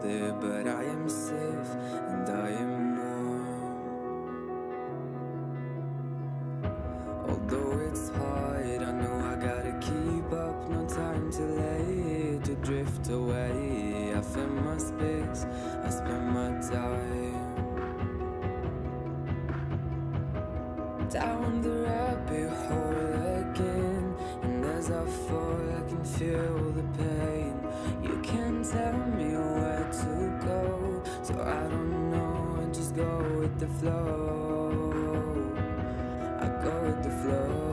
there, but I am safe and I am warm. Although it's hard, I know I gotta keep up. No time to let to drift away. I fill my space, I spend my time down the rabbit hole again. And as I fall, I can feel the pain. You can't tell me where to go, so I don't know, I just go with the flow. I go with the flow.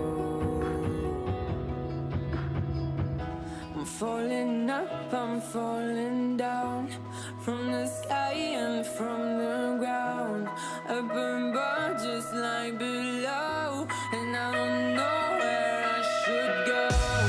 I'm falling up, I'm falling down, from the sky and from the ground. Up above just like below, and I don't know where I should go.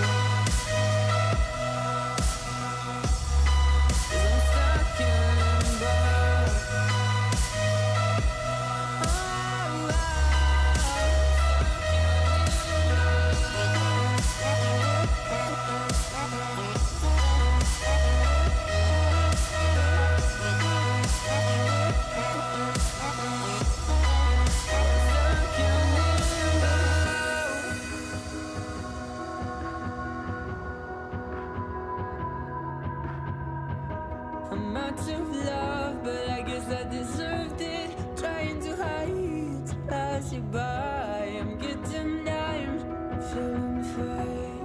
I'm out of love, but I guess I deserved it. Trying to hide, to pass you by. I'm getting down, feeling fine.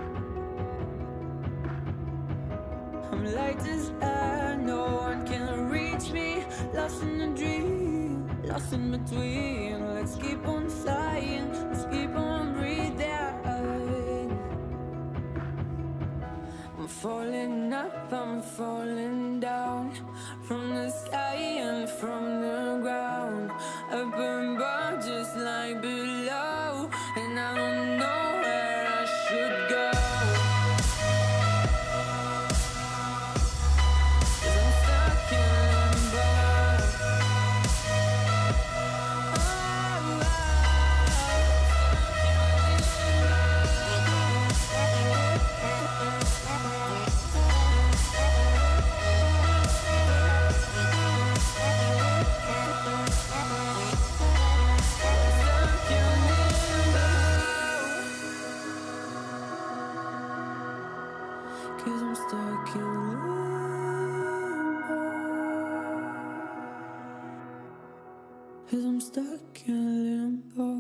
I'm light as air, no one can reach me. Lost in a dream, lost in between. Let's keep on flying, let's keep on breathing. I'm falling up, I'm falling down, from the sky and from the ground. Up above just like below, and I don't know where I should go. Cause I'm stuck in limbo. Cause I'm stuck in limbo.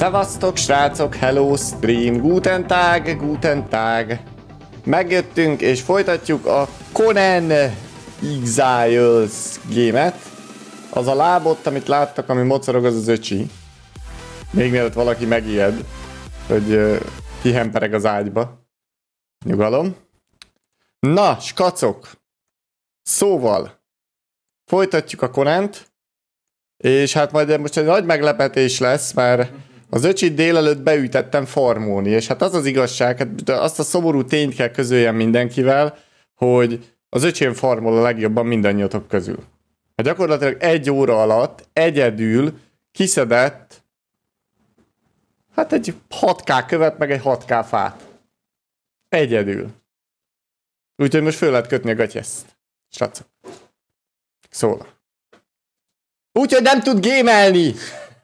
Szevasztok, srácok, hello stream, guten tag, guten tag. Megjöttünk és folytatjuk a Conan Exiles gémet. Az a lábot, amit láttak, ami mocorog, az az öcsi. Még mielőtt valaki megijed, hogy kihempereg az ágyba. Nyugalom. Na, skacok! Szóval, folytatjuk a Conant, és hát majd most egy nagy meglepetés lesz, mert az öcsit délelőtt beütettem farmolni, és hát az az igazság, hát azt a szomorú tényt kell közöljem mindenkivel, hogy az öcsém farmol a legjobban mindannyiatok közül. Hát gyakorlatilag 1 óra alatt egyedül kiszedett hát egy 6K követ, meg egy 6K fát. Egyedül. Úgyhogy most föl lehet kötni a gatyeszt. Srácok. Szóval. Úgyhogy nem tud gémelni!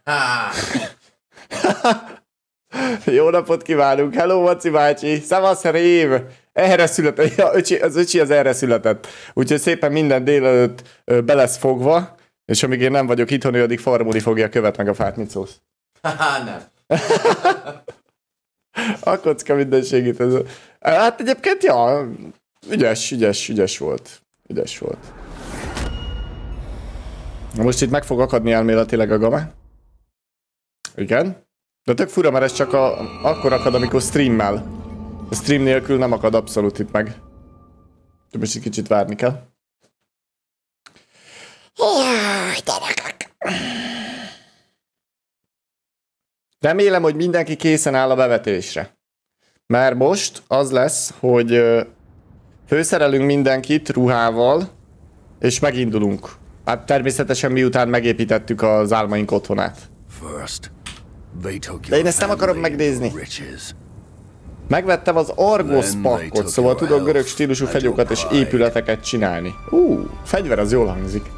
Jó napot kívánunk! Hello, Maci bácsi! Szevasz, Rév! Erre született. Ja, az öcsi az erre született. Úgyhogy szépen minden délelőtt be lesz fogva, és amíg én nem vagyok itthon, ő addig farmolni fogja a követ meg a fát. Mit szólsz? Nem. A kocka mindenségét. Hát egyébként, ja, ügyes volt. Ügyes volt. Most itt meg fog akadni elméletileg a game. Igen. De tök fura, mert ez csak akkor akad, amikor streammel. A stream nélkül nem akad abszolút itt meg. De most egy kicsit várni kell. Jaj, gyerekek. Remélem, hogy mindenki készen áll a bevetésre. Mert most az lesz, hogy főszerelünk mindenkit ruhával, és megindulunk. Hát természetesen miután megépítettük az álmaink otthonát. De én ezt nem akarom megnézni. Megvettem az Argos pakkot, szóval tudok görög stílusú fegyókat és épületeket csinálni. Fegyver az jól hangzik.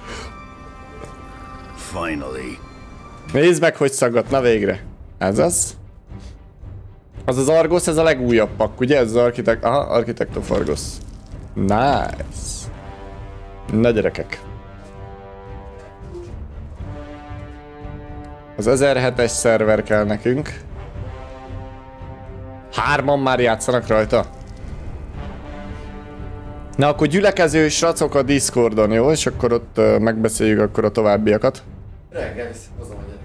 Nézd meg, hogy szaggat, na végre. Ez az. Az az Argos, ez a legújabb pakk, ugye? Ez az Architect of Argos. Nice. Na gyerekek. Az 1007-es szerver kell nekünk. 3-an már játszanak rajta. Na akkor gyülekező sracok a Discordon, jó? És akkor ott megbeszéljük akkor a továbbiakat. Reggel hozom a gyerek.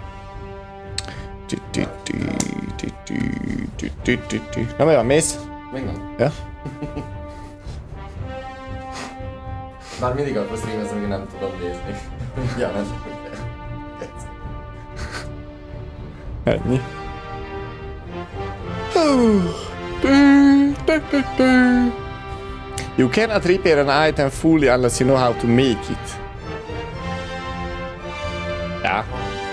Nem olyan, mész? Még nem. Ja? Már mindig akkor streamezem, hogy nem tudom nézni. Ja, nem. Ennyi. You cannot repair an item fully unless you know how to make it. Ja.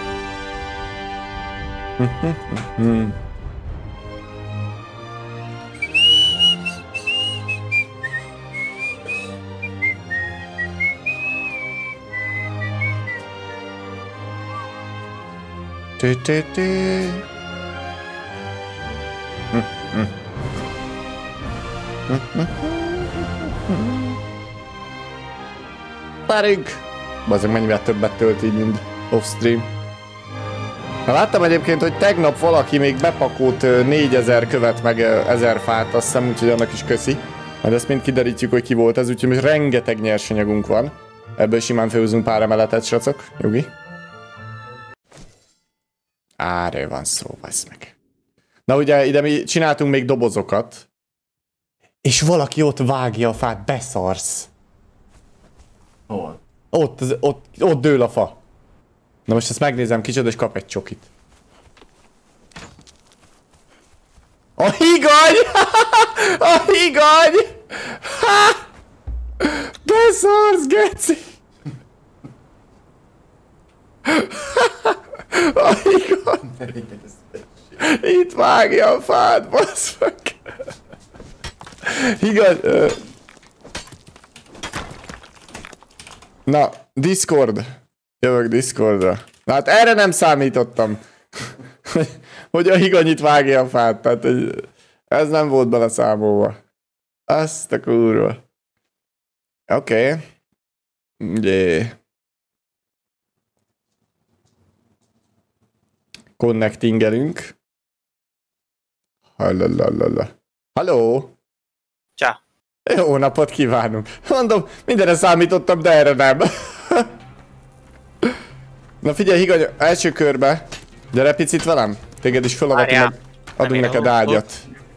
Várjunk! Bazdmeg mennyivel többet tölt így, mint off-stream. Láttam egyébként, hogy tegnap valaki még bepakolt 4000 követ meg 1000 fát, azt hiszem, úgyhogy annak is köszi. Majd ezt mind kiderítjük, hogy ki volt ez, úgyhogy most rengeteg nyersanyagunk van. Ebből simán felhúzunk pár emeletet, sracok. Nyugi. Erről van szó, bassz meg. Na ugye ide mi csináltunk még dobozokat. És valaki ott vágja a fát, beszarsz. Hol? Ott dől a fa. Na most ezt megnézem kicsit, és kap egy csokit. A higany! A higany! Beszarsz, geci! A higany! Itt vágja a fát, bassz meg! Higany! Na, Discord. Jövök Discordra. Na hát erre nem számítottam. Hogy a higanyit vágja a fát. Tehát ez nem volt bele számolva. Azt a kurva. Oké. connectingelünk. Hallalalala. Halló! Csá. Jó napot kívánunk! Mondom, mindenre számítottam, de erre nem. Na figyelj, Higany, első körbe. Gyere picit velem. Téged is felavatunk, meg adunk neked ágyat.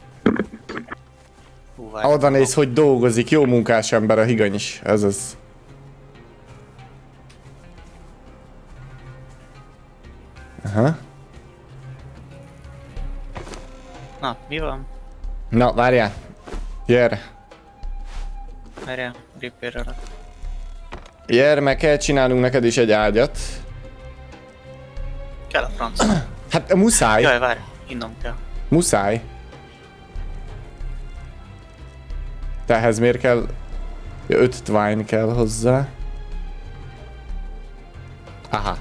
Oda néz, hogy dolgozik. Jó munkás ember a Higany is. Ez az. Aha. Na, mi van? Na, várjál. Gyere. Várjál, repair-relek. Gyere, meg kell csinálnunk neked is egy ágyat. Kell a franc. Hát muszáj. Jaj, várj, innom kell. Muszáj. Tehez miért kell? 5 twine kell hozzá. Aha.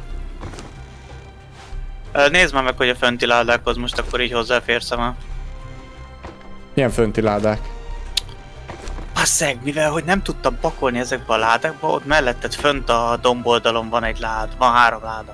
Nézd már meg, hogy a fönti ládákhoz most akkor így hozzáférsz már. Milyen fönti ládák? Basszeg, mivel hogy nem tudtam pakolni ezekbe a ládákba, ott melletted fönt a domboldalon van egy lád, van 3 láda.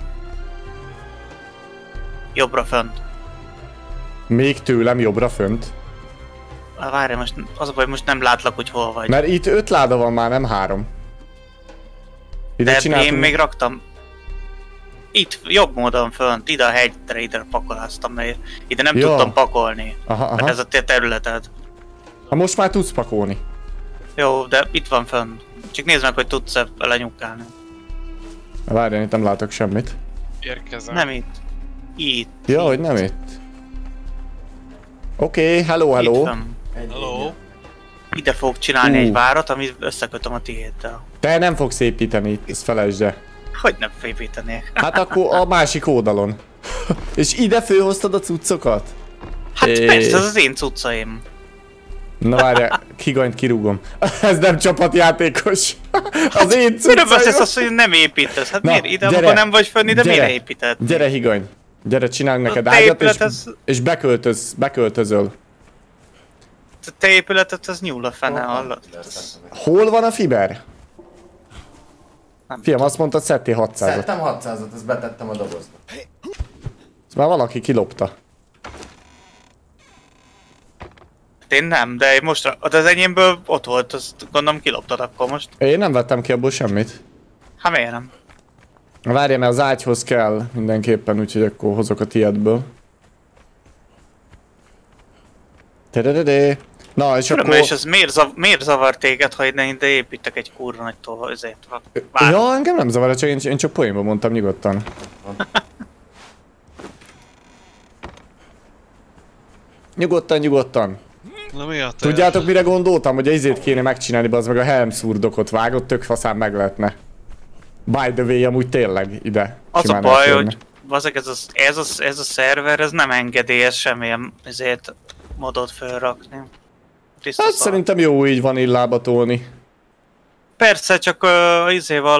Jobbra fönt. Még tőlem jobbra fönt. Várj, most az a baj, most nem látlak, hogy hol vagy. Mert itt 5 láda van már, nem 3. Ide De csináltunk... én még raktam... Itt, jobb módon fönt, ide a hegyre, ide pakoláztam, mert ide nem Ja. tudtam pakolni. Aha, Mert aha. ez a te területed. Ha most már tudsz pakolni. Jó, de itt van fönn. Csak nézd meg, hogy tudsz-e lenyukkálni. Várjál, itt nem látok semmit. Érkezem. Nem itt. Itt. Ja, hogy nem itt. Oké, hello, Itt hello. van. Hello. Ide fogok csinálni egy várat, amit összekötöm a tiéddel. Te nem fogsz építeni itt, ezt felejtsd el. Hogy nem félpítenék? Hát akkor a másik oldalon. És ide főhoztad a cuccokat? Hát É. persze, ez az én cuccaim. Na várjál, Higanyt kirúgom. Ez nem csapatjátékos. Az én Miről beszélsz cuccaim. azt, hogy nem építesz? Hát Na, miért? Ide, gyere. amikor nem vagy fönn, ide Gyere. mire építed? Gyere Higany. Gyere, csinálj neked te ágyat, épület, ez- és beköltözöl. Te épületet, az nyúl a fene, hallod? Hol van a fiber? Nem Fiam, azt mondtad, szedtél 600-at. Szedtem 600-at, ezt betettem a dobozba. Ezt már valaki kilopta. Én nem, de én most az enyémből ott volt, azt gondolom kiloptad akkor most. Én nem vettem ki abból semmit. Hát miért nem? Várjál, mert az ágyhoz kell mindenképpen, úgyhogy akkor hozok a tiédből. Tedededé. Na, és Tudom, akkor... és ez miért zavar téged, ha ide építek egy kurva nagy ezért van? Ja, engem nem zavar, csak én csak poénban mondtam nyugodtan. Nyugodtan, nyugodtan. Na mi a te? Tudjátok mire gondoltam, hogy izét kéne megcsinálni, az meg a Helmszurdokot vágott, tök faszán meg lehetne. By the way, amúgy tényleg ide. Az a simán baj, elférne. hogy bazeg, ez a szerver, ez nem engedélyez semmilyen ezért modot felrakni. Tiszta Hát szar. szerintem jó így van illába tolni. Persze, csak izéval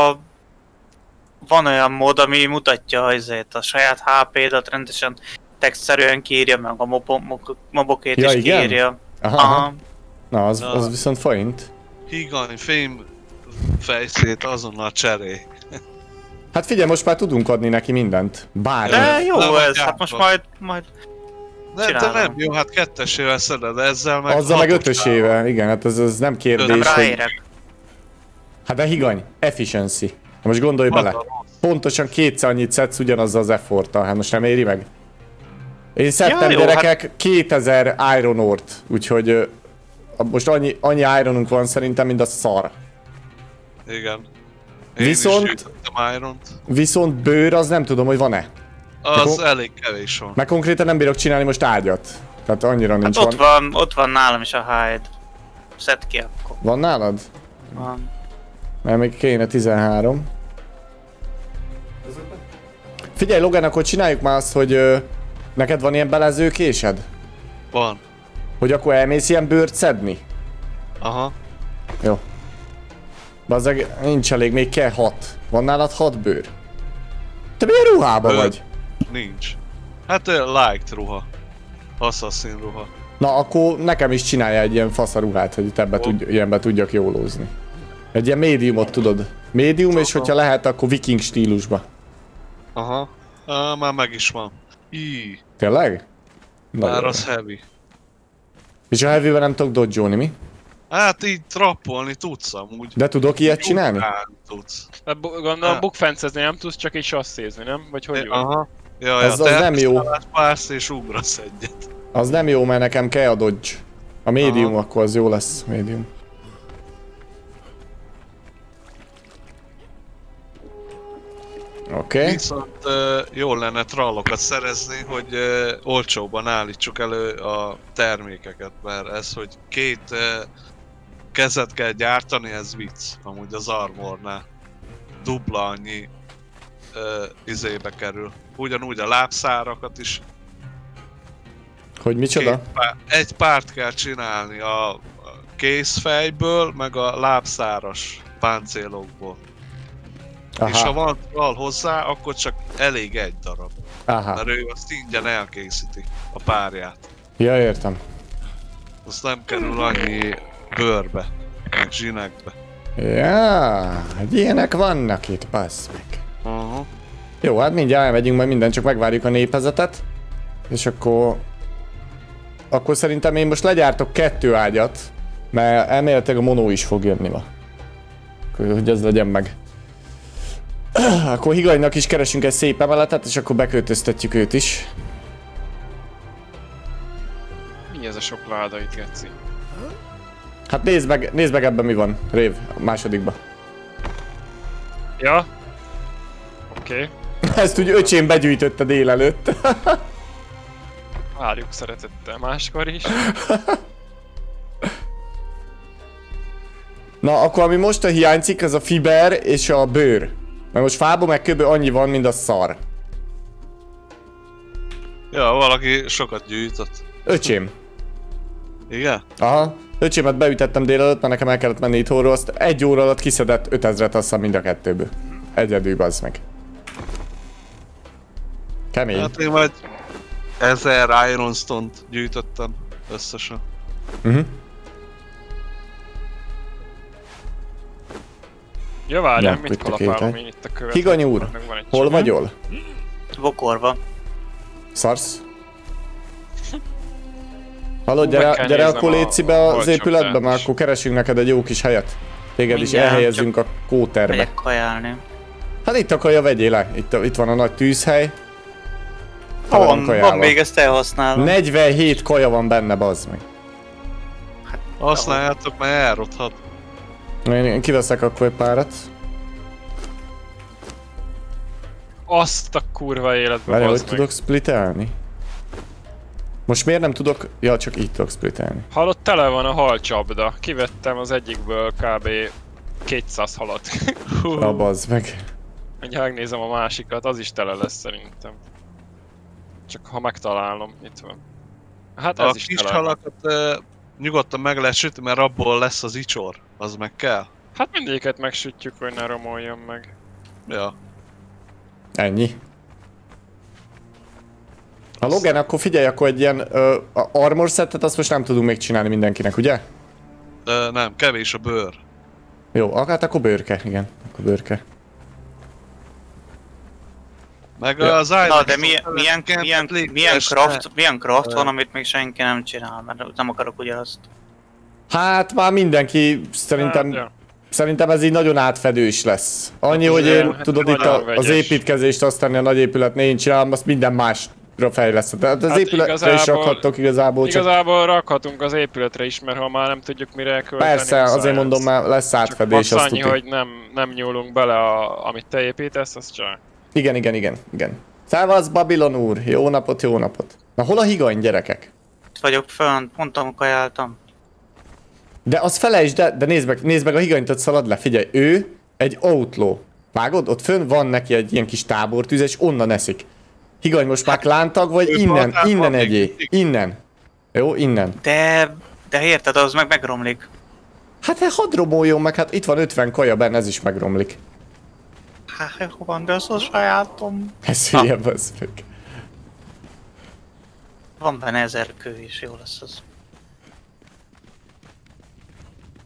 van olyan mód, ami mutatja a saját HP-dat rendesen textszerűen kiírja, meg a mobokét Ja, is igen? kiírja. Aha, Aha. aha. Na, az Na. viszont faint. Higany fém fejszét azonnal cserélj. Hát figyelj, most már tudunk adni neki mindent. Bármi. De jó Nem, ez, nem, hát most nem. majd Nem, de Csinálom. nem jó, hát 2-esével szeded ezzel meg. Azzal meg hatosával. ötösével, igen, hát ez nem nem kérdés, hogy... ráérek. Hát de Higany, efficiency. Na most gondolj bele. Az a rossz. Pontosan kétszer annyit szedsz ugyanazzal az efforttal, hát most nem éri meg? Én szedtem jó, gyerekek 2000 Iron Ore-t, úgyhogy most annyi Ironunk van szerintem, mint a szar. Igen. Én Viszont- is gyűjtöttem Iront. Viszont bőr az nem tudom, hogy van-e. Az Akkor- elég kevés van. Mert konkrétan nem bírok csinálni most ágyat. Tehát annyira Hát nincs ott van nálam is a hide. Szedd ki akkor. Van nálad? Van. Mert még kéne 13. Figyelj Logan, akkor csináljuk már azt, hogy neked van ilyen belezőkésed? Van. Hogy akkor elmész ilyen bőrt szedni? Aha. Jó. Bazzeg, nincs elég, még kell 6. Van nálad 6 bőr? Te milyen ruhában Bőr. vagy? Nincs. Hát light ruha. Assassin ruha. Na akkor nekem is csinálja egy ilyen fasz a ruhát, hogy itt ilyenbe tudjak jólózni. Egy ilyen médiumot tudod. Médium, és hogyha lehet, akkor viking stílusba. Aha. Már meg is van. Í, Tényleg? már Nagyon az jó. heavy. És a heavy-vel nem tudok dodge-olni, mi? Hát így trappolni tudsz amúgy. De tudok ilyet csinálni? Ugrálni tudsz. Gondolom bookfencezni nem tudsz, csak így sasszézni, nem? Vagy hogy jó? Aha. Ja, Az nem jó. Pársz és ugrasz egyet. Az nem jó, mert nekem kell a dodge. A medium akkor az jó lesz, medium. Oké. Viszont jól lenne trallokat szerezni, hogy olcsóban állítsuk elő a termékeket, mert ez, hogy két kezet kell gyártani, ez vicc. Amúgy az Armornál dupla annyi izébe kerül. Ugyanúgy a lábszárakat is. Hogy micsoda? Egy párt kell csinálni a kézfejből, meg a lábszáras páncélokból. És ha van troll hozzá, akkor csak elég egy darab. Aha. Mert ő azt ingyen elkészíti, a párját. Ja, értem. Azt nem kerül annyi bőrbe, meg zsinekbe. Ja, hát ilyenek vannak itt, bassz meg. Jó, hát mindjárt elmegyünk majd minden, csak megvárjuk a népezetet. És akkor... Akkor szerintem én most legyártok 2 ágyat, mert elméletileg a monó is fog jönni ma. Akkor, hogy ez legyen meg. Akkor Higanynak is keresünk egy szép emeletet, és akkor beköltöztetjük őt is. Mi ez a sok láda itt, Geci? Hát nézd meg ebben mi van, Rév, a másodikba. Ja? Oké. Ezt úgy öcsém begyűjtötte délelőtt. Várjuk szeretettel máskor is. Na, akkor ami most a hiányzik, az a fiber és a bőr. Mert most fából meg kb. Annyi van, mint a szar. Ja, valaki sokat gyűjtött. Öcsém. Igen? Aha. Öcsémet beütettem délelőtt, mert nekem el kellett menni itthonról, azt 1 óra alatt kiszedett 5000-et, azt hiszem mind a 2-ből. Egyedül, bazd meg. Kemény. Hát én majd 1000 Ironstone-t gyűjtöttem összesen. Ja, várjál, Na, mit itt a kalapálom két én itt a követ. Higany úr, Meg van egy hol csomó. vagyol? Bokorva. Szarsz? Hallod, Meg kell gyere néznem akkor létszi be az olcsóbb épületbe, telt már is. akkor keresünk neked egy jó kis helyet. Téged is Mindjárt, elhelyezünk a kóterbe. Megyek kajálni. Hát itt a kaja, vegyél le. Itt van a nagy tűzhely. Tele van Van kajával. még, ezt elhasználom. 47 kaja van benne, bazd meg. Használjátok, mert elrothat. Én kiveszek akkor egy párat. Azt a kurva életbe, Várjál, hogy bazd meg. tudok splitelni? Most miért nem tudok? Ja, csak így tudok splitelni. Hallott, tele van a halcsapda. Kivettem az egyikből kb. 200 halat. Na, bazd meg. Mindjárt megnézem a másikat, az is tele lesz szerintem. Csak ha megtalálom, itt van. Hát A ez is kis tele. halakat nyugodtan meg lehet sütni, mert abból lesz az icsor. Az meg kell. Hát mindegyiket megsütjük, hogy ne romoljon meg. Ja. Ennyi. A Logan, akkor figyelj, akkor egy ilyen armor settet azt most nem tudunk még csinálni mindenkinek, ugye? Nem, kevés a bőr. Jó, hát akkor bőrke, igen. Akkor bőrke. Meg Ja. az Na, de milyen craft van, amit még senki nem csinál, mert nem akarok ugyanazt. Hát már mindenki szerintem... Hát, ja. Szerintem ez így nagyon átfedős lesz. Annyi, Hát hogy ez én olyan, hát tudod itt nagyon az vegyes. építkezést, aztán a nagy épületnél én csinálom, azt minden másra fejlesztem. Tehát az Hát épületre is igazából- rakhattok igazából, csak Igazából rakhatunk az épületre is, mert ha már nem tudjuk mire elkölteni. persze, muszáj azért mondom, lesz. már lesz Csak átfedés, max azt annyi, tudni. hogy nem nyúlunk bele, amit te építesz, az csak. Igen. Szevasz, Babilon úr! Jó napot, jó napot! Na hol a higany, gyerekek? Itt vagyok fönt, mondtam, kajáltam. De az felejtsd, de nézd meg a higanyt, ott szalad le, figyelj, ő egy outlaw. Vágod? Ott fönn van neki egy ilyen kis tábortűz, és onnan eszik. Higany, most már klántag, vagy ő innen baltában még egyé? mindig. Innen. Jó, innen. De érted, az meg megromlik. Hát hadd romoljon meg, hát itt van 50 kaja benne, ez is megromlik. Hát, van, de az a sajátom. Ez hülye, bazd meg. Van benne 1000 kő is, jó lesz az.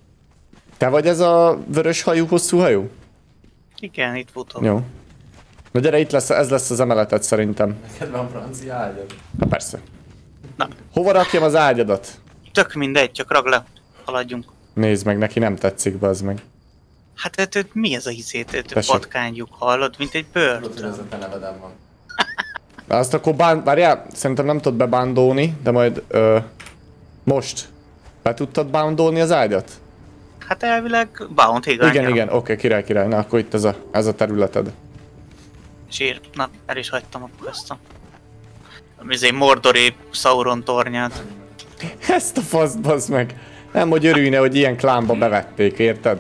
Te vagy ez a vörös hajú, hosszú hajú? Igen, itt futom. Jó. Na gyere, itt lesz, ez lesz az emeleted szerintem. Neked van francia ágyad? Na persze. Na. Hova rakjam az ágyadat? Tök mindegy, csak ragd le. Haladjunk. Nézd meg, neki nem tetszik, bazd meg. Hát mi ez a hizét? Tessék. Patkányjuk hallod, mint egy Tudod, hogy bőrtön. ez a te nevedem van. Azt akkor várjál, szerintem nem tudod bebándolni, de majd most. Be tudtad bándolni az ágyat? Hát elvileg Bounty Igen, igen, oké, király. Na akkor itt ez a területed. Zsír. Na, el is hagytam akkor ezt a... Izé Mordori Sauron tornyát. Ezt a faszt, bazd meg. Nem, hogy örülne, hogy ilyen klánba bevették, érted?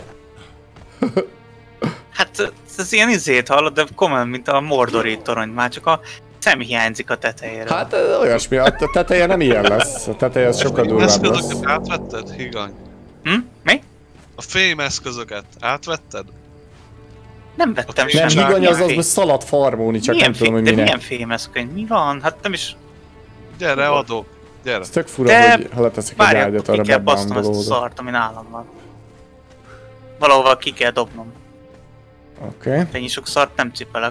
Hát ez ilyen izét hallod, de komolyan, mint a Mordori torony, már csak a szem hiányzik a tetejéről. Hát olyasmi, a teteje nem ilyen lesz. A teteje az sokkal durvább lesz. Eszközöket átvetted, Higany? Mi? A fém eszközöket átvetted? Nem vettem Nem, Nem, semmit. higany az Milyen most szaladt farmolni, csak milyen nem tudom, hogy de minek. milyen fémeszkönyv? Mi van? Hát nem is... Gyere, adok. Gyere. Ez tök fura, De hogy ha leteszek egy Várj, ágyat, akkor arra ki kell basznom ezt a bebándolódok. szart, ami nálam van. Valahova ki kell dobnom. Oké. Ennyi sok szart nem cipelek.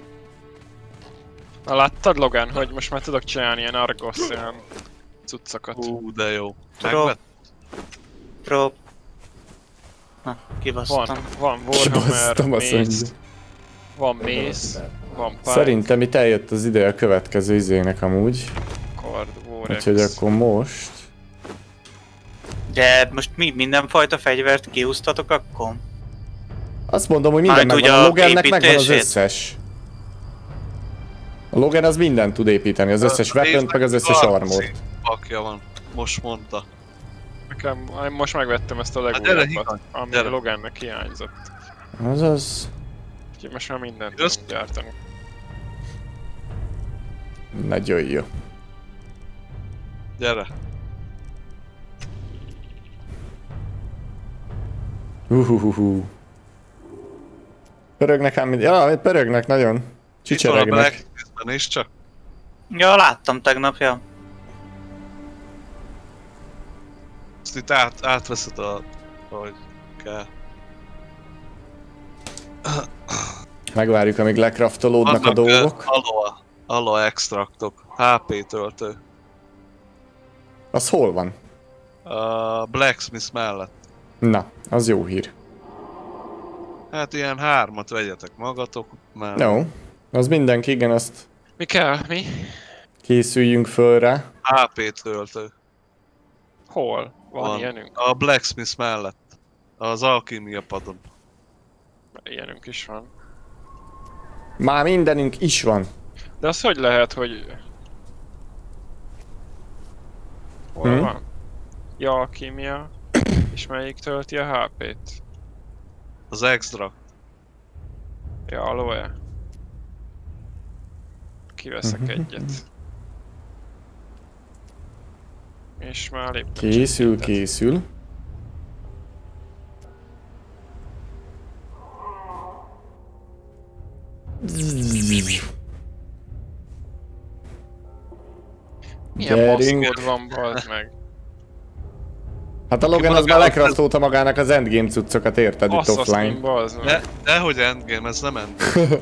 Na láttad, Logan, hogy most már tudok csinálni ilyen Argos, ilyen cuccokat. De jó. Tudom. Megvett? Prop. Na, kibasztam. Van Kibasztam Warhammer, a szönnyű. mész, van mész, van pár, Szerintem itt eljött az ideje a következő izének amúgy. kard, Vorex. Úgyhogy akkor most... De most mi mindenfajta fegyvert kiúztatok akkor? Azt mondom, hogy minden Mármint megvan. ugye A a Logannek megvan az építését? összes. A Logan az mindent tud építeni, az összes weapont, meg az összes armort. Pakja van. Most mondta. Nekem, én most megvettem ezt a gyere, legújabbat, Higany, ami gyere. Logannek hiányzott. Azaz... Úgyhogy most már mindent Jössz? tudunk gyártani. Nagyon jó. Gyere. Pörögnek ám, ja, pörögnek nagyon. Itt van a Csicseregnek. Blacknessben is csak. Ja, láttam tegnap, ja. Ezt itt átveszed ahogy kell. Megvárjuk, amíg lecraftolódnak a dolgok. Aloe extraktok. HP töltő. Az hol van? A Blacksmith mellett. Na, az jó hír. Hát ilyen 3-at vegyetek magatok, mert Jó. Az mindenki, igen, azt Mi kell? Mi? készüljünk föl rá. HP töltő. Hol? Van ilyenünk? A Blacksmith mellett. Az alkímia padon. Ilyenünk is van. Már mindenünk is van. De az hogy lehet, hogy... Hol van? Ja, alkímia. És melyik tölti a HP-t? Az extract. Ja, aloe. Kiveszek egyet. És már éppen Készül, csak készül. milyen Gyerünk. baszkód van, bazd meg. Hát a Logan az már lecraftolta magának az endgame cuccokat, érted itt Assassin, offline. bazd meg. Dehogy endgame, ez nem endgame.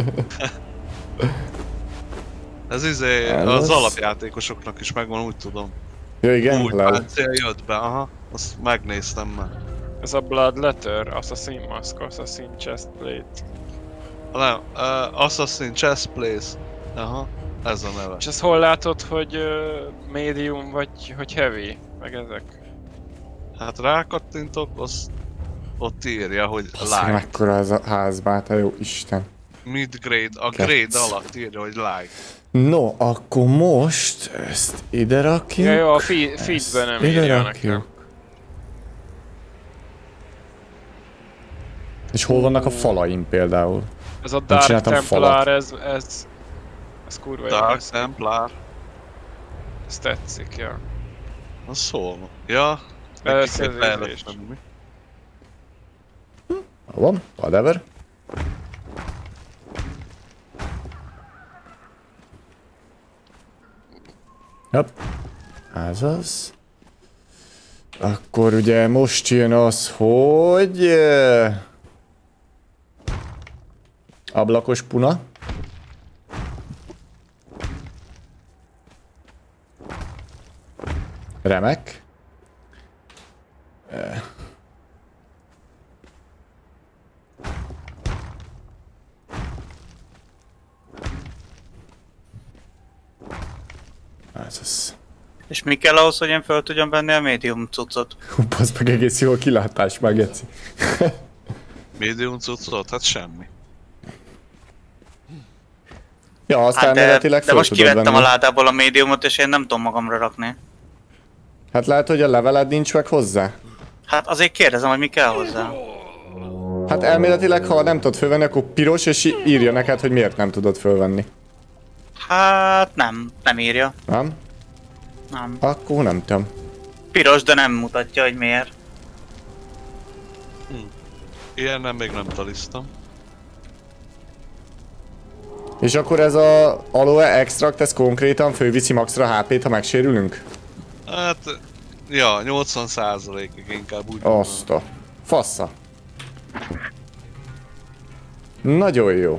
Ez Ez az az. alapjátékosoknak is megvan, úgy tudom. Ja igen, Úgy lel. páncél jött be, aha. Azt megnéztem már. Ez a Bloodletter, Assassin Mask, Assassin Chestplate. Nem, Assassin Chestplate. Aha, ez a neve. És ezt hol látod, hogy medium vagy hogy heavy? Meg ezek? Hát rákattintok, ott írja, hogy Basszik, light. mekkora ez a házbát, a jó Isten. Mid grade, a Ketsz. grade alatt írja, hogy light. No, akkor most ezt ide rakjuk. Ja, jó, a feedben nem ide írja rakjuk. nekem. És hol vannak a falaim például? Ez a Dark csináltam Templar, falat. ez kurva jó. Dark Ez Templar. tetszik, ja. Az szólna. Ja, Ez nekik szerződés. lehetett menni. Hol van? Whatever. Hopp. Ez az. Akkor ugye most jön az, hogy... Ablakos puna. Remek. Ez az. És mi kell ahhoz, hogy én fel tudjam venni a médium cuccot? Basz meg egész jó a kilátás már, geci. Médium cuccot? Hát semmi. Ja, azt Hát elméletileg de föl most tudod kivettem venni. a ládából a médiumot, és én nem tudom magamra rakni. Hát lehet, hogy a leveled nincs meg hozzá. Hát azért kérdezem, hogy mi kell hozzá. Hát elméletileg, ha nem tudod fölvenni, akkor piros, és írja neked, hogy miért nem tudod fölvenni. Hát nem írja. Nem? Nem. Akkor nem tudom. Piros, de nem mutatja, hogy miért. Ilyen nem, még nem taliztam. És akkor ez a aloe extract, ez konkrétan fölviszi maxra HP-t, ha megsérülünk? Hát, ja, 80%-ig inkább úgy. Azt a fassa. Nagyon jó.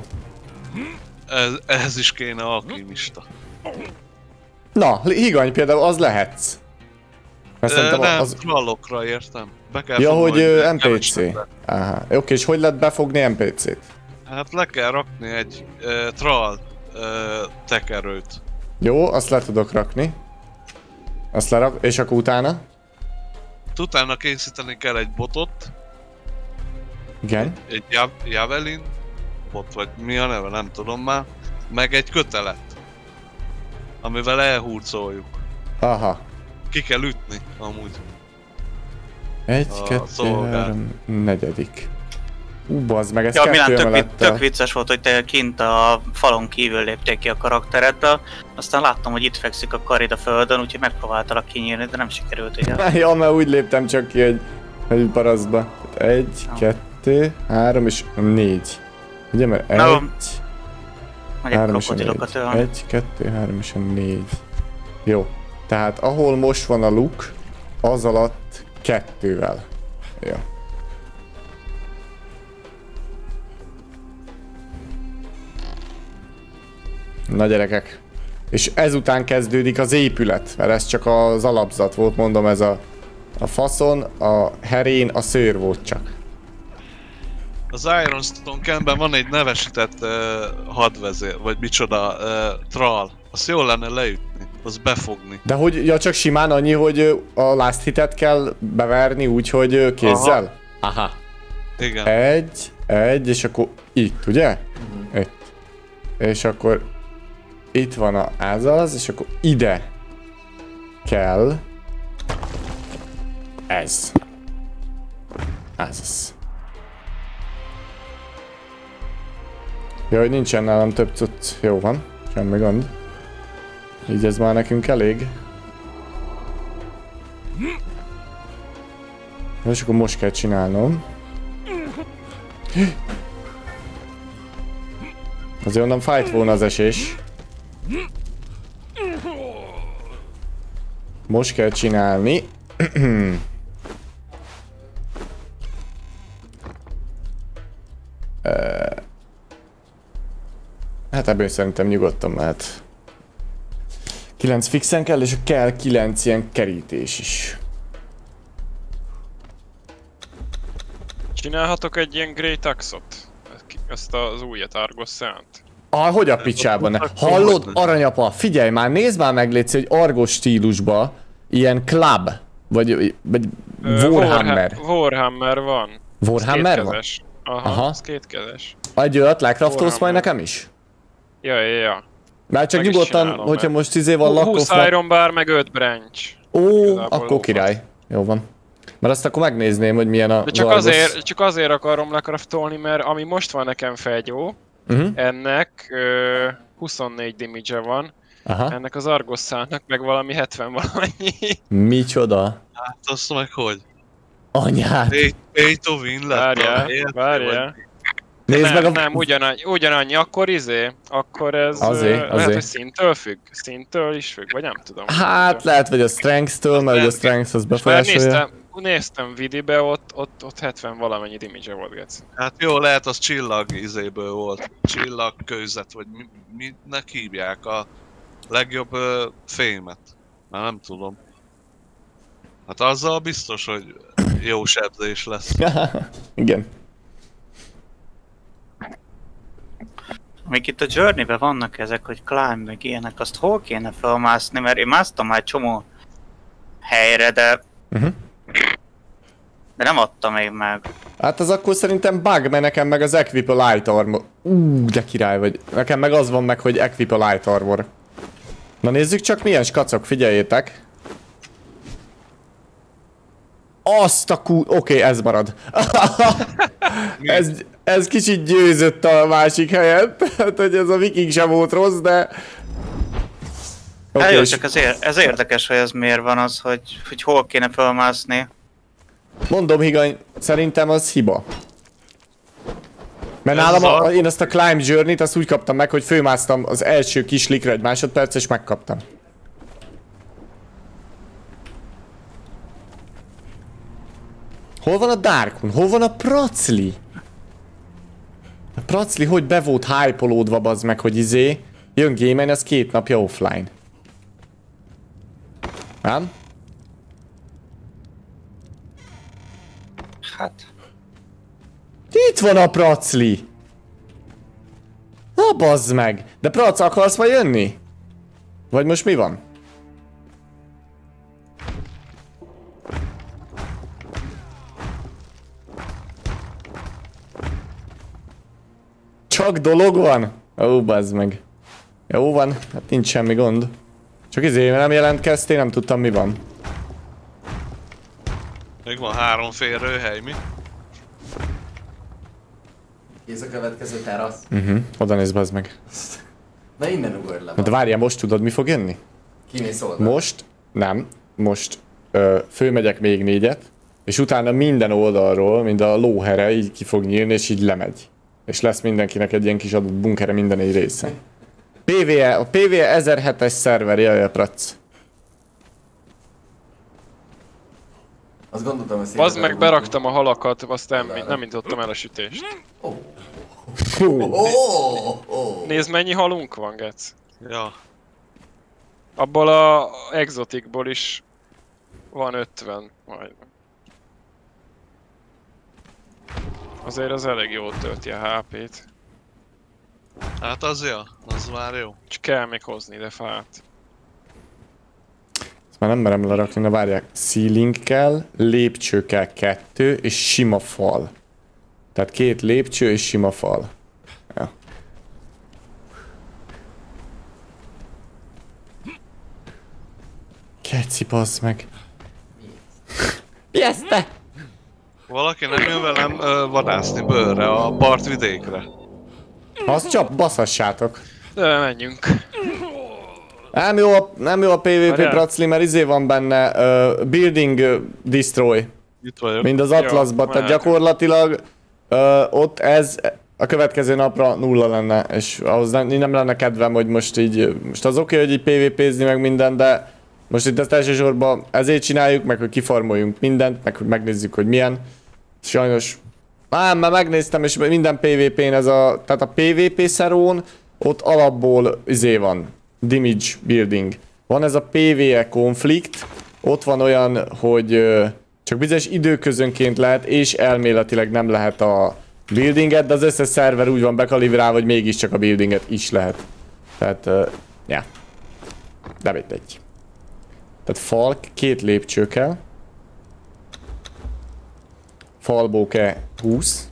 Ez is kéne alkimista. Na, higany például, az lehetsz. Mert szerintem Nem, az... trollokra értem. Be kell Ja, fogni, hogy nem NPC. kevesebbet. Aha. Oké, és hogy lehet befogni NPC-t? Hát le kell rakni egy troll tekerőt. Jó, azt le tudok rakni. Azt lerak, és akkor utána? Utána készíteni kell egy botot, Igen. egy javelin bot, vagy mi a neve, nem tudom már, meg egy kötelet, amivel elhurcoljuk. Aha. Ki kell ütni, amúgy. 1, A 2, szolgál. 3, 4. Bazd meg, ez Ja, Milán, kettő tök emelettel. vicces volt, hogy te kint a falon kívül lépték ki a karaktereddel, aztán láttam, hogy itt fekszik a karid a földön, úgyhogy megpróbáltalak kinyírni, de nem sikerült, ugye? Ja, mert úgy léptem csak ki egy parasztba. 1, 2, 3 és 4. Ugye, mert 1, Na, Vagy egy 3 és 4. krokodilokat ölni. 1, 2, 3 és 4. Jó. Tehát ahol most van a luk, az alatt 2-vel. Jó. Na gyerekek. És ezután kezdődik az épület, mert ez csak az alapzat volt, mondom, ez a faszon, a herén, a szőr volt csak. Az Ironstone Campben van egy nevesített hadvezér, vagy micsoda, troll. Azt jól lenne leütni, azt befogni. De hogy, ja, csak simán annyi, hogy a last hitet kell beverni úgy, hogy kézzel? Aha. Igen. Egy, és akkor itt, ugye? Itt. És akkor itt van az, és akkor ide kell ez. Ez az. Jó, hogy nincsen nálam több cucc. Jó van, semmi gond. Így ez már nekünk elég. Jó, és akkor most kell csinálnom. Azért onnan fájt volna az esés. Most kell csinálni. Hát ebből szerintem nyugodtan mehet. 9 fixen kell, és kell 9 ilyen kerítés is. Csinálhatok egy ilyen Great Axe-ot? Ezt az újat, Argos Szánt. Hogy a picsában ne? Hallod, aranyapa, figyelj már, nézd már meg, légy, hogy Argos stílusba ilyen club, vagy Warhammer. Warhammer van. Warhammer Az van? kétkezes. Aha, Aha. az kétkezes. Egy olyat lecraftolsz majd Warhammer. nekem is? Ja. Mert csak Meg is nyugodtan, csinálom, hogyha mert- most van 20 lakkofnak... Iron Bar, meg 5 Branch. Ó, Igazából akkor lófasz. király. Jó van. Mert azt akkor megnézném, hogy milyen a De csak Argos. csak azért akarom lecraftolni, mert ami most van nekem felgyó, ennek 24 damage van, Aha. ennek az Argos Szántnak meg valami 70 valamennyi. Micsoda? Hát azt meg hogy? Anyád! Pay to win lett. Várjál. Nézd meg a... Nem, ugyanannyi, akkor akkor ez Azért. lehet, hogy szintől függ, szintől is függ, vagy nem tudom. Hát lehet, hogy a strength-től, mert ugye a strength az Már befolyásolja. néztem Vidibe, ott 70 valamennyi damage volt, Geci. Hát jó, lehet az csillag izéből volt. Csillagkőzet, vagy minek hívják a legjobb fémet. Már nem tudom. Hát azzal biztos, hogy jó sebzés lesz. Igen. Még itt a Journey-ben vannak ezek, hogy climb meg ilyenek, azt hol kéne felmászni, mert én másztam már egy csomó helyre, de... De nem adta még meg. Hát az akkor szerintem bug, mert nekem meg az Equip a Light Armor. De király vagy. Nekem meg az van meg, hogy Equip a Light Armor. Na nézzük csak milyen skacok, figyeljétek. Azt a Oké, ez marad. ez kicsit győzött a másik helyet. Hát, hogy ez a viking sem volt rossz, de... Okay, jó, csak ez érdekes, hogy ez miért van az, hogy hol kéne felmászni. Mondom, Higany, szerintem az hiba. Mert nálam én azt a Climb Journey-t azt úgy kaptam meg, hogy fölmásztam az első kis likra egy másodperc, és megkaptam. Hol van a Darkun? Hol van a Pracli? A Pracli hogy be volt hype-olódva, bazd meg, hogy jön game-en, ez 2 napja offline. Nem? Hát... Itt van a Pracli! Na bazd meg! De Prac, akarsz majd jönni? Vagy most mi van? Csak dolog van? Ó, bazd meg. Jó van, hát nincs semmi gond. Csak nem jelentkeztél, nem tudtam mi van. Még van 3 férőhely, mi? Kész a következő terasz. Oda nézd, bazd meg. Na innen ugorj le. De várjál, most tudod mi fog jönni? Kimész oldal. Most, nem, most fölmegyek még 4-et, és utána minden oldalról, mind a lóhere így ki fog nyílni, és így lemegy. És lesz mindenkinek egy ilyen kis adott bunkere minden egy része. A PvE 1007-es szerver, jaj, a prac. Azt gondoltam, hogy Bazd meg, beraktam a halakat, azt nem indítottam el a sütést. Nézd, mennyi halunk van, Gec. Ja. Abból a exotikból is van 50 majd. Azért az elég jól tölti a HP-t. Hát az jó, az már jó. Csak kell még hozni ide fát. Ezt már nem merem lerakni, na várják. Ceiling kell, lépcső kell 2, és sima fal. Tehát 2 lépcső és sima fal. Ja. Keci, bazd meg. Mi ez te? Valaki nem jön velem vadászni bőrre, a partvidékre. Azt csak baszassátok. De menjünk. Nem jó a PvP Pracli, mert van benne Building Destroy. Itt vagyok. Mind az Atlasban, tehát gyakorlatilag ott ez a következő napra 0 lenne, és ahhoz nem lenne kedvem, hogy most az oké, hogy így PvP-zni meg minden, de most itt ezt elsősorban ezért csináljuk, meg hogy kifarmoljunk mindent, meg hogy megnézzük, hogy milyen. Sajnos már megnéztem, és minden PvP-n tehát a PvP szerón ott alapból van, damage building. Van ez a PvE konflikt, ott van olyan, hogy csak bizonyos időközönként lehet, és elméletileg nem lehet a buildinget, de az összes szerver úgy van bekalibrálva, hogy mégiscsak a buildinget is lehet. Tehát, ja. De mindegy. Tehát fal, 2 lépcső kell. Falbóke 20.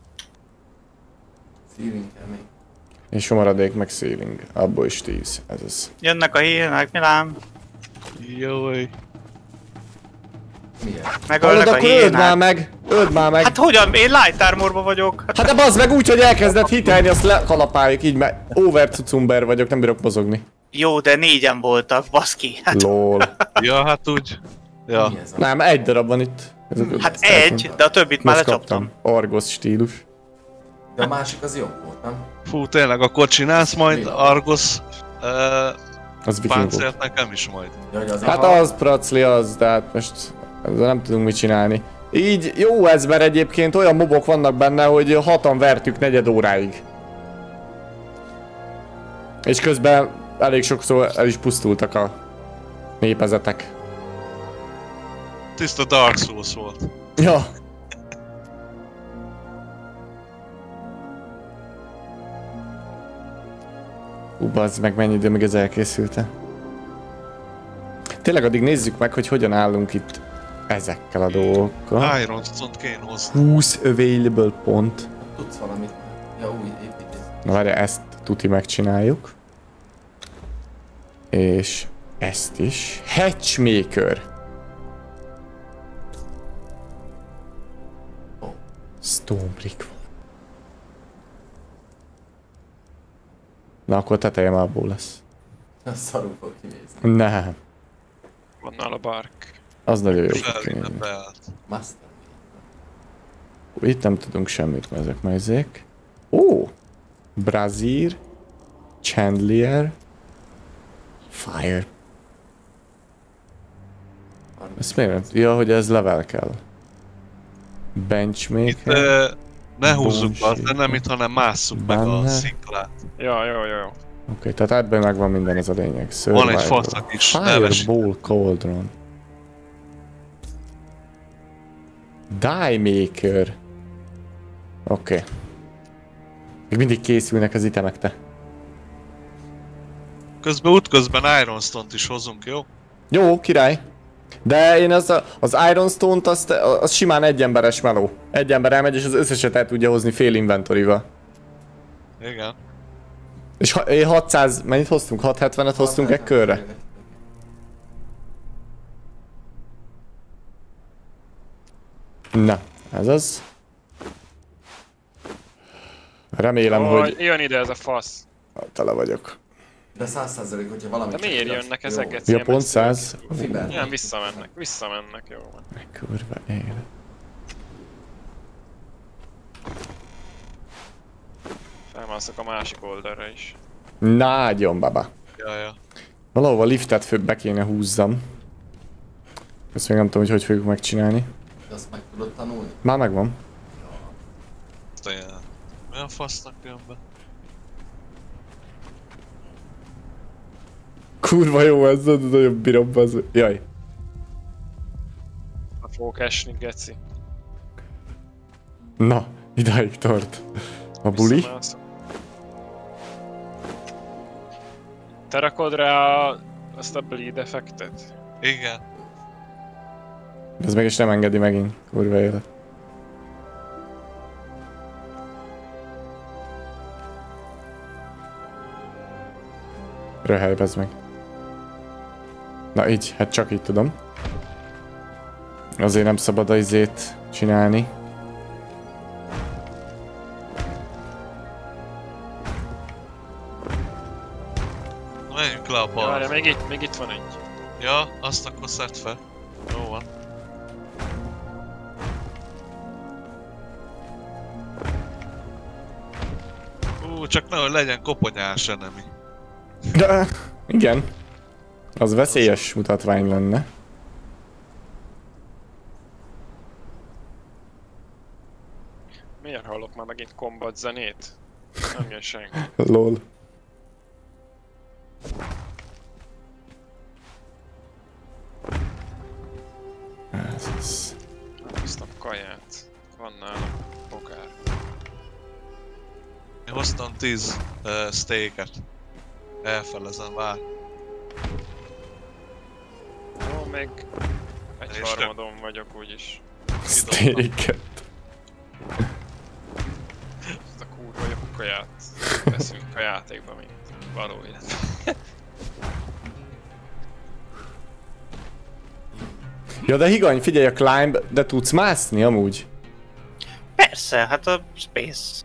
Ceiling kell még. És a maradék meg ceiling. Abból is 10. Ez az. Jönnek a hímek, Milán. Jaj. Milyen? Megölnek a Akkor öld már hímek. meg! Öld már meg! Hát hogyan? Én light armorba vagyok. Hát de bazd meg úgy, hogy elkezdett hitelni, azt lekalapáljuk így, mert overcucumber vagyok, nem bírok mozogni. Jó, de 4-en voltak, baszki. Hát, Lol. Ja, hát úgy. Ja. Mi ez a... Nem, 1 darab van itt. hát egy, de a többit már Most lecsaptam. kaptam. Argos stílus. De a másik az jobb volt, nem? Fú, tényleg, akkor csinálsz majd Argos Az viking volt. páncélt nekem is majd. Ja, hogy az Hát az Pracli az, de hát most ezzel nem tudunk mit csinálni. Így jó ez, mert egyébként olyan mobok vannak benne, hogy 6-an vertük negyed óráig. És közben elég sokszor el is pusztultak a népezetek. Tiszta Dark Souls volt. Ja. Bazd meg, mennyi idő, még ez elkészült-e. Tényleg addig nézzük meg, hogy hogyan állunk itt ezekkel a dolgokkal. Iron Stone-t kéne hozni. 20 available pont. Tudsz valamit? Ja, új építés. Na várja, ezt tuti megcsináljuk. És ezt is. Hatchmaker. Stone brick van. Na akkor teteje már abból lesz. Szarul fog kinézni. Nem. Van nála bark. Az nagyon jó. Felvinne beállt. Master. Itt nem tudunk semmit, mert ezek mezék. Ó! Brazír. Chandelier. Fire. Ezt miért nem? Ja, hogy ez level kell. Itt Benchmaker. ne húzzuk be, Bullshit. de nem itt, hanem másszuk meg a Banner. sziklát. Ja, jó. Oké, tehát ebben megvan minden, ez a lényeg. Van egy faszak is, Fireball Cauldron. Die Maker. Oké. Még mindig készülnek az itemek, te. Közben útközben Iron Stone-t is hozunk, jó? Jó, király. De én az Iron Stone-t, az simán egy emberes meló. Egy ember elmegy, és az összeset el tudja hozni fél inventory-val. Igen. És 600, mennyit hoztunk? 670-et hoztunk egy körre? Na, ez az. Remélem, hogy... Jön ide ez a fasz. Tele vagyok. De 100%, hogyha valami... De miért jönnek ezeket? Ja, pont 100. Nem, visszamennek, jó van. Kurva élet. Felmászok a másik oldalra is. Nágyon, baba. Ja. Valahova liftet be kéne húzzam. Ezt még nem tudom, hogy fogjuk megcsinálni. De azt meg tudod tanulni? Már megvan. Olyan fasznak jön be. Kurva jó ez, de nagyon bírom az. Jaj. A fogok esni, geci. Na, idáig tart. A buli. Visszamászok. Te rakod rá azt a bleed effektet? Igen. Ez meg is nem engedi megint. Kurva élet. Röhely, bezd meg. Na így, hát csak így tudom. Azért nem szabad a izét csinálni. Menjünk le a Ja, balra. még itt van egy. Ja, azt akkor szedd fel. Jó van. Csak nehogy legyen koponyás enemi. De, igen. Az veszélyes mutatvány lenne. Miért hallok már megint combat zenét? Nem jön senki. Lol. Ez az. Hoztam kaját. Van nálam bogár. Én hoztam 10 steaket. Elfelezem, vár. Jó, még egy És harmadon vagyok úgyis. Steaket. Ezt a kurva jó kaját. Veszünk a játékba, mint való élet. Ja, de higany, figyelj a climb, de tudsz mászni amúgy? Persze, hát a Space.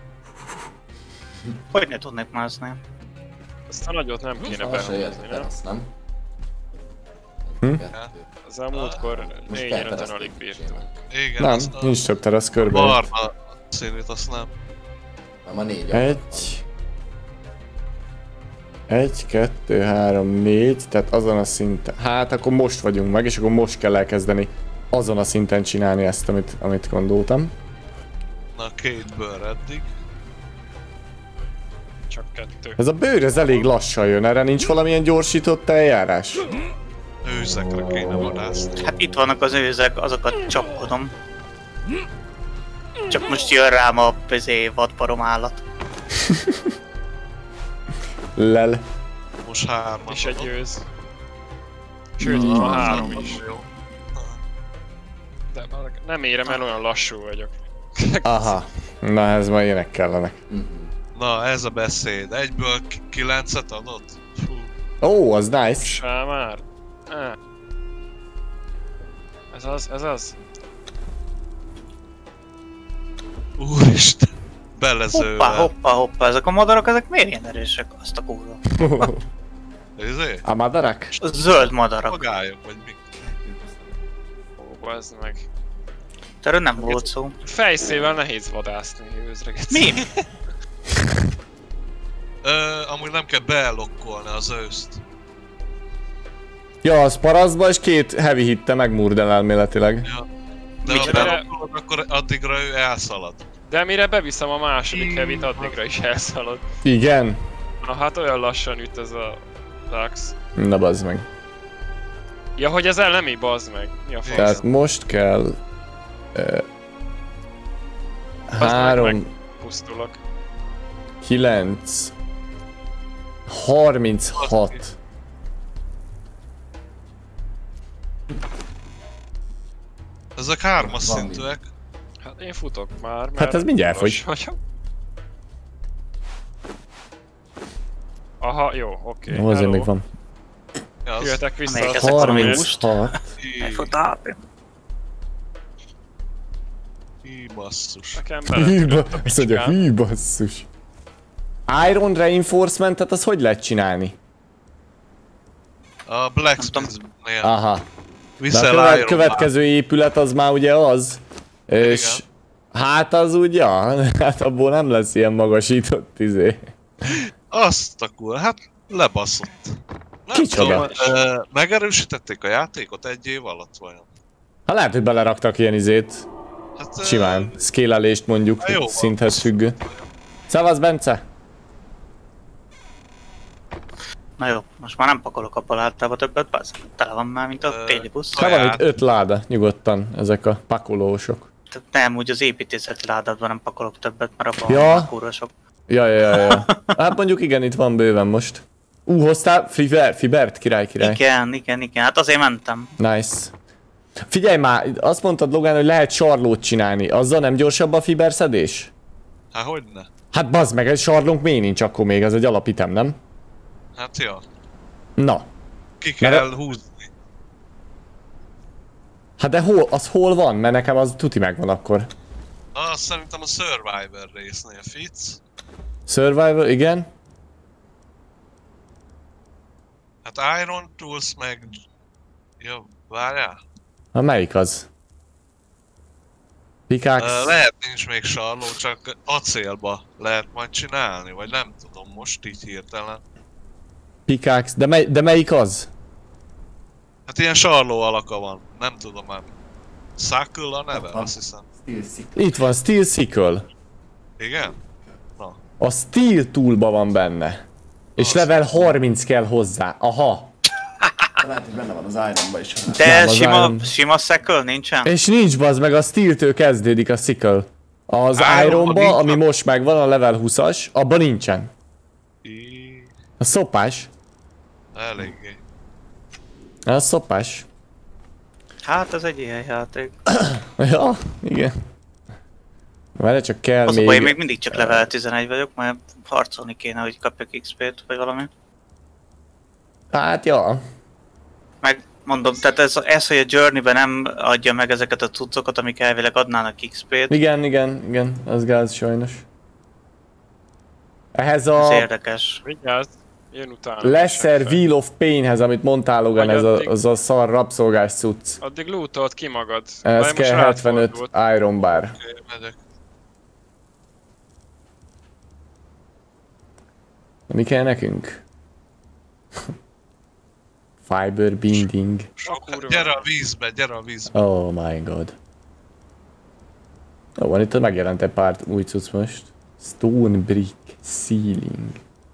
Hogy ne tudnék mászni? Azt a nagyot nem kéne Azt se behozni, érted, nem? azt nem? Hm? Kettő. Az a múltkor Most 4-5-en kettő alig azt bírtuk. csinálni. Igen, Nem, azt a nincs több terasz körbe. barna színűt, azt nem. Nem, a 4 Egy, 2, 3, 4, tehát azon a szinten. Hát akkor most vagyunk meg, és akkor most kell elkezdeni azon a szinten csinálni ezt, amit gondoltam. Na, 2 bőr eddig. Csak 2. Ez a bőr, ez elég lassan jön, erre nincs valamilyen gyorsított eljárás? Őzekre kéne vadászni. Hát itt vannak az őzek, azokat csapkodom. Csak most jön rám a vadparom állat. Lel. Most 3. És egy őz. Sőt, itt van 3 is. Jó. De nem érem el, olyan lassú vagyok. Aha. Na, ez már ilyenek kellenek. Na, ez a beszéd. Egyből 9-et adott? Fú. Ó, az nice. Sá már. Ez az. Úristen. Belezővel. Hoppá, ezek a madarak, ezek miért ilyen erősek? Azt a kurva. Izé? A madarak? A zöld madarak. Magályok, vagy mi? Ó, bazd meg. Erről nem volt szó. Fejszével nehéz vadászni őzreget. Mi? Amúgy nem kell beellokkolni az őszt. Ja, az parasztba és 2 heavy hitte megmurdel elméletileg. Ja. De Mit ha csinál? beellokkolod, akkor addigra ő elszalad. De mire beviszem a második heavy-t, addigra is elszalad. Igen? Na hát olyan lassan üt ez a Lux. Na bazd meg. Ja, hogy ez elemi, bazd meg. Mi a fasz? Tehát most kell... 3, Pusztulok. 9, 36. Ezek 3-as szintűek. Hát én futok már, mert... Hát ez mindjárt gyors fogy. vagyok. Aha, jó, oké. Ó, azért még van. Ja, az... Jöhetek vissza. Amelyik az ezek van, 36. Hí, basszus. Nekem Hű, beletörött a azt mondja, picikám. hű basszus. Iron Reinforcementet az hogy lehet csinálni? A Blacksmith-nél. Aha. De Viszel a Iron következő épület az már ugye az. És hát az ugye, hát abból nem lesz ilyen magasított izé. Azt a kur... hát lebaszott. Nem Kicsoda? tudom, megerősítették a játékot 1 év alatt vajon? Hát lehet, hogy beleraktak ilyen izét. Hát, Simán. Scale-elést mondjuk, jó van. szinthez függő. Szevasz, Bence! Na jó, most már nem pakolok a palátába többet, bazd. Tele van már, mint a téli busz. Hát van itt 5 láda, nyugodtan, ezek a pakolósok. Tehát nem, úgy az építészeti ládádban nem pakolok többet, mert abban Ja. van kurva sok. Ja. Hát mondjuk igen, itt van bőven most. Hoztál Fibert? Király. Igen, hát azért mentem. Nice. Figyelj már, azt mondtad Logan, hogy lehet sarlót csinálni. Azzal nem gyorsabb a fiberszedés? Hát hogyne? Hát bazd meg, egy sarlónk még nincs akkor még, ez egy alapitem, nem? Hát ja. Na. Ki kell húzni. Hát de hol van? Mert nekem az tuti megvan akkor. Azt szerintem a Survivor résznél Fitz. Survivor, igen. Hát Iron Tools meg... Jó, várjál. Na melyik az? Pickaxe? Lehet nincs még sarló, csak acélba lehet majd csinálni, vagy nem tudom most így hirtelen. Pickaxe, de melyik az? Hát ilyen sarló alaka van, nem tudom már. Suckle a neve, azt hiszem. Itt van, Steel Sickle. Igen? A Steel Toolba van benne. És level 30 kell hozzá. Aha. Lehet, hogy benne van az Ironba is. De Nem, az sima szeköl nincsen? És nincs bazd meg, a Steel-től kezdődik a Sickle. Az Ironba Ironba, nincs. ami most megvan, a level 20-as, abban nincsen. A szopás. Eléggé. A szopás. Hát ez egy ilyen játék. Ja, igen. Várj, csak kell Az a még... baj, én még mindig csak level 11 vagyok, mert harcolni kéne, hogy kapjak XP-t, vagy valami. Hát, ja. Meg mondom, tehát ez hogy a Journey-ben nem adja meg ezeket a cuccokat, amik elvileg adnának XP-t, Igen, az gáz sajnos. Ehhez ez a érdekes. Vigyázz, jön utána. Lesser Wheel of Painhez, amit mondtál Logan, Vagy ez addig- az a szar rabszolgás cucc. Addig lootolt ki magad. Ez Vagy kell most 75 rátfordult. Iron Bar. Oké, megyek. Mi kell nekünk? Fiber binding. Gyere a vízbe, gyere a vízbe. Oh my god. Van itt megjelent egy pár új cucc most. Stone brick ceiling.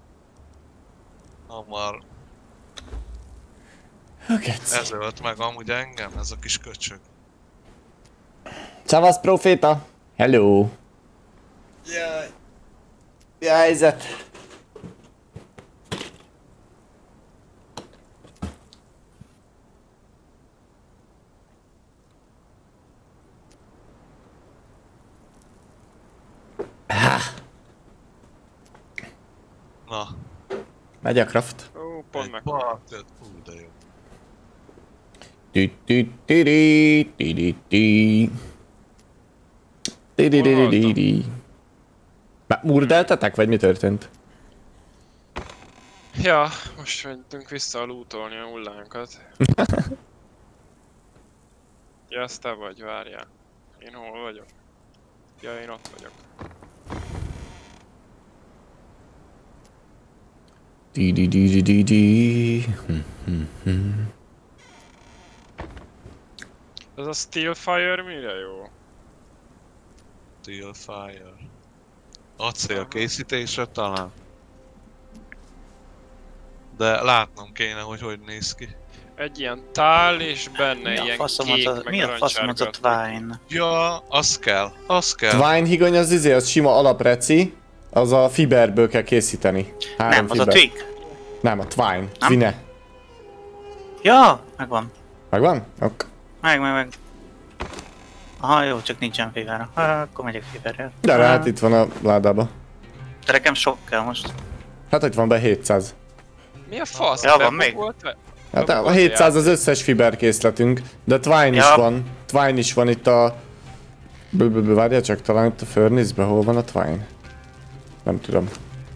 Hamar. Ez ölt meg amúgy engem, ez a kis köcsög. Csavasz proféta! Hello! Jaj! Mi a helyzet? Na. Megy a craft. Ó, pont meg. De jó. Murdeltetek, vagy mi történt? Ja, most mentünk vissza a lootolni a hullánkat. Ja, azt te vagy, várjál. Én hol vagyok? Ja, én ott vagyok. Ez a Steelfire mire jó? Steelfire. Acél készítésre talán. De látnom kéne, hogy hogy néz ki. Egy ilyen tál és benne ilyen kék, meg mi a faszom az a Twine? Ja, az kell, az kell. Twine higany az az sima alapreci, az a fiberből kell készíteni. Nem, az a Twig. Nem, a Twine. Twine. Ja, megvan. Megvan? Ok. Meg. Aha, jó, csak nincsen fiberre. Akkor megyek fiberrel. De hát itt van a ládába. De nekem sok kell most. Hát itt van be 700. Mi a fasz? Ja, van még. Hát a 700 az összes fiberkészletünk, de Twine is van. Twine is van itt a... Várjál csak, talán itt a Furnace-be, hol van a Twine? Nem tudom.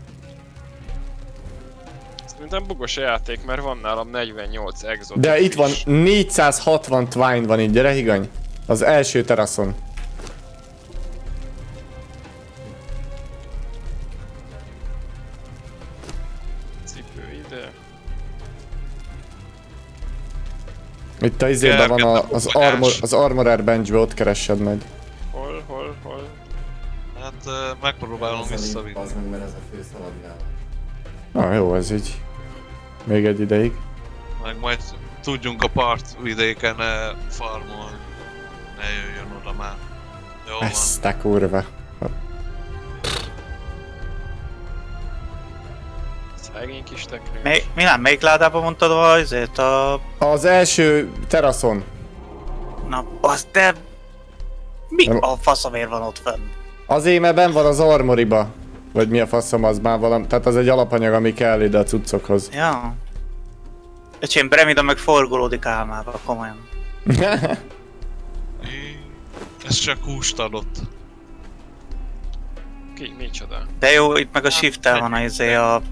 Szerintem bugos a játék, mert van nálam 48 exot. De itt van 460 Twine van itt, gyere higany. Az első teraszon. Cipő ide. Itt a izében van az Armorer Benchbe, ott keressed majd. Hol? Hát megpróbálom visszavinni. Az meg, mert ez a fő szaladgál. Na jó, ez így. Még egy ideig. Meg majd tudjunk a partvidéken farmolni. Ne jöjjön oda már. Jó van. Ezt te kurva. Szegény kis teknő. Melyik ládában mondtad azért a... Az első teraszon. Na, az de... Mi a faszomért van ott fenn? Azért, mert benn van az armoriba. Vagy mi a faszom, az már valami... Tehát az egy alapanyag, ami kell ide a cuccokhoz. Ja. Öcsém, Bremida meg forgolódik álmába, komolyan. Ez csak húst adott. Ki? Micsoda? De jó, itt meg a shift-tel van a...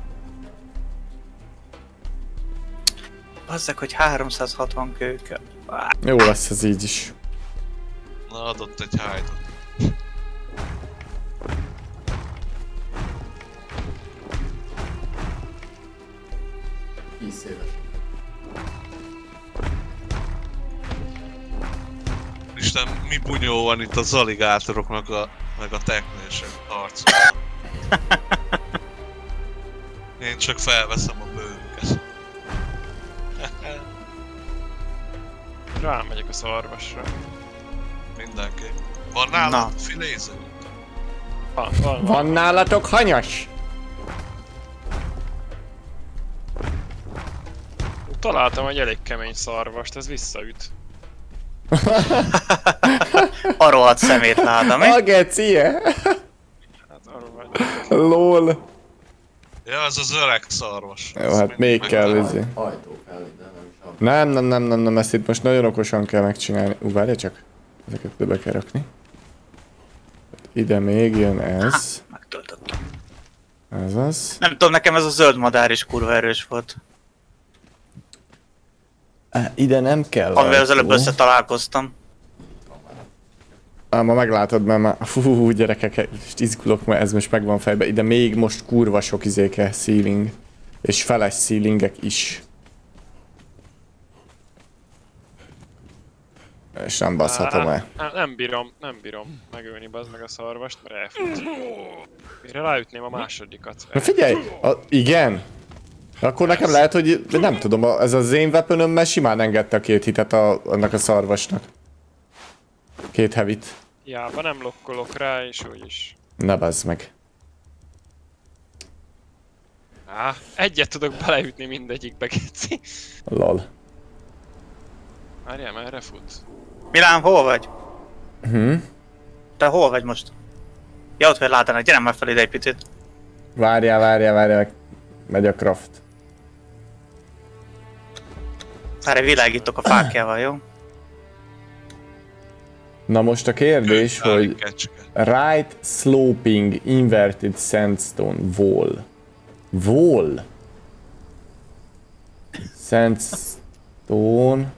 Bazzeg, hogy 360 kőkkel. Jó lesz ez így is. Na, adott egy hide-ot. Isten, mi bunyó van itt az aligátoroknak meg a teknősök harcban. Én csak felveszem a bőrüket. Rámegyek a szarvasra. Mindenki. Van nálad filéző? Van nálatok hanyas? Találtam egy elég kemény szarvast, ez visszaüt. A rohadt szemétláda, mi? A gecie! Hát arról vagy. LOL. Ja, ez az öreg szarvas. Jó, hát még kell izé. Ajtó kell, de nem is Nem, ezt itt most nagyon okosan kell megcsinálni. Várja csak. Ezeket be kell rakni. Ide még jön ez. Megtöltöttem. Ez az. Nem tudom, nekem ez a zöld madár is kurva erős volt. Ide nem kell. Amivel az előbb összetalálkoztam. Ma meglátod, mert már... Fú, gyerekek, izgulok, mert ez most megvan fejbe. Ide még most kurva sok izéke, ceiling. És feles ceilingek is. És nem baszhatom el. Nem bírom megölni bazd meg a szarvast, mert elfut. Mire ráütném a másodikat. Na figyelj! Igen! Akkor nekem lehet, hogy nem tudom, ez az én weaponömmel simán engedte a 2 hitet annak a szarvasnak. 2 heavy-t. Jába nem lokkolok rá, és úgyis. Ne bazd meg. Egyet tudok beleütni mindegyikbe, Geci. Lol. Várjál, merre fut? Milán, hol vagy? Te hol vagy most? Ja, ott vagy látanak, gyere már fel ide egy picit. Várjál. Megy a craft. Erre világítok a fákjával, jó? Na most a kérdés, hogy Kecske. right sloping inverted sandstone wall. Wall? Sandstone.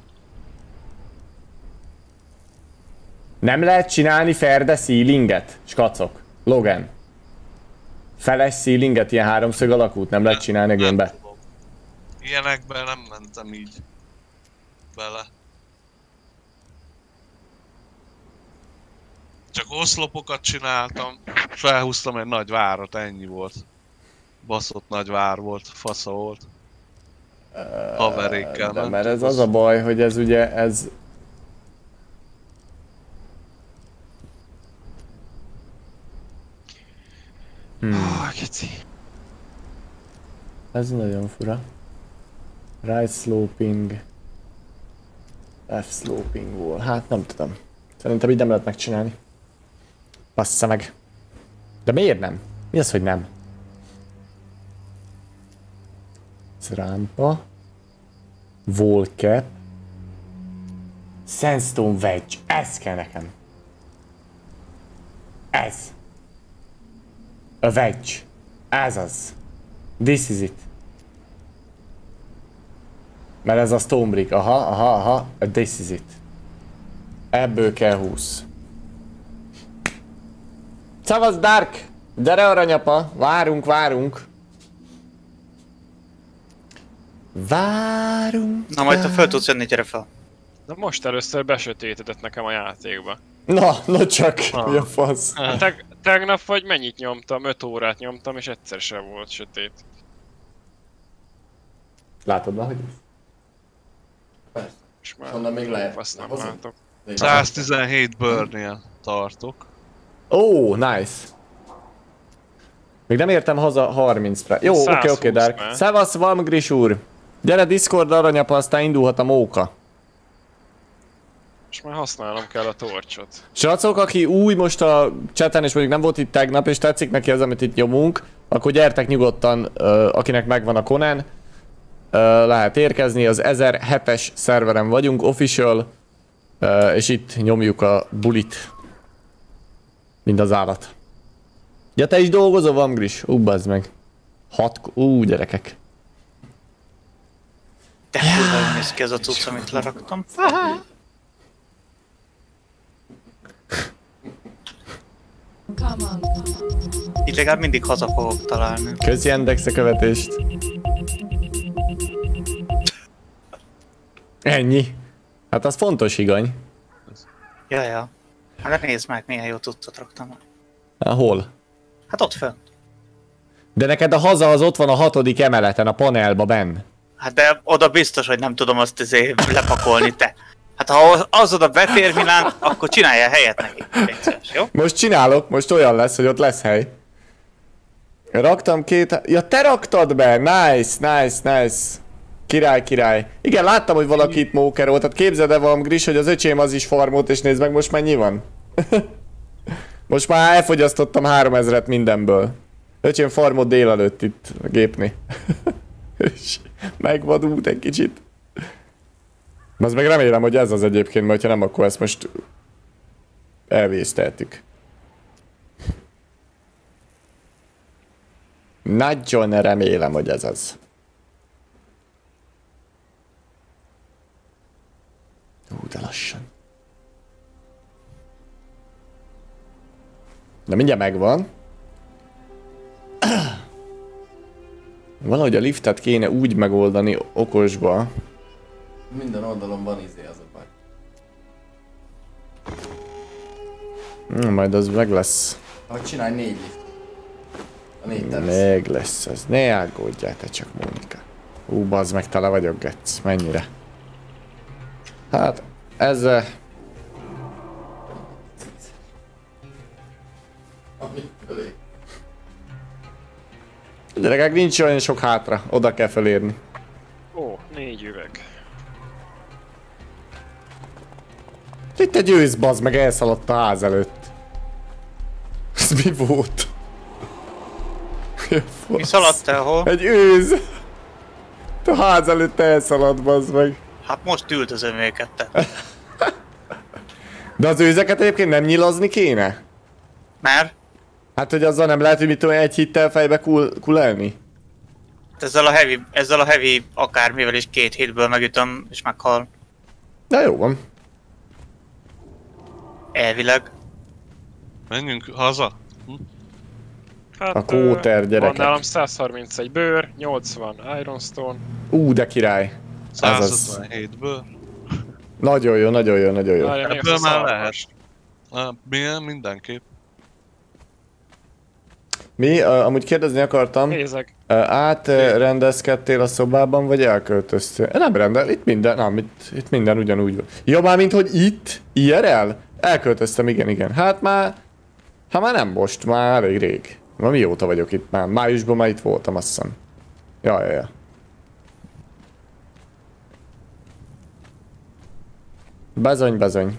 Nem lehet csinálni ferde ceilинget, skacok? Logan. Feles ceilинget, ilyen háromszög alakút nem lehet csinálni a gémbe. Ilyenekben nem mentem így bele. Csak oszlopokat csináltam, felhúztam egy nagy várat, ennyi volt. Baszott nagy vár volt, fasza volt. Haverékkel De ment. mert ez az a baj, hogy ez ugye, ez... Geci. Ez nagyon fura. Right sloping. F sloping wall. Hát nem tudom. Szerintem így nem lehet megcsinálni. Bassza meg. De miért nem? Mi az, hogy nem? Ez rámpa. Wall cap. Sandstone wedge. Ez kell nekem. Ez. A wedge. Ez az. This is it. Mert ez a stone brick. Aha. This is it. Ebből kell 20. Szavasz Dark! Gyere aranyapa! Várunk. Na majd te föl tudsz jönni, gyere fel. De most először besötétedett nekem a játékba. Na csak! Mi a fasz? Tegnap vagy mennyit nyomtam? 5 órát nyomtam, és egyszer sem volt sötét. Látod már, hogy És már onnan még lehet. azt nem Hozom? látok. 117 burnél tartok. Ó, nice. Még nem értem haza 30-ra. Jó, oké, 120 Dark. már. Szevasz, Valmgris úr! Gyere Discord aranyapa, aztán indulhat a móka. És már használnom kell a torcsot. Srácok, aki új most a chaten, és mondjuk nem volt itt tegnap, és tetszik neki az, amit itt nyomunk, akkor gyertek nyugodtan, akinek megvan a Conan. Lehet érkezni, az 1007-es szerveren vagyunk, official, és itt nyomjuk a bulit. Mind az állat. Ja, te is dolgozol, Vamgris? Bazd meg. Gyerekek. De kurva néz ki ez a cucc, amit leraktam. Így legalább mindig haza fogok találni. Köszi Endex a követést. Ennyi. Hát az fontos igany. Ja. Hát de nézd meg, milyen jó cuccot raktam. Hol? Hát ott fönt. De neked a haza az ott van a 6. emeleten, a panelba benn. Hát de oda biztos, hogy nem tudom azt lepakolni, te. Hát ha az oda befér Milán, akkor csinálja helyet neki. Egyszerűs, jó? Most csinálok, most olyan lesz, hogy ott lesz hely. Raktam 2... Ja, te raktad be! Nice. Király. Igen, láttam, hogy valaki itt mókerolt. Tehát képzeld el valami Gris, hogy az öcsém az is farmolt, és nézd meg most mennyi van. Most már elfogyasztottam 3000-et mindenből. Öcsém farmolt délelőtt itt a gépni. És megvadult egy kicsit. Az meg remélem, hogy ez az egyébként, mert ha nem, akkor ezt most elvészteltük. Nagyon remélem, hogy ez az. De lassan. De mindjárt megvan. Valahogy a liftet kéne úgy megoldani okosba. Minden oldalon van izé az a baj. Majd az meg lesz. Hogy csinálj 4 lift. A 4 teresz. Meg lesz ez. Ne aggódjál te csak, Mónika. Bazd meg, tele vagyok, Getsz. Mennyire? Hát, ezzel... Gyerekek, nincs olyan sok hátra. Oda kell felérni. Ó, 4 üveg. Itt egy ősz, bazd meg, elszaladt a ház előtt. Ez mi volt? Mi szaladt el hol? Egy őz! A ház előtt elszaladt, bazd meg. Hát most üldözöm őket, te. De az őzeket egyébként nem nyilazni kéne? Mert Hát, hogy azzal nem lehet, hogy mit tudom, egy hittel fejbe kulelni? ezzel a heavy akármivel is 2 hitből megütöm és meghal. De jó van. Elvileg. Menjünk haza. Hát, A kóter, gyerekek. van nálam 131 bőr, 80 ironstone. De király. Ez az. 157-ből. Nagyon jó, nagyon jó, nagyon jó. Várjál, mi Ebből az a már szarvas? lehet. Milyen? Mindenképp. Mi? Amúgy kérdezni akartam. Nézek. Átrendezkedtél a szobában, vagy elköltöztél? Nem rendel, itt minden, nem, itt minden ugyanúgy van. Ja, már mint hogy itt? IRL? Elköltöztem, igen. Hát már nem most, már elég rég. Ma mióta vagyok itt már? Májusban már itt voltam, azt hiszem. Ja. Bezony.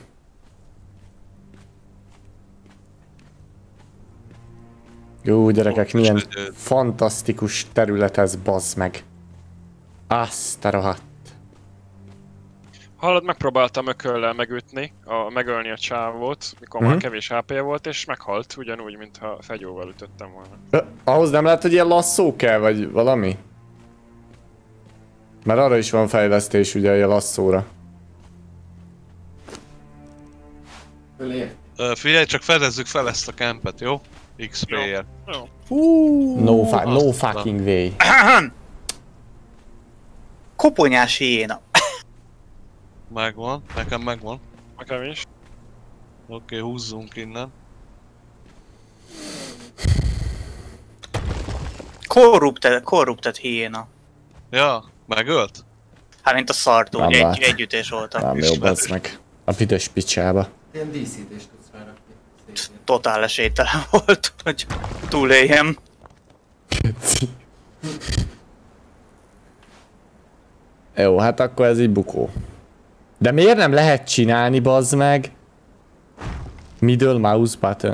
Jó, gyerekek, milyen fantasztikus terület ez, bazd meg. Azt a rohadt. Hallod, megpróbáltam ököllel megölni a csávót, mikor már kevés HP-je volt, és meghalt, ugyanúgy, mintha fegyóval ütöttem volna. Ahhoz nem lehet, hogy ilyen lasszó kell, vagy valami? Mert arra is van fejlesztés, ugye, ilyen lasszóra. Figyelj, csak fedezzük fel ezt a kempet, jó? X-player. No fucking way. Koponyás hiéna. Megvan, nekem megvan. Nekem is. Oké, húzzunk innen. Korruptet hiéna. Ja, megölt? Hát mint a szart, Nem úgy lát. együttés voltak. Nem jó, bazd meg. A büdös picsába. Ilyen díszítést tudsz rárakni. Szépen. Totál esélytelen volt, hogy túléljem. Jó, hát akkor ez így bukó. De miért nem lehet csinálni, bazd meg? Middle mouse button.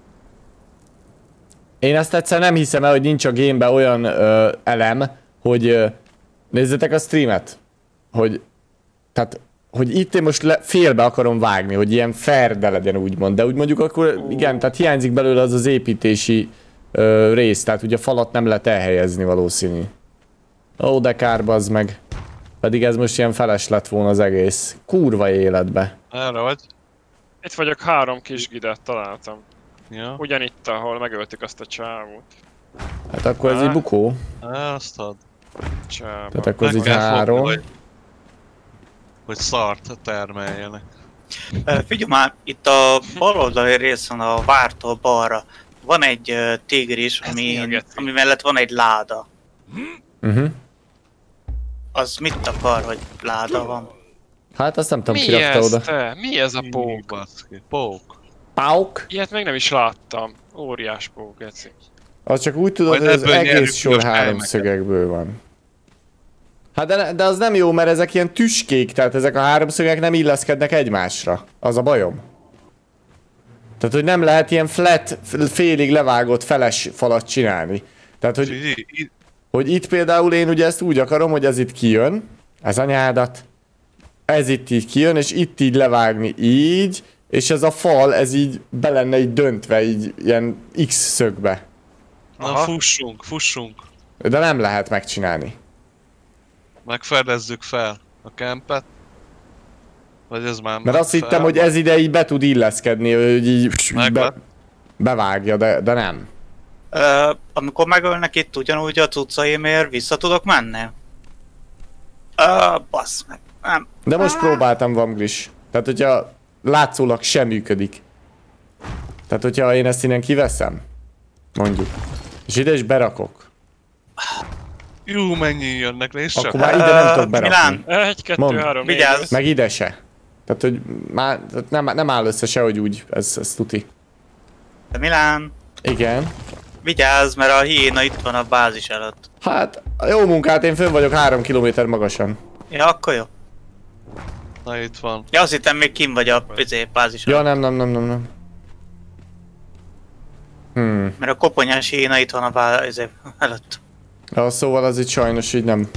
Én ezt egyszer nem hiszem el, hogy nincs a gameben olyan elem, hogy nézzetek a streamet. Tehát, hogy itt én most félbe akarom vágni, hogy ilyen ferde legyen úgymond. De úgy mondjuk akkor igen, tehát hiányzik belőle az építési rész. Tehát ugye a falat nem lehet elhelyezni valószínű. Ó, de kár, bazd meg. Pedig ez most ilyen feles lett volna az egész. Kurva életbe. Erre vagy? Itt vagyok, 3 kis gidet találtam. Ja. Ugyanitt, ahol megöltük azt a csávót. Hát akkor ez így bukó. Azt ad. Csába. Tehát akkor ez Meg így kell fogni, 3. hogy szart termeljenek. Figyelj már, itt a baloldali részen a vártól balra van egy tigris, ami mellett van egy láda. Az mit akar, hogy láda van? Hát azt nem tudom, Mi ki rakta ez, oda. te? Mi ez a pók? Baszki, pók. Pauk? Ilyet még nem is láttam. Óriás pók, Geci. Az csak úgy tudod, Majd hogy az ebből nyerjük egész sor most 3 elmeket. szögekből van. Hát de az nem jó, mert ezek ilyen tüskék, tehát ezek a 3 szögek nem illeszkednek egymásra. Az a bajom. Tehát, hogy nem lehet ilyen flat, félig levágott feles falat csinálni. Tehát, hogy itt például én ugye ezt úgy akarom, hogy ez itt kijön, ez anyádat, ez itt így kijön, és itt így levágni így, és ez a fal, ez így be lenne így döntve, így ilyen X szögbe. Na fussunk. De nem lehet megcsinálni. Megfedezzük fel a kempet. Vagy ez már Mert azt hittem, hogy ez ide így be tud illeszkedni, hogy így bevágja, de nem. Amikor megölnek itt ugyanúgy a cuccaimért vissza tudok menni? Bassz meg. Nem. De most próbáltam Vamglis. Tehát, hogyha látszólag sem működik. Tehát, hogyha én ezt innen kiveszem, mondjuk, és ide is berakok, Jú, mennyi jönnek, nézd csak. akkor már ide nem tudok berakni. Milán, 1, 2, Mondd. 3, 4, Vigyázz. Meg ide se. Tehát, hogy már nem áll össze sehogy úgy, ez tuti. de Milán, Igen. vigyázz, mert a hiéna itt van a bázis előtt. Hát, jó munkát, én fönn vagyok 3 kilométer magasan. Ja, akkor jó. Na itt van. Ja, azt hittem még kim vagy a bázis Ja, előtt. nem. Mert a koponyás hiéna itt van a bázis előtt. Ja, szóval az itt sajnos így nem.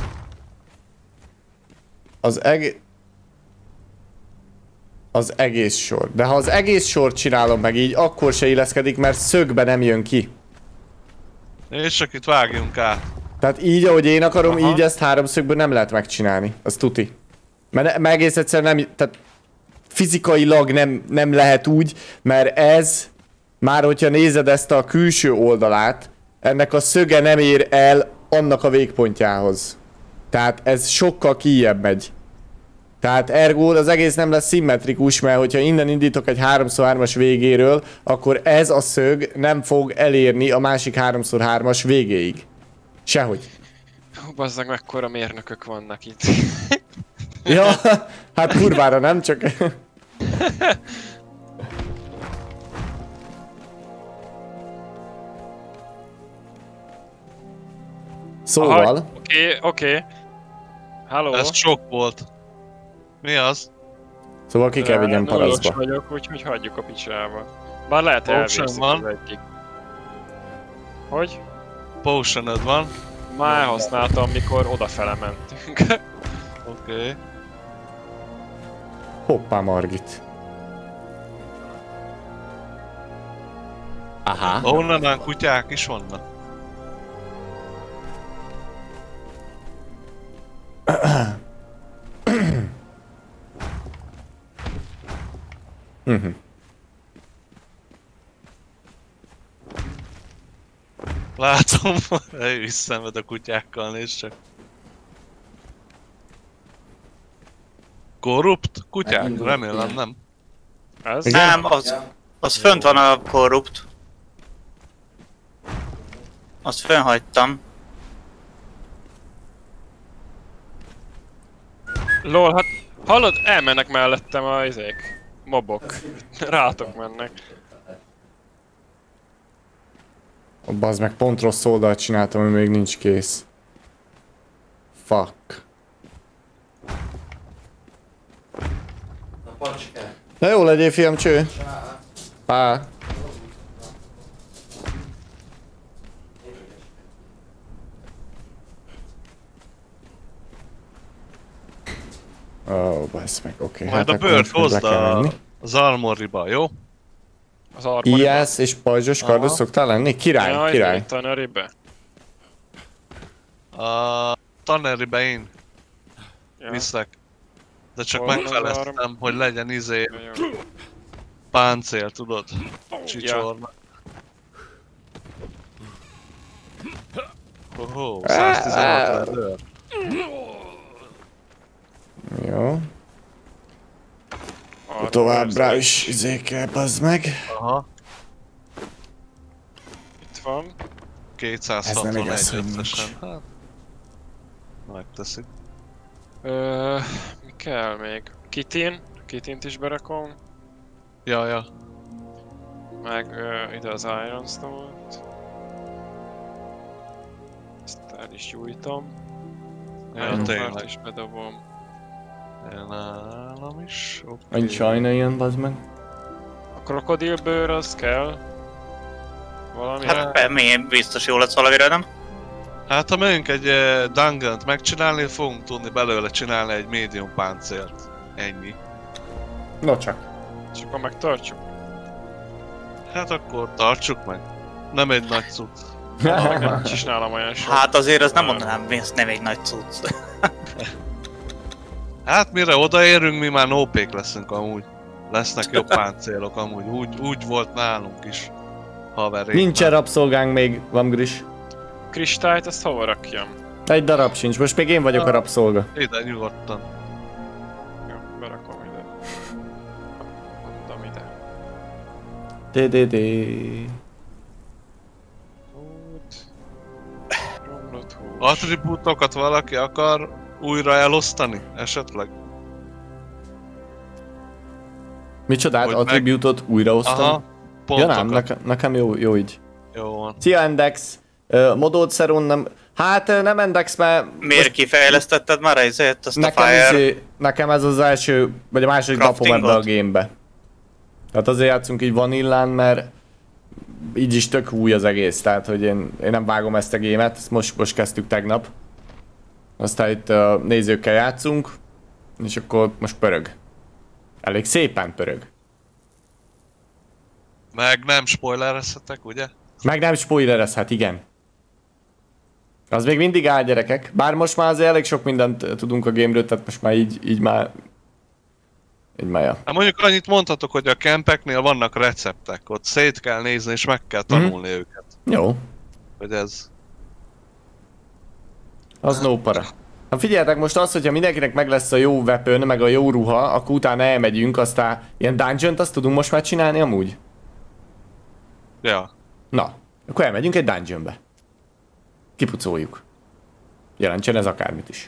Az egész sor. De ha az egész sort csinálom meg így, akkor se illeszkedik, mert szögbe nem jön ki. És csak itt vágjunk át. Tehát így, ahogy én akarom, Aha. így ezt 3 szögből nem lehet megcsinálni. Az tuti. Mert egész egyszerűen nem, tehát fizikailag nem lehet úgy, mert ez, már hogyha nézed ezt a külső oldalát, ennek a szöge nem ér el annak a végpontjához. Tehát ez sokkal kijjebb megy. Tehát ergo az egész nem lesz szimmetrikus, mert hogyha innen indítok egy 3x3-as végéről, akkor ez a szög nem fog elérni a másik 3x3-as végéig. Sehogy. Hú, bazzag, mekkora mérnökök vannak itt. Ja, hát kurvára nem, csak... Szóval... Oké. Halló? Ez sok volt. Mi az? Szóval ki kell vigyem Nullos paraszba. vagyok, úgyhogy hagyjuk a picsába. Bár lehet Potion elvészik van. az egyik. Hogy? Potioned van. Már használtam, mikor odafele mentünk. Oké. Hoppá, Margit. Aha. Onnan kutyák is vannak. Látom, ő is szenved a kutyákkal, nézd csak. Korrupt kutyák? Remélem nem. Ez? Igen? Nem, az fönt van a korrupt. Azt fönhagytam. Lol, hát hallod, elmennek mellettem a izék. Mobok. Rátok mennek. Bazd meg, pont rossz oldalt csináltam, ami még nincs kész. Fuck. Na jó legyél, fiam, cső. Pá. Ó, basz meg, oké. Majd a akkor bőrt most le hozd kell menni. az armoriba, jó? Az armoriba. Ijász és pajzsos kardos szoktál lenni? Király, Jaj, király. itt a nőribe. A Tanneribe én Ja. viszlek. De csak Hol van az megfeleztem, hogy legyen izé Jó. páncél, tudod? Csicsorna. Ohó, 116 rendőr. Jó. Arra Továbbra érzek. is izékel, bazd meg. Aha, Itt van. 261 igaz, hogy nincs. összesen. Hát, megteszik. Mi kell még? Kitint is berakom. Ja. Meg ide az Iron Stone-t. Ezt el is gyújtom. Ja, Iron tényleg. Heart is bedobom. Én nálam is. Oké. Annyi sajna ilyen, bazd meg. A krokodilbőr az kell. Valami. Hát miért biztos jó lesz valamire, nem? Hát ha megyünk egy dungeont megcsinálni, fogunk tudni belőle csinálni egy medium páncélt. Ennyi. No csak. És akkor megtartjuk. Hát akkor tartsuk meg. Nem egy nagy cucc. Meg nincs is nálam olyan sok. Hát azért az nem mondanám, hogy ez nem egy nagy cucc. Hát mire odaérünk, mi már no-pék leszünk amúgy. Lesznek jobb páncélok amúgy. Úgy volt nálunk is. Haverék. Nincsen rabszolgánk még, Vamgris. Kristályt azt hova rakjam? Egy darab sincs, most még én vagyok a rabszolga. Ide nyugodtan. Jó, berakom ide. Mondom ide. DDD. Romlott hús. Attribútokat valaki akar újra elosztani? Esetleg? Micsodát? Hogy Attribútot újraosztani? Aha, Ja nem, pontokat. nekem jó így. Jó van. Szia Endex! Modod Szeron nem... Hát nem Endex, mert... Miért kifejlesztetted már ezért azt a Nekem, Fire? nekem ez az első, vagy a második napom ebbe a gamebe. Tehát azért játszunk így vanillán, mert így is tök új az egész, tehát hogy én nem vágom ezt a gémet, ezt most kezdtük tegnap. Aztán itt nézőkkel játszunk, és akkor most pörög. Elég szépen pörög. Meg nem spoilerezhetek, ugye? Meg nem spoilerezhet, igen. Az még mindig áll, gyerekek. Bár most már azért elég sok mindent tudunk a gameről, tehát most már így már... Így már ja. Hát mondjuk annyit mondhatok, hogy a kempeknél vannak receptek, ott szét kell nézni és meg kell tanulni őket. Jó. Hogy ez... Az no para. Hát figyeljetek most azt, hogyha mindenkinek meg lesz a jó weapon, meg a jó ruha, akkor utána elmegyünk, aztán ilyen dungeon-t azt tudunk most már csinálni amúgy? Ja. Na, akkor elmegyünk egy dungeonbe. Kipucoljuk. Jelentsen ez akármit is.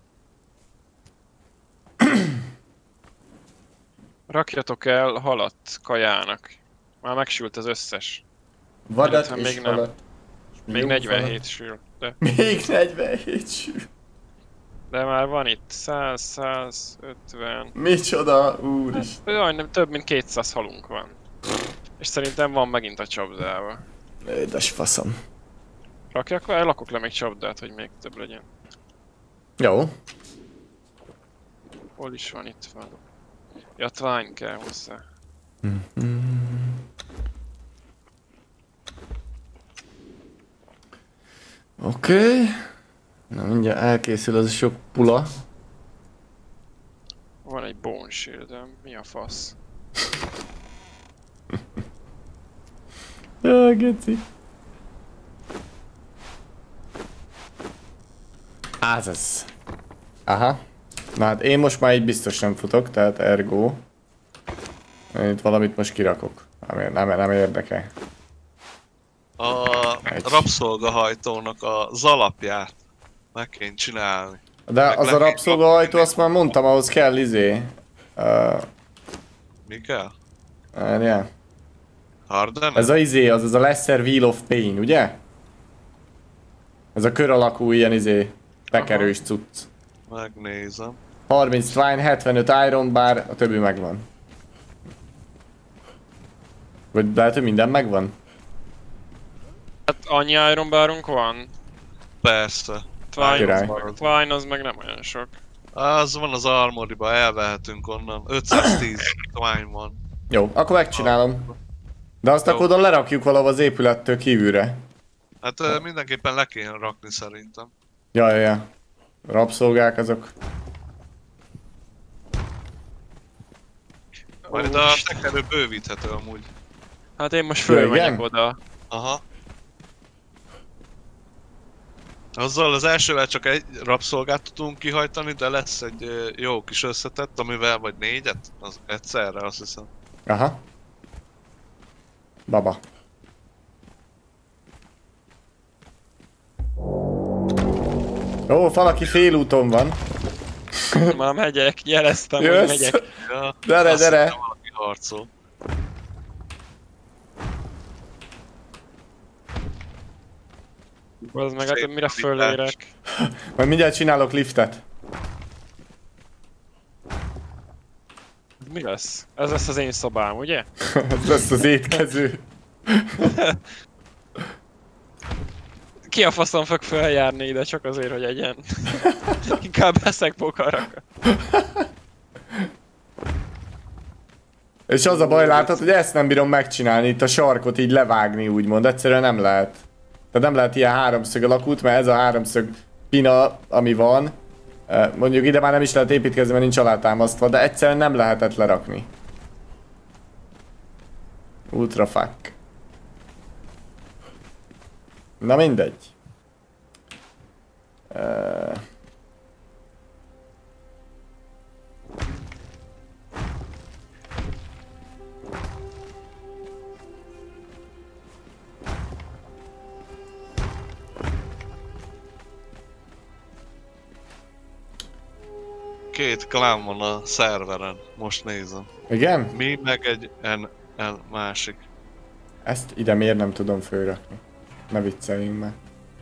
Rakjatok el halat kajának. Már megsült az összes. Vadat Illetve és még nem. halat. Még Jó 47 sül. Még 47 sül. De már van itt 100, 150... Micsoda, úristen. Jaj, több mint 200 halunk van. És szerintem van megint a csapdával. Édes faszom. Lakok le még csapdát, hogy még több legyen. Jó. Hol is van, itt van. Ja, twine kell hozzá. Oké. Na mindjárt elkészül az a sok pula. Van egy bone shield-em, mi a fasz? Ja, geci. Az. Aha. Na hát én most már így biztos nem futok, tehát ergo. Én itt valamit most kirakok. Nem érdekel. A rabszolgahajtónak az alapját meg kéne csinálni. De Meg az a le- rabszolgahajtó, azt már mondtam, ahhoz kell Mi kell? yeah. Harden? Ez a az a Lesser Wheel of Pain, ugye? Ez a kör alakú ilyen tekerős cucc. Megnézem. 30 twine, 75 iron bar, a többi megvan. Vagy lehet, hogy minden megvan? Hát annyi Iron Barunk van? Persze. Király. Twine az meg nem olyan sok. Az van az armoriba, elvehetünk onnan. 510 twine van. Jó, akkor megcsinálom. De azt Jó. akkor oda lerakjuk valahol az épülettől kívülre. Hát mindenképpen le kéne rakni szerintem. Ja. Rabszolgák azok. Majd a tekerő bővíthető amúgy. Hát én most Ja, fölmegyek igen? oda. Aha. Azzal az elsővel csak egy rabszolgát tudunk kihajtani, de lesz egy jó kis összetett, amivel vagy 4-et, az egyszerre azt hiszem. Aha. Baba. Ó, valaki félúton van. Már megyek, jeleztem, hogy Jössz? megyek. Ja, Gyere, azt gyere. hittem, valaki harcol. Az meg hát mire fölérek. Majd mindjárt csinálok liftet. Mi lesz? Ez lesz az én szobám, ugye? Ez lesz az étkező. Ki a faszom fog feljárni ide csak azért, hogy egyen? Inkább eszek pokarakat. És az a baj, látod, hogy ezt nem bírom megcsinálni, itt a sarkot így levágni úgymond, egyszerűen nem lehet. Tehát nem lehet ilyen háromszög alakút, mert ez a háromszög pina, ami van. Mondjuk ide már nem is lehet építkezni, mert nincs alátámasztva, de egyszerűen nem lehetett lerakni. Ultra fuck. Na mindegy. 2 klán van a szerveren, most nézem. Igen? Mi meg egy másik. Ezt ide miért nem tudom fölrakni? Ne vicceljünk már.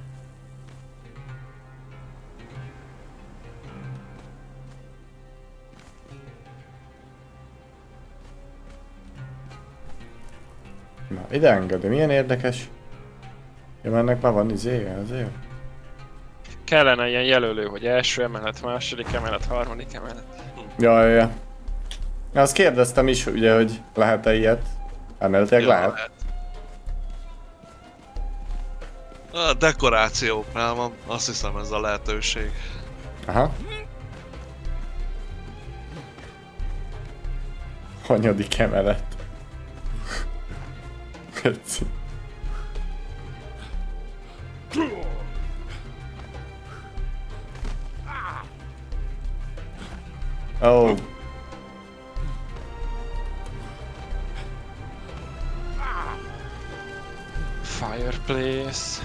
Na, ide engedő, milyen érdekes. Ja, ennek már van izéje azért. Kellene ilyen jelölő, hogy első emelet, második emelet, harmadik emelet. Ja. Azt kérdeztem is, ugye, hogy lehet-e ilyet. Emeletileg lehet. A dekorációknál van, azt hiszem ez a lehetőség. Aha. Hanyadik emelet. Köci. Oh. Fireplace.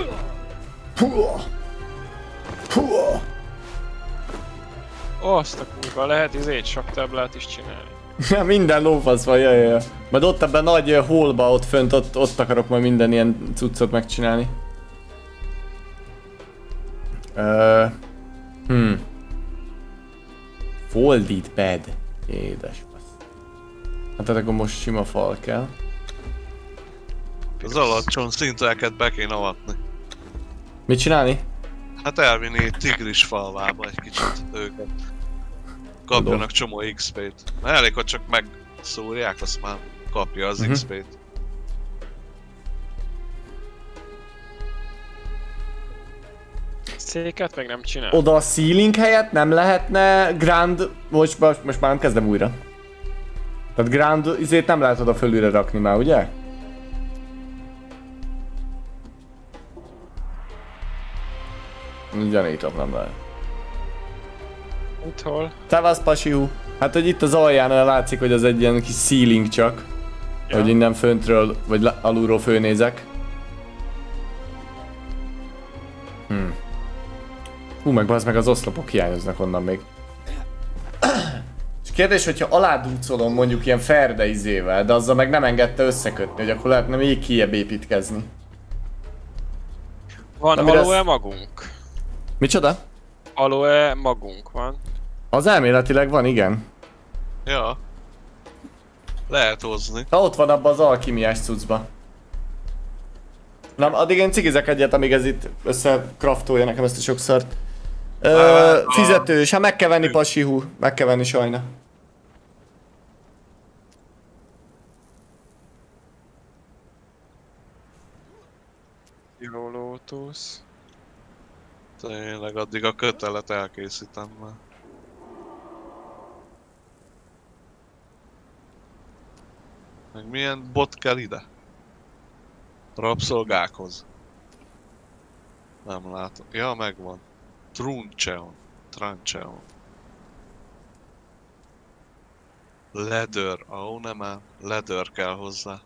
Azt a kurva, lehet izét sok táblát is csinálni. Ja, minden lófasz van, jaj. Majd ott ebben nagy hallba ott fönt, ott akarok majd minden ilyen cuccot megcsinálni. Folded bed. Édes fasz. Hát akkor most sima fal kell. Az alacsony szinteket be kéne avatni. Mit csinálni? Hát elvinni tigris falvába egy kicsit őket. Kapjanak csomó XP-t. Mert elég, hogy csak megszúrják, azt már kapja az XP-t. Széket meg nem csinál. Oda a ceiling helyett nem lehetne grand... Most már nem kezdem újra. Tehát grand izét nem lehet oda fölülre rakni már, ugye? Gyanítom, nem lehet. Itt hol? Tevasz pasihu. Hát, hogy itt az alján látszik, hogy az egy ilyen kis ceiling csak. Ja. Hogy innen föntről, vagy alulról fölnézek. Hú, meg az oszlopok hiányoznak onnan még. És kérdés, hogyha aládúcolom mondjuk ilyen ferde izével, de azzal meg nem engedte összekötni, hogy akkor lehetne még kijebb építkezni. Van aloe magunk. Micsoda? Aloe magunk van. Az elméletileg van, igen. Ja. Lehet hozni. Ha ott van abban az alkimiás cuccba. Na, addig én cigizek egyet, amíg ez itt összekraftolja nekem ezt a sok szart. Fizetős, hát meg kell venni pasihú. Meg kell venni sajna. Jó lótusz. Tényleg, addig a kötelet elkészítem már. Meg milyen bot kell ide? Rabszolgákhoz. Nem látom. Ja, megvan. Truncheon. Leather. Nem áll. Leather kell hozzá.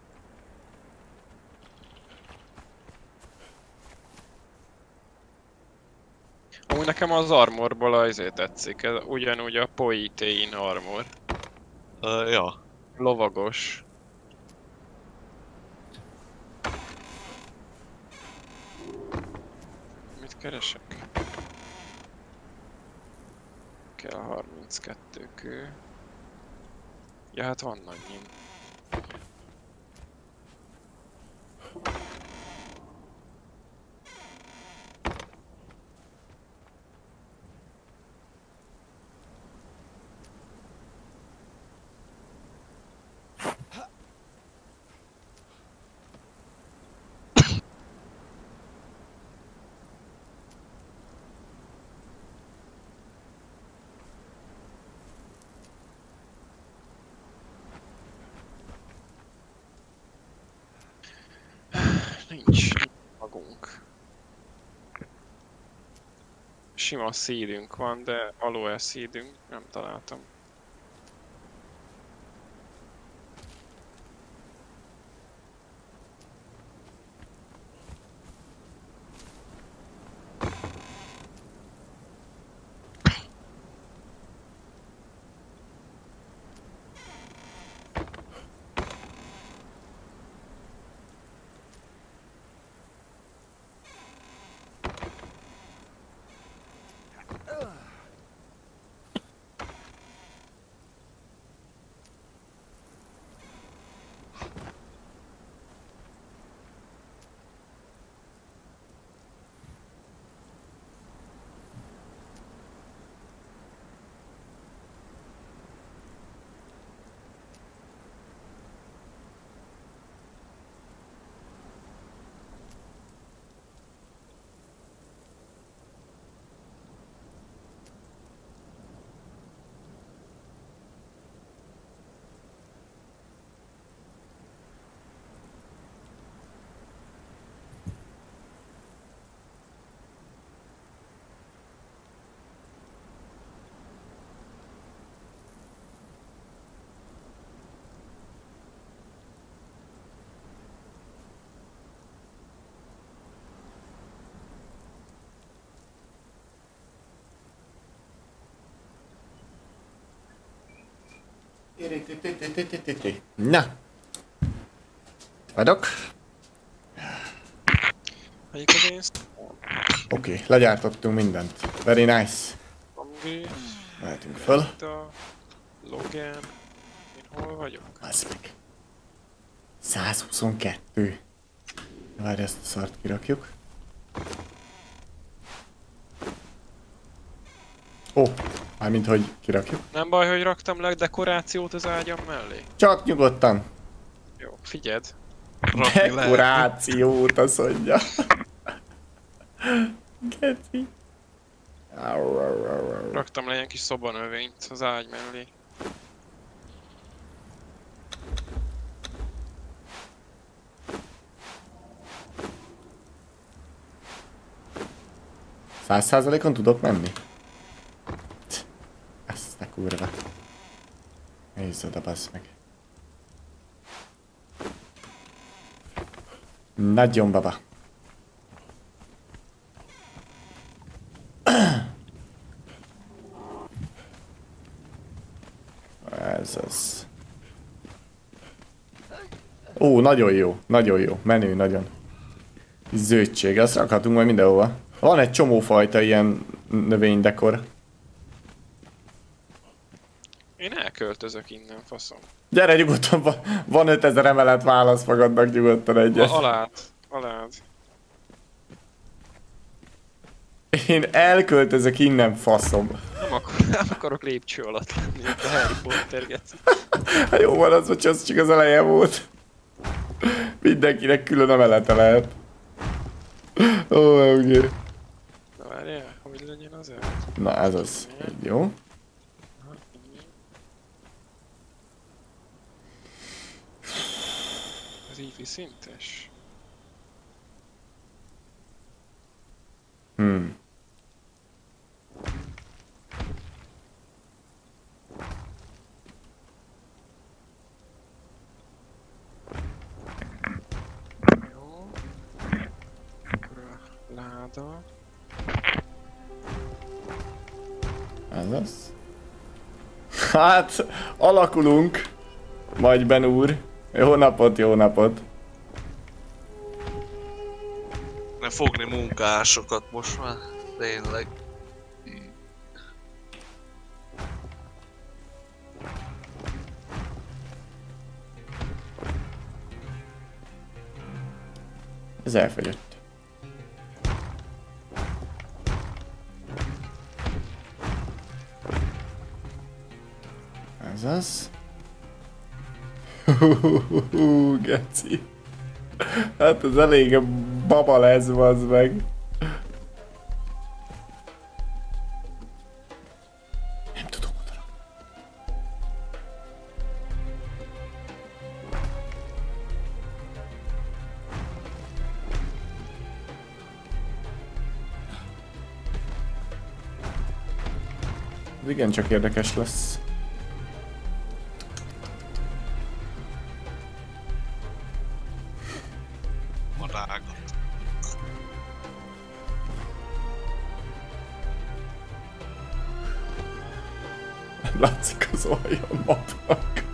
Amúgy nekem az armorból azért tetszik, ez ugyanúgy a Poitéin armor. Ja. Lovagos. Mit keresek? Kell 32 kő. Ja, hát van annyi. Nincs magunk. Sima seedünk van, de aloe seedünk nem találtam. Na. Vagyok. Melyik az én Oké, legyártottunk mindent. Very nice. Ambi, Mehetünk föl. a Logan. Én hol vagyok? Az meg. 122. Várj, ezt a szart kirakjuk. Ó, mármint hogy kirakjuk. Nem baj, hogy raktam le dekorációt az ágyam mellé. Csak nyugodtan. Jó, figyeld. Rakni lehet. Dekorációt, azt mondja. Geci. Raktam le ilyen kis szobanövényt az ágy mellé. %100%-on tudok menni? Ezt a kurva. Nézd oda, bassz meg. Nagyon baba. Ez az. Ó, nagyon jó, nagyon jó. Menő, nagyon. Zöldség, azt rakhatunk majd mindenhova. Van egy csomó fajta ilyen növénydekor. Én elköltözök innen, faszom. Gyere nyugodtan, van 5000 emelet, válasz magadnak nyugodtan egyet. Alád. Én elköltözök innen, faszom. Nem akarok lépcső alatt lenni, mint a Harry Potter geci. Hát jó van az, hogy az csak az eleje volt. Mindenkinek külön emelete lehet. Ó, oké. Na várjál, hogy legyen az el? Na ez az. Így jó. Ez így viszintes. Jó. Akkor a láda. Ez az. Hát, alakulunk. Majd Ben úr. Jó napot, jó napot. Ne fogni munkásokat most már. Tényleg. Ez elfogyott. Ez az. Geci. Hát ez elég baba lesz, bazd meg. Nem tudom oda. Ez igencsak érdekes lesz. A rágot. Nem látszik az alja a mapnak.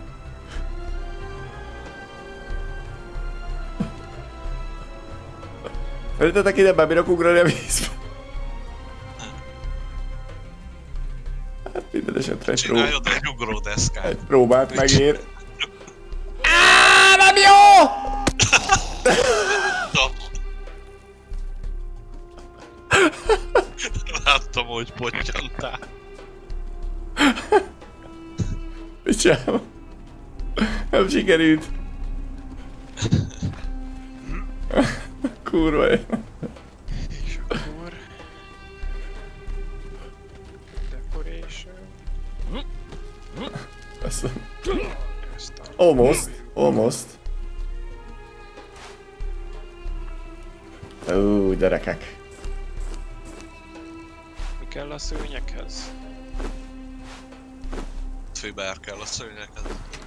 Szerintetek ide bebírok ugrani a vízbe? Hát minden esetre Csinálj oda egy ugródeszkát. egy próbát megér. Nem jó! Láttam, hogy pottyantál. Mit csinálom? Nem sikerült. Kurva én. És akkor... Decoration. Ezt Ezt a... almost. Ó, gyerekek. Mi kell a szőnyekhez? Fiber kell a szőnyeket.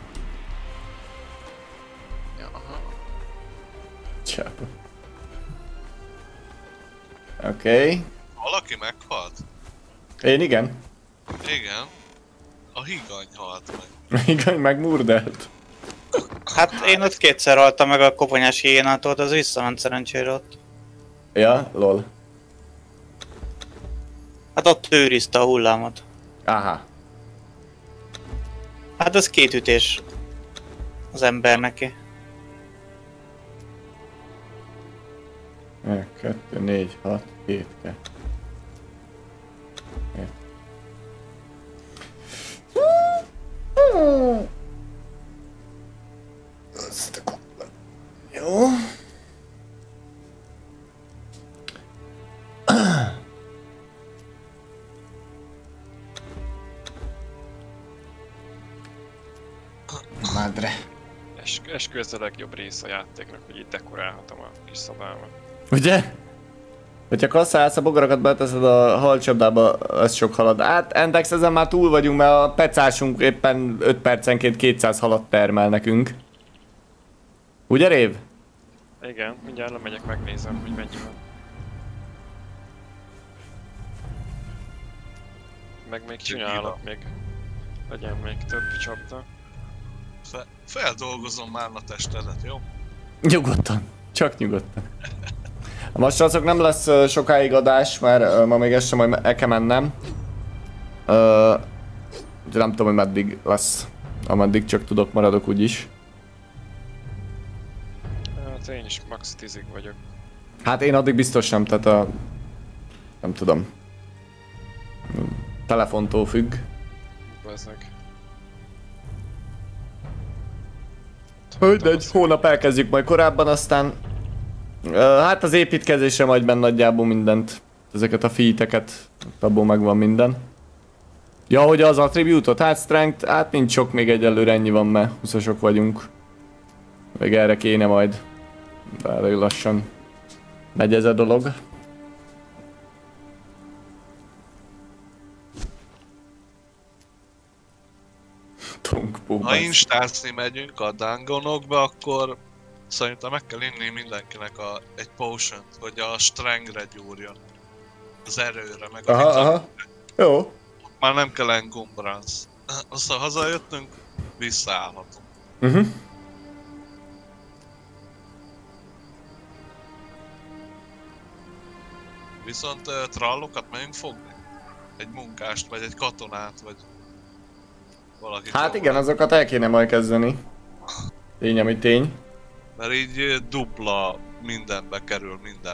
Ja, aha. Csápa. Oké. Valaki meghalt? Én igen. Igen. A higany halt meg. Igen, megmurdelt. Hát én ott kétszer haltam meg a koponyás hiénától, az visszament szerencsére ott. Ja, lol. Hát ott őrizte a hullámot. Aha. Hát ez 2 ütés az ember neki. 2, 4, 6, 2, 2. Jó. Madre. Eskü ez a legjobb rész a játéknak, hogy itt dekorálhatom a kis szobámat. Ugye? Hogyha kasszálsz a bogarakat, beteszed a halcsapdába, az sok halad. Hát Endex, ezen már túl vagyunk, mert a pecásunk éppen 5 percenként 200 halat termel nekünk. Ugye Rév? Igen, mindjárt lemegyek, megnézem, hogy mennyi van. Meg még csinálok, még legyen még több csapda. Feldolgozom már a testedet, jó? Nyugodtan. Csak nyugodtan. Most srácok, nem lesz sokáig adás, mert ma még este majd el kell mennem. De nem tudom, hogy meddig lesz. Ameddig csak tudok, maradok úgyis. Hát én is max 10-ig vagyok. Hát én addig biztos nem, tehát a... Nem tudom. Telefontól függ. Bazzeg. De egy hónap elkezdjük majd korábban, aztán... hát az építkezésre majd benne nagyjából mindent. Ezeket a feateket, abból megvan minden. Ja, hogy az attribute-ot, hát strength, hát nincs sok, még egyelőre ennyi van, mert 20-asok vagyunk. Még erre kéne majd. De elég lassan megy ez a dolog. Ha instázni megyünk a dungeonokba, akkor szerintem meg kell inni mindenkinek egy potion-t, hogy a strengthre gyúrjon. Az erőre, meg a aha. Jó. Már nem kell encumbrance. Aztán hazajöttünk, visszaállhatunk. Viszont trallokat megyünk fogni? Egy munkást, vagy egy katonát, vagy... valakit. Hát igen, azokat el kéne majd kezdeni. Tény, ami tény. Mert így dupla mindenbe kerül minden.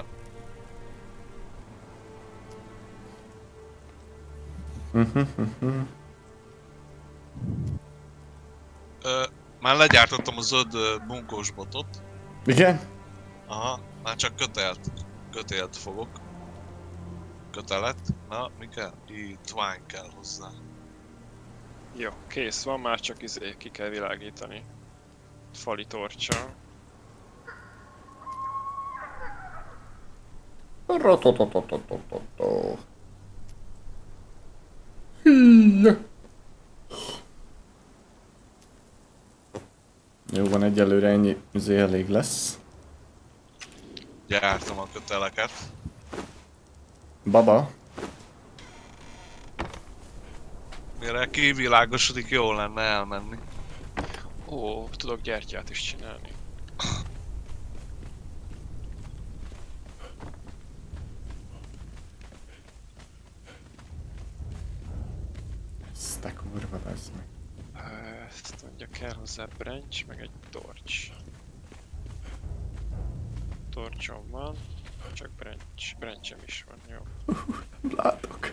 Már legyártottam a zöld bunkós botot. Igen? Aha, már csak kötélt fogok. Kötelet. Na, mi kell? Twine kell hozzá. Jó, kész van, már csak ki kell világítani. Fali torccsal. Jó van, egyelőre ennyi elég lesz. Gyártom a köteleket. Baba. Mire kivilágosodik, jó lenne elmenni. Ó, tudok gyertyát is csinálni. Ezt a kurva lesz meg. Ezt mondja, kell hozzá branch, meg egy torch. Torchom van, csak branchem is van, jó. Látok.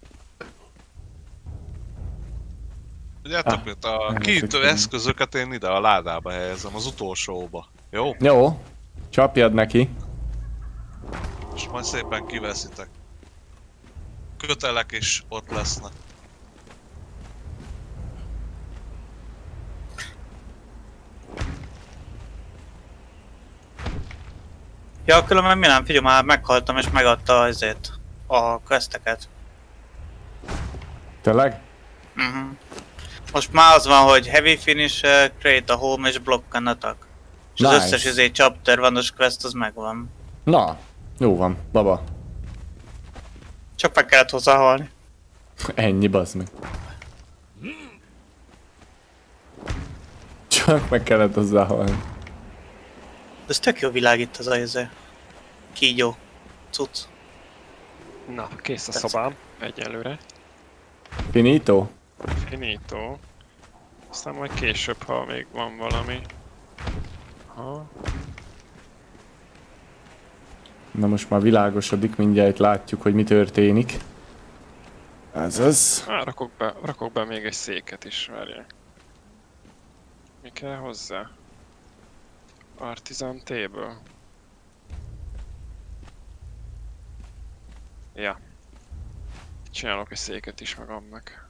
Tudjátok mit, a kiütő eszközöket én ide a ládába helyezem, az utolsóba. Jó? Jó. Csapjad neki. És majd szépen kiveszitek. Kötelek is ott lesznek. Ja, különben mi nem, figyelj, már meghaltam és megadta azért a questeket. Tényleg? Most már az van, hogy heavy finish, create a home és block an attack. És nice. Az összes chapter vanos quest az megvan. Na, jó van, baba. Csak meg kellett hozzá halni. Ennyi, bazd meg. Meg kellett hozzá halni. De ez tök jó világ itt az a kígyó cucc. Na, kész a Tetszik. szobám egyelőre. Finito? Finito. Aztán majd később, ha még van valami. Ha. Na most már világosodik, mindjárt látjuk, hogy mi történik. Ez az. Rakok be még egy széket is, várjál. Mi kell hozzá? Artisan table. Ja. Csinálok egy széket is magamnak.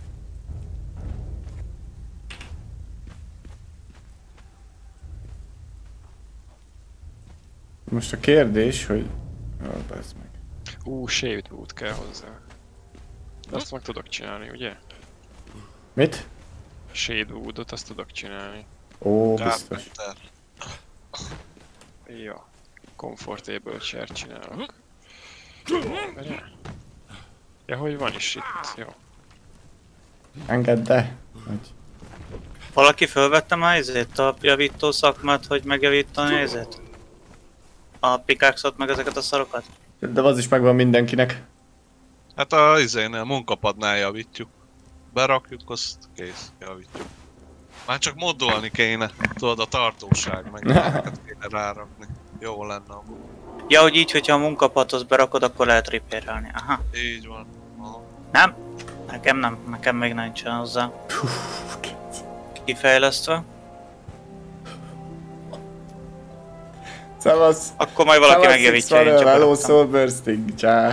Most a kérdés, hogy... Bazd meg. Shaved wood kell hozzá. De azt meg tudok csinálni, ugye? Mit? Shade woodot azt tudok csinálni. Ó, biztos. Carpenter. Ja. Comfortable chair csinálok. Várjál. Ja, hogy van is itt, jó. Engedd el. Hogy... Valaki felvette már ezért a javító szakmát, hogy megjavítani ezért? A pikákszot meg ezeket a szarokat? De az is megvan mindenkinek. Hát a izénél, munkapadnál javítjuk. Berakjuk, azt kész, javítjuk. Már csak moddolni kéne, tudod, a tartóság, meg ilyeneket kéne rárakni. Jó lenne amúgy. Ja, hogy így, hogyha a munkapadhoz berakod, akkor lehet repairelni. Aha. Így van. Aha. Nem? Nekem még nincsen hozzá. Kifejlesztve. Szevasz! Akkor majd valaki megjavítja, én csak Hello, beraktam. soul bursting, csá!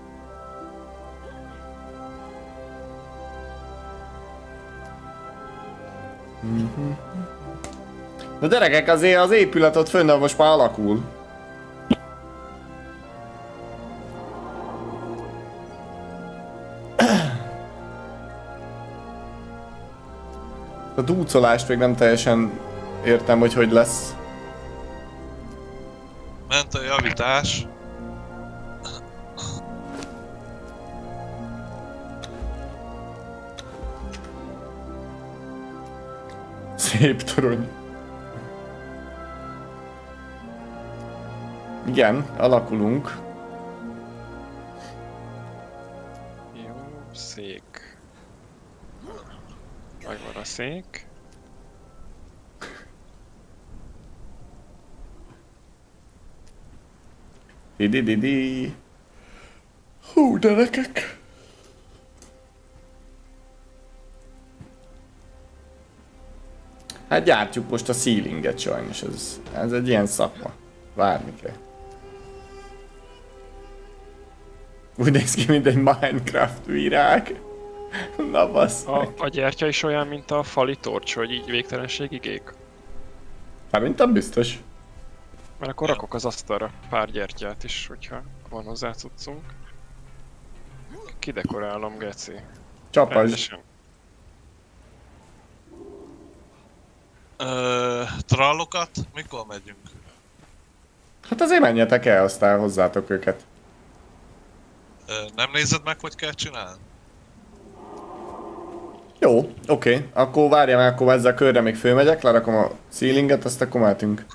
Na gyerekek, azért az épület ott fönn most már alakul. A dúcolást még nem teljesen értem, hogy lesz. Ment a javítás. Szép torony. Igen, alakulunk. Jó, szék. Megvan a szék. Di-di-di-di. Hú, gyerekek! Hát gyártjuk most a ceilinget sajnos, ez egy ilyen szakma. Várni kell. Úgy néz ki, mint egy Minecraft virág. Na bassz meg. A gyertya is olyan, mint a fali torcs, hogy így végtelenségig ég. Szerintem biztos. Mert akkor rakok az asztalra pár gyertyát is, hogyha van hozzá cuccunk. Kidekorálom, geci. Csapasd. Rendesen. Trallokat? Mikor megyünk? Hát azért menjetek el, aztán hozzátok őket. Nem nézed meg, hogy kell csinálni? Jó, oké. Akkor várjam, akkor ezzel a körre még fölmegyek, lerakom a ceilinget, azt akkor mehetünk.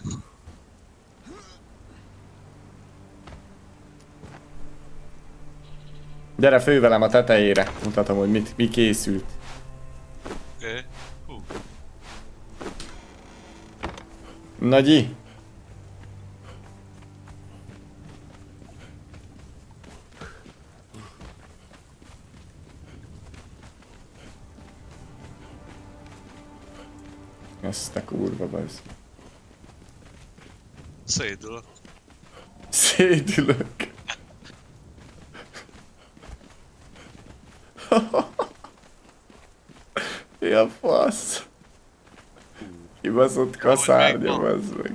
Gyere fő velem a tetejére, mutatom, hogy mi készült. Oké. Hú. Nagyi? Ezt a kurva bazd. Szédülök. Szédülök. Mi a fasz? Kibaszott kaszárnya, bazd meg.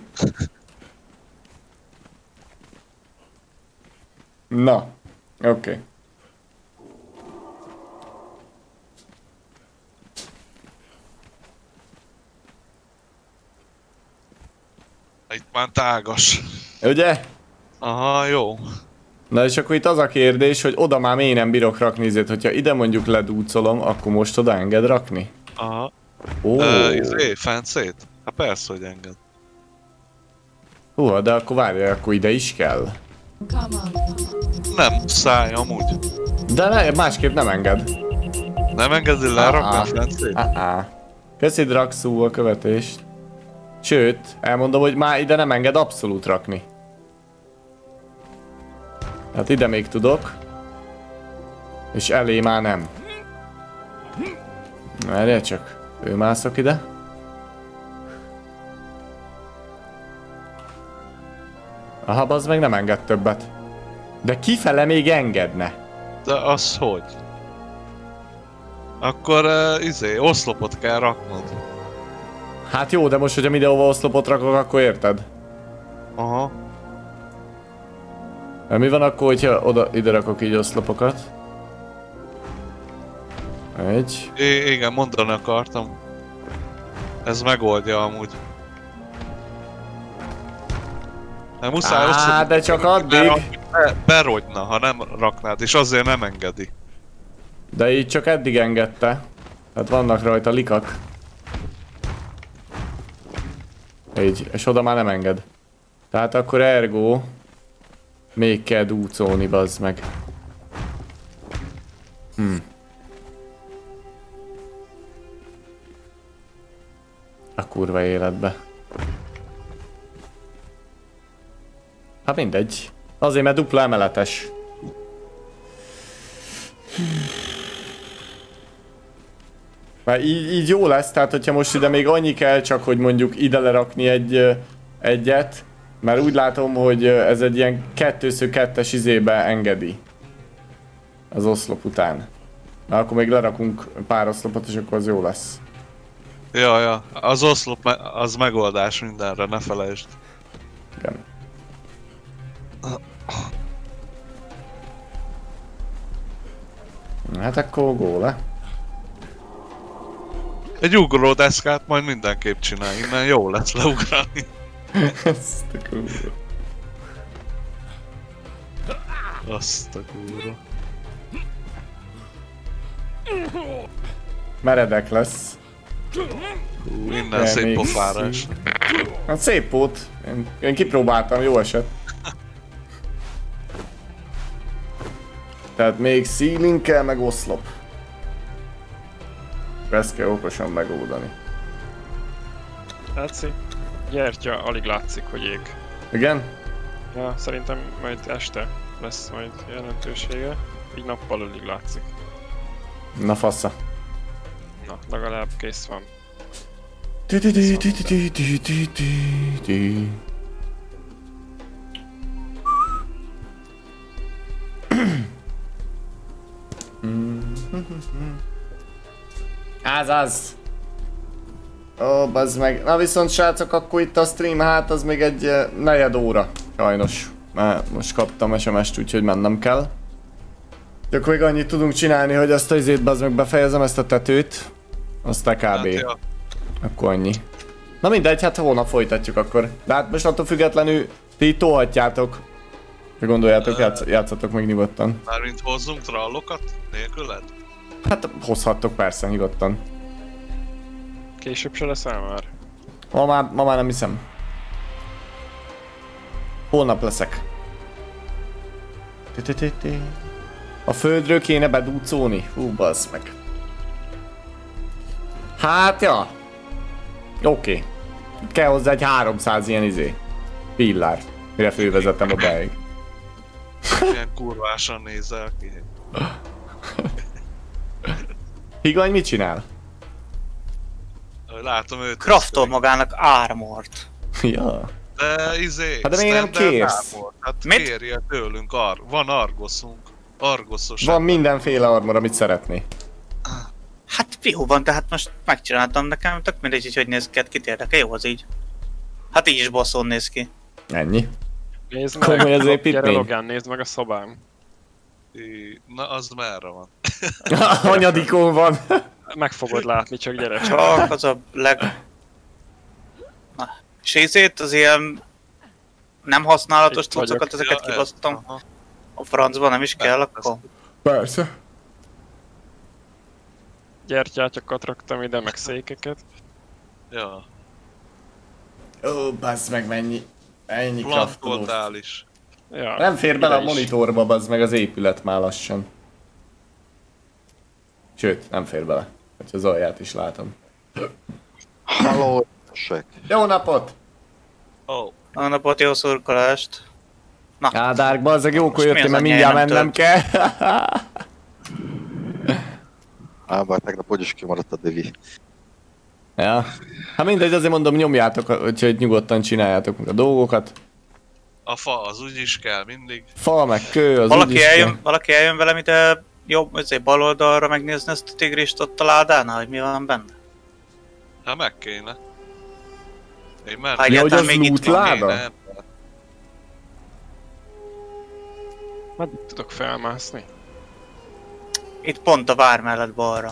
Na, oké. Itt már tágas. Ugye? Aha, jó. Na és akkor itt az a kérdés, hogy oda már én nem bírok rakni, ezért hogyha ide mondjuk ledúcolom, akkor most oda enged rakni? Aha. Ó, Fencét? Hát persze, hogy enged. de akkor várjál, akkor ide is kell. Nem, száj amúgy. De másképp nem enged. Nem engedi lerakni a fencét? Köszi Draxú a követést. Sőt, elmondom, hogy már ide nem enged abszolút rakni. Hát ide még tudok. És elé már nem. Várjál csak, ő mászok ide. Aha, az meg nem enged többet. De kifele még engedne. De az hogy? Akkor oszlopot kell raknod. Hát jó, de most, hogyha mindenhova oszlopot rakok, akkor érted? Aha. Mi van akkor, hogyha ide rakok így oszlopokat? Egy. Igen, mondani akartam. Ez megoldja amúgy. Nem muszáj oszlopot. De csak addig. Berogyna, ha nem raknád, és azért nem engedi. De így csak eddig engedte. Tehát vannak rajta likak. Így, és oda már nem enged. Tehát akkor ergo... Még kell dúcolni, bazd meg. A kurva életbe. Hát mindegy. Azért, mert dupla emeletes. Mert így jó lesz, tehát hogyha most ide még annyi kell, csak hogy mondjuk ide lerakni egyet. Mert úgy látom, hogy ez egy ilyen 2x2-es izébe engedi. Az oszlop után. Na akkor még lerakunk pár oszlopot, és akkor az jó lesz. Ja, az oszlop az megoldás mindenre, ne felejtsd. Igen. Hát akkor góle. Egy ugródeszkát majd mindenképp csinálj, innen jó lesz leugrani. Azt a kurva. Azt a kurva. Meredek lesz. Minden szép pofárás. Hát szép pót. Én kipróbáltam, jó eset. Tehát még ceiling kell, meg oszlop. Ezt kell okosan megoldani. Látszik? Gyertya, alig látszik, hogy ég. Igen? Ja, szerintem majd este lesz majd jelentősége. Így nappal alig látszik. Na fassa. Na, legalább kész van. Az. Ó, bazd meg. Na viszont srácok, akkor itt a stream, hát az még egy negyed óra. Sajnos. Mert most kaptam SMS-t, úgyhogy mennem kell. De akkor még annyit tudunk csinálni, hogy azt a izét bazd meg befejezem, ezt a tetőt. Aztán kb. Hát, ja. Akkor annyi. Na mindegy, hát holnap folytatjuk akkor. De hát most attól függetlenül ti tolhatjátok. Ha gondoljátok, játszatok meg nyugodtan. Mármint hozzunk trallokat nélküled? Hát hozhattok persze, nyugodtan. Később se leszel már? Ma már nem hiszem. Holnap leszek. A földről kéne bedúcolni? Hú, bassz meg. Hát, ja. Oké. Kell hozzá egy 300 ilyen pillár, mire fölvezetem a beig. Milyen kurvásan nézel ki. Higany mit csinál? Látom őt. Craftol magának armort. Ja. De Hát de még nem kérsz. Armor. Hát mit? kérje tőlünk, van argoszunk. Argoszos. Van mindenféle armor, amit szeretné. Hát jó van, tehát most megcsináltam nekem, tök mindegy, hogy néz ki, hát kit érdekel, jó az így. Hát így is bosszón néz ki. Ennyi. Nézd Komoly meg, az építmény. gyere Logan, nézd meg a szobám. Na, az merre van? Hanyadikon van. Meg fogod látni, csak gyere. Csak az a Na, és ezért az ilyen nem használatos Itt vagyok. cuccokat, ezeket Ja, kibasztam. aha. A francba nem is kell, akkor... Persze. gyertyákat raktam ide, meg székeket. Ja. Ó, bassz meg mennyi craftoló. Plantoltál is. Ja, Nem fér bele a ide is. monitorba, bassz meg az épület már lassan. Sőt, nem fér bele. Hogy az alját is látom. Halló, sek. Jó napot! Ó, A napot, jó szurkolást. Na, Ádárk, bazzeg, jókor Most mi jöttél, az mert anyja, mindjárt nem mennem kell. Ám bár tegnap hogy is kimaradt a Devi. Ja. Hát mindegy, azért mondom, nyomjátok, hogy nyugodtan csináljátok meg a dolgokat. a fa az úgyis kell mindig. Fa, meg kő, az úgyis kell. valaki eljön velem ide jobb, azért bal oldalra megnézni ezt a tigrist ott a ládánál, hogy mi van benne? Hát meg kéne. Én már Ha Ja, hogy egyáltalán az még itt loot van. láda? nem. Meddig tudok felmászni? Itt pont a vár mellett balra.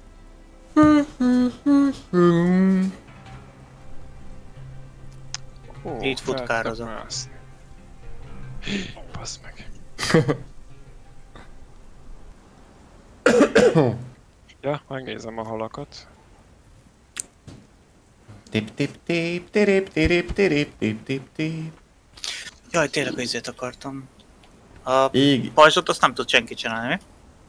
Ó, Így fel futkározom. tudok mászni. Basz meg. Ja, megnézem a halakat. Tip tip tip tirip tirip tirip tip tip tip. Jaj, tényleg izét akartam. A Így, pajzsot azt nem tud senki csinálni, mi?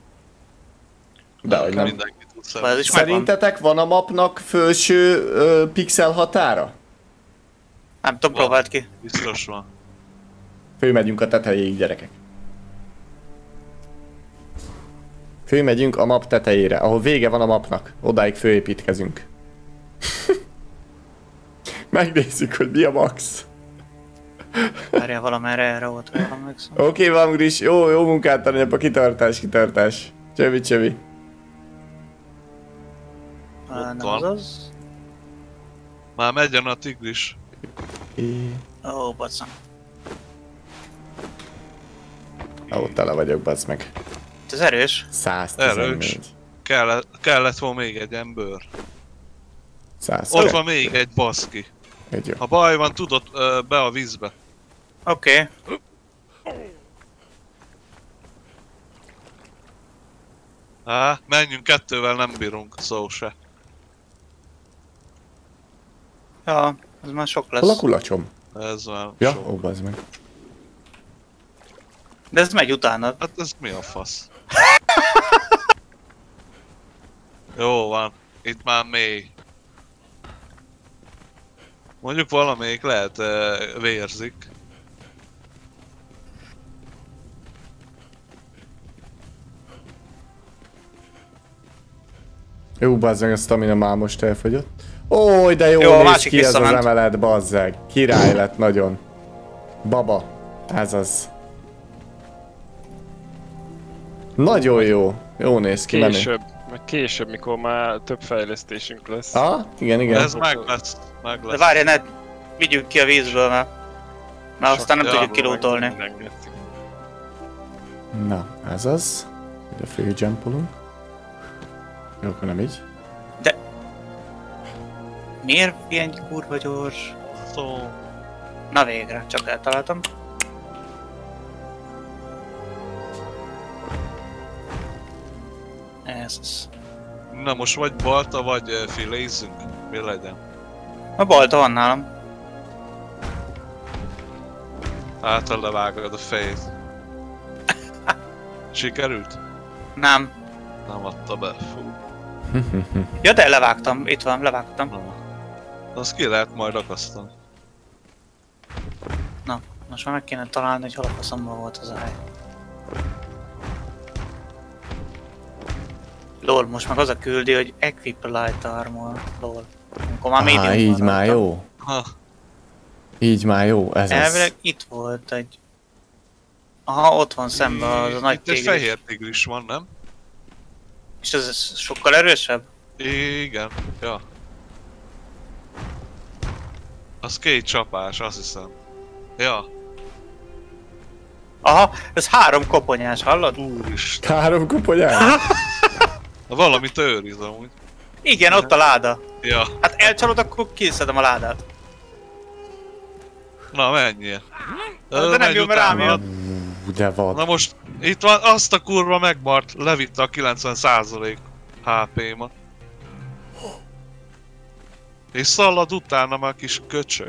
de hogy nem. Mindenki tud Vagy ez szeretni. is megvan. Szerintetek van a mapnak felső pixel határa? Nem tudom, próbáld ki. Biztos van. Fölmegyünk a tetejéig, gyerekek. Fölmegyünk a map tetejére, ahol vége van a mapnak. Odáig fölépítkezünk. Megnézzük, hogy mi a max. Várjál, valamerre erre volt, hogy emlékszem. Oké, van Gris, jó munkát tanulja, kitartás. Csövi. Nem van. az. Már megyen a tigris. Ó, bacam. Ott tele vagyok, bazd meg. Ez erős. 114. Kellett volna még egy ember. 100. Ott van még egy baszki. Egy jó. Ha baj van, tudod be a vízbe. Oké. Menjünk, kettővel nem bírunk, szó se. Ja, ez már sok Hol a lesz. kulacsom? Ez már Ja, sok. ó, bazd meg. De ez megy utána. Hát ez mi a fasz? Jó van, itt már mély. Mondjuk valamelyik lehet vérzik. Jó, bazd meg, a stamina már most elfogyott. Ó, de Jó, jó a néz másik ki ez az visszament. emelet, bazzeg. Király lett nagyon. Baba. Ez az. Nagyon jó. Jó néz ki, menő. Később, mikor már több fejlesztésünk lesz. Ah, igen. Ez meg lesz. De várj, ne vigyük ki a vízből, mert aztán nem Ja, tudjuk kilótolni. Mindengetjük. Na, ez az. Ide följumpolunk. Jó, akkor nem így. Miért ilyen kurva gyors? Szó. Na végre, csak eltaláltam. Ez az. Na most vagy balta, vagy filézzünk. Mi legyen? A balta van nálam. Hát, levágod a fejét. Sikerült? Nem. Nem adta be, fú. Ja, de levágtam. Itt van, levágtam. Na. Azt ki lehet majd akasztani. Na, most már meg kéne találni, hogy hol a faszomban volt az a hely. Lol, most meg az a küldi, hogy Equip Light Armor. Lol. Amikor már medium így van már rajta. jó. Ha, Így már jó, ez Elvileg az. itt volt egy... Aha, ott van szemben az a nagy itt egy tigris. fehér tigris van, nem? És ez sokkal erősebb? Igen, ja. Az 2 csapás, azt hiszem. Ja. Aha, ez 3 koponyás, hallod? Úristen. 3 koponyát? Valamit őriz amúgy. Igen, ott a láda. Ja. Hát elcsalod, akkor kiszedem a ládát. Na, menjél. De nem Menj jó, mert utána. rám jött. De vad. Na most, itt van, azt a kurva megmart, levitte a 90%. HP-mat. És szalad utána már kis köcsög.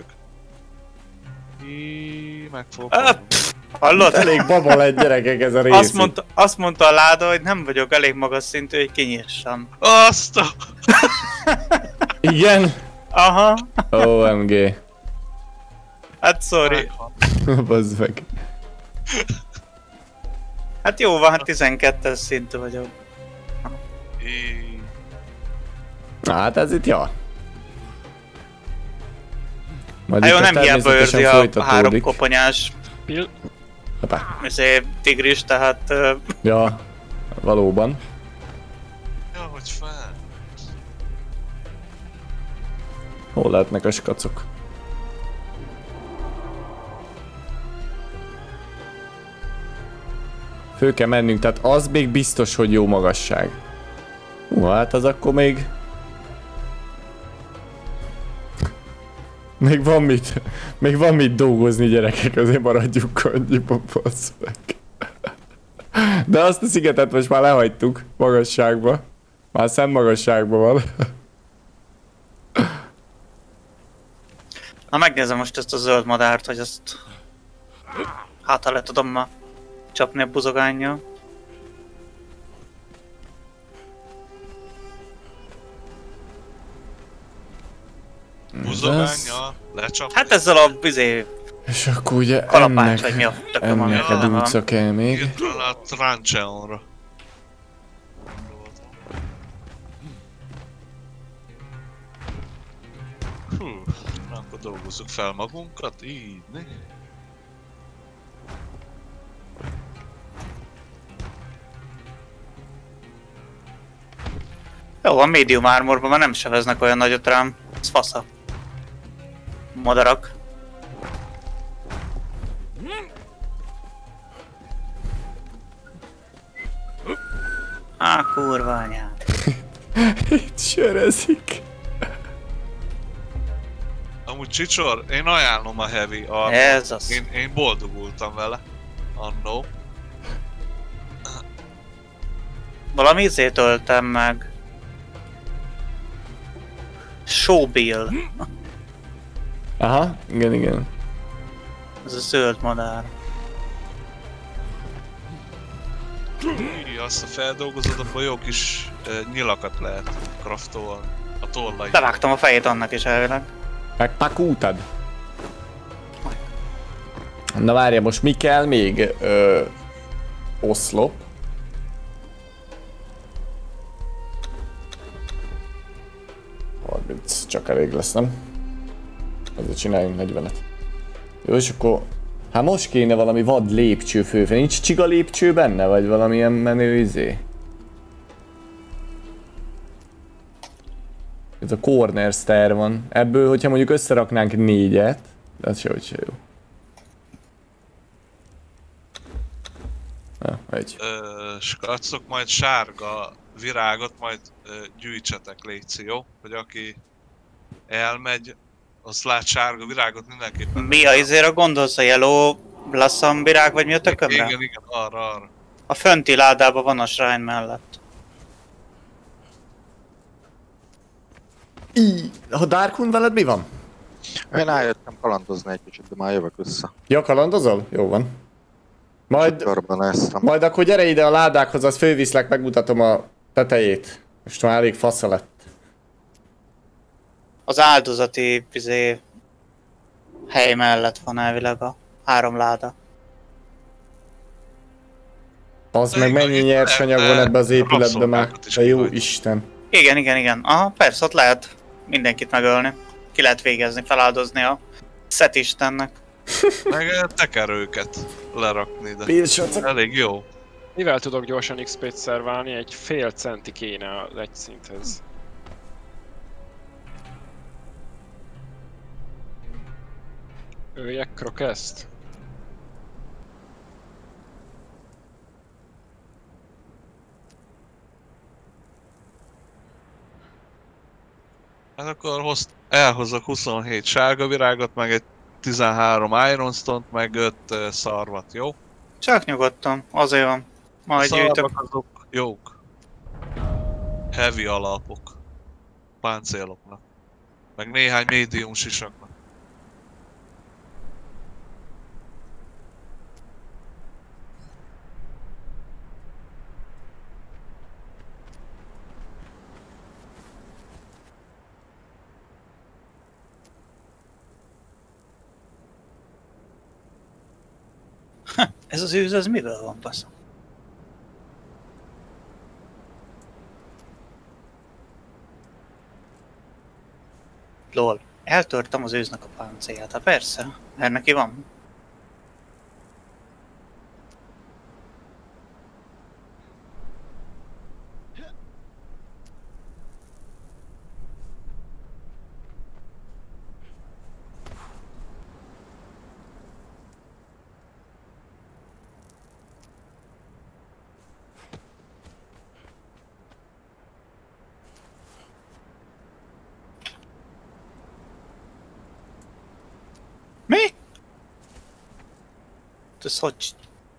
Meg fogok halni. Hallod? Elég baba lett gyerekek ez a rész. Azt mondta a láda, hogy nem vagyok elég magas szintű, hogy kinyissam. Azt a... Igen? Aha. OMG. Hát sorry. Bazd meg. Hát jó van, hát 12-es szintű vagyok. Hát ez itt jó. Hát jó, nem hiába őrzi a 3 koponyás tigris, tehát... Ja, valóban. Ja, hogy fel. Hol lehetnek a skacok? Fő kell mennünk, tehát az még biztos, hogy jó magasság. Hát az akkor még... Még van mit dolgozni, gyerekek, azért maradjuk annyiban, bassz meg. De azt a szigetet most már lehagytuk magasságba. Már szemmagasságban van. Na megnézem most ezt a zöld madárt, hogy ezt... Hát ha le tudom ma csapni a buzogánnyal. Buzogánnyal lecsapni. Hát ezzel a És akkor ugye kalapács, vagy mi a tököm, ami ennek a dúca kell még. Írtam a Trancheonra. Akkor dolgozzuk fel magunkat, így, ne? Jó, a medium armorban már nem seveznek olyan nagyot rám. Ez fasza. Madarak. Kurva anyád. Itt sörezik. Amúgy Csicsor, én ajánlom a Heavy Armor. Ez az. Én boldogultam vele. Annó. Valami izét öltem meg. Showbill. Aha, igen. Ez a zöld madár. Azt a feldolgozod, abban jó kis nyilakat lehet craftolni. A tollai. Levágtam a fejét annak is elvileg. Megpakútad? Na várja, most mi kell még? Oszlop. Csak elég lesz, nem? Azért csináljunk 40-et. Jó, és akkor... Hát most kéne valami vad lépcső főfel. Nincs csiga lépcső benne? Vagy valamilyen menő izé? Ez a corner stair van. Ebből, hogyha mondjuk összeraknánk 4-et, de az sehogy se jó. Egy. Srácok, majd sárga virágot majd gyűjtsetek, létszi, jó? Hogy aki elmegy, az lát sárga virágot mindenképpen. Mi a izére gondolsz? A yellow blossom virág, vagy mi a tökömre? Igen, arra. A fönti ládában van a shrine mellett. A Darkhound veled mi van? Én eljöttem kalandozni egy kicsit, de már jövök vissza. Ja, kalandozol? Jó van. Majd akkor gyere ide a ládákhoz, azt fölviszlek, megmutatom a tetejét. Most már elég fasza lett. Az áldozati hely mellett van elvileg a 3 láda. Az meg mennyi nyersanyag van ebbe az épületbe már. De jó Isten. Igen. Aha, persze, ott lehet mindenkit megölni. Ki lehet végezni, feláldozni a Szet Istennek. Meg tekerőket lerakni, de elég jó. Mivel tudok gyorsan XP-t szerválni? Egy fél centi kéne az egy szinthez. Öljek Krokeszt? Hát akkor elhozok 27 sárga virágot, meg egy 13 Ironstone-t, meg 5 szarvat, jó? Csak nyugodtan, azért van. Majd gyűjtök. Azok jók. heavy alapok. Páncéloknak. Meg néhány médium sisaknak. Ez az őz, az miből van, basz? Lol, eltörtem az őznek a páncélját, hát persze, mert neki van. Mi? Ez hogy?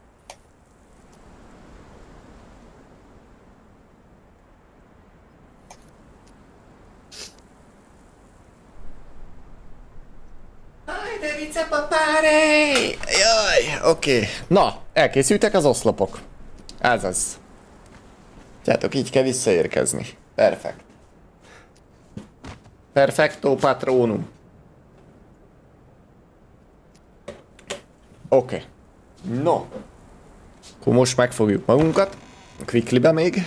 Jaj, oké. Na, elkészültek az oszlopok. Ez az. Tudjátok, így kell visszaérkezni. Perfekt. Perfecto patronum. Oké. No. Akkor most megfogjuk magunkat. Quicklybe még.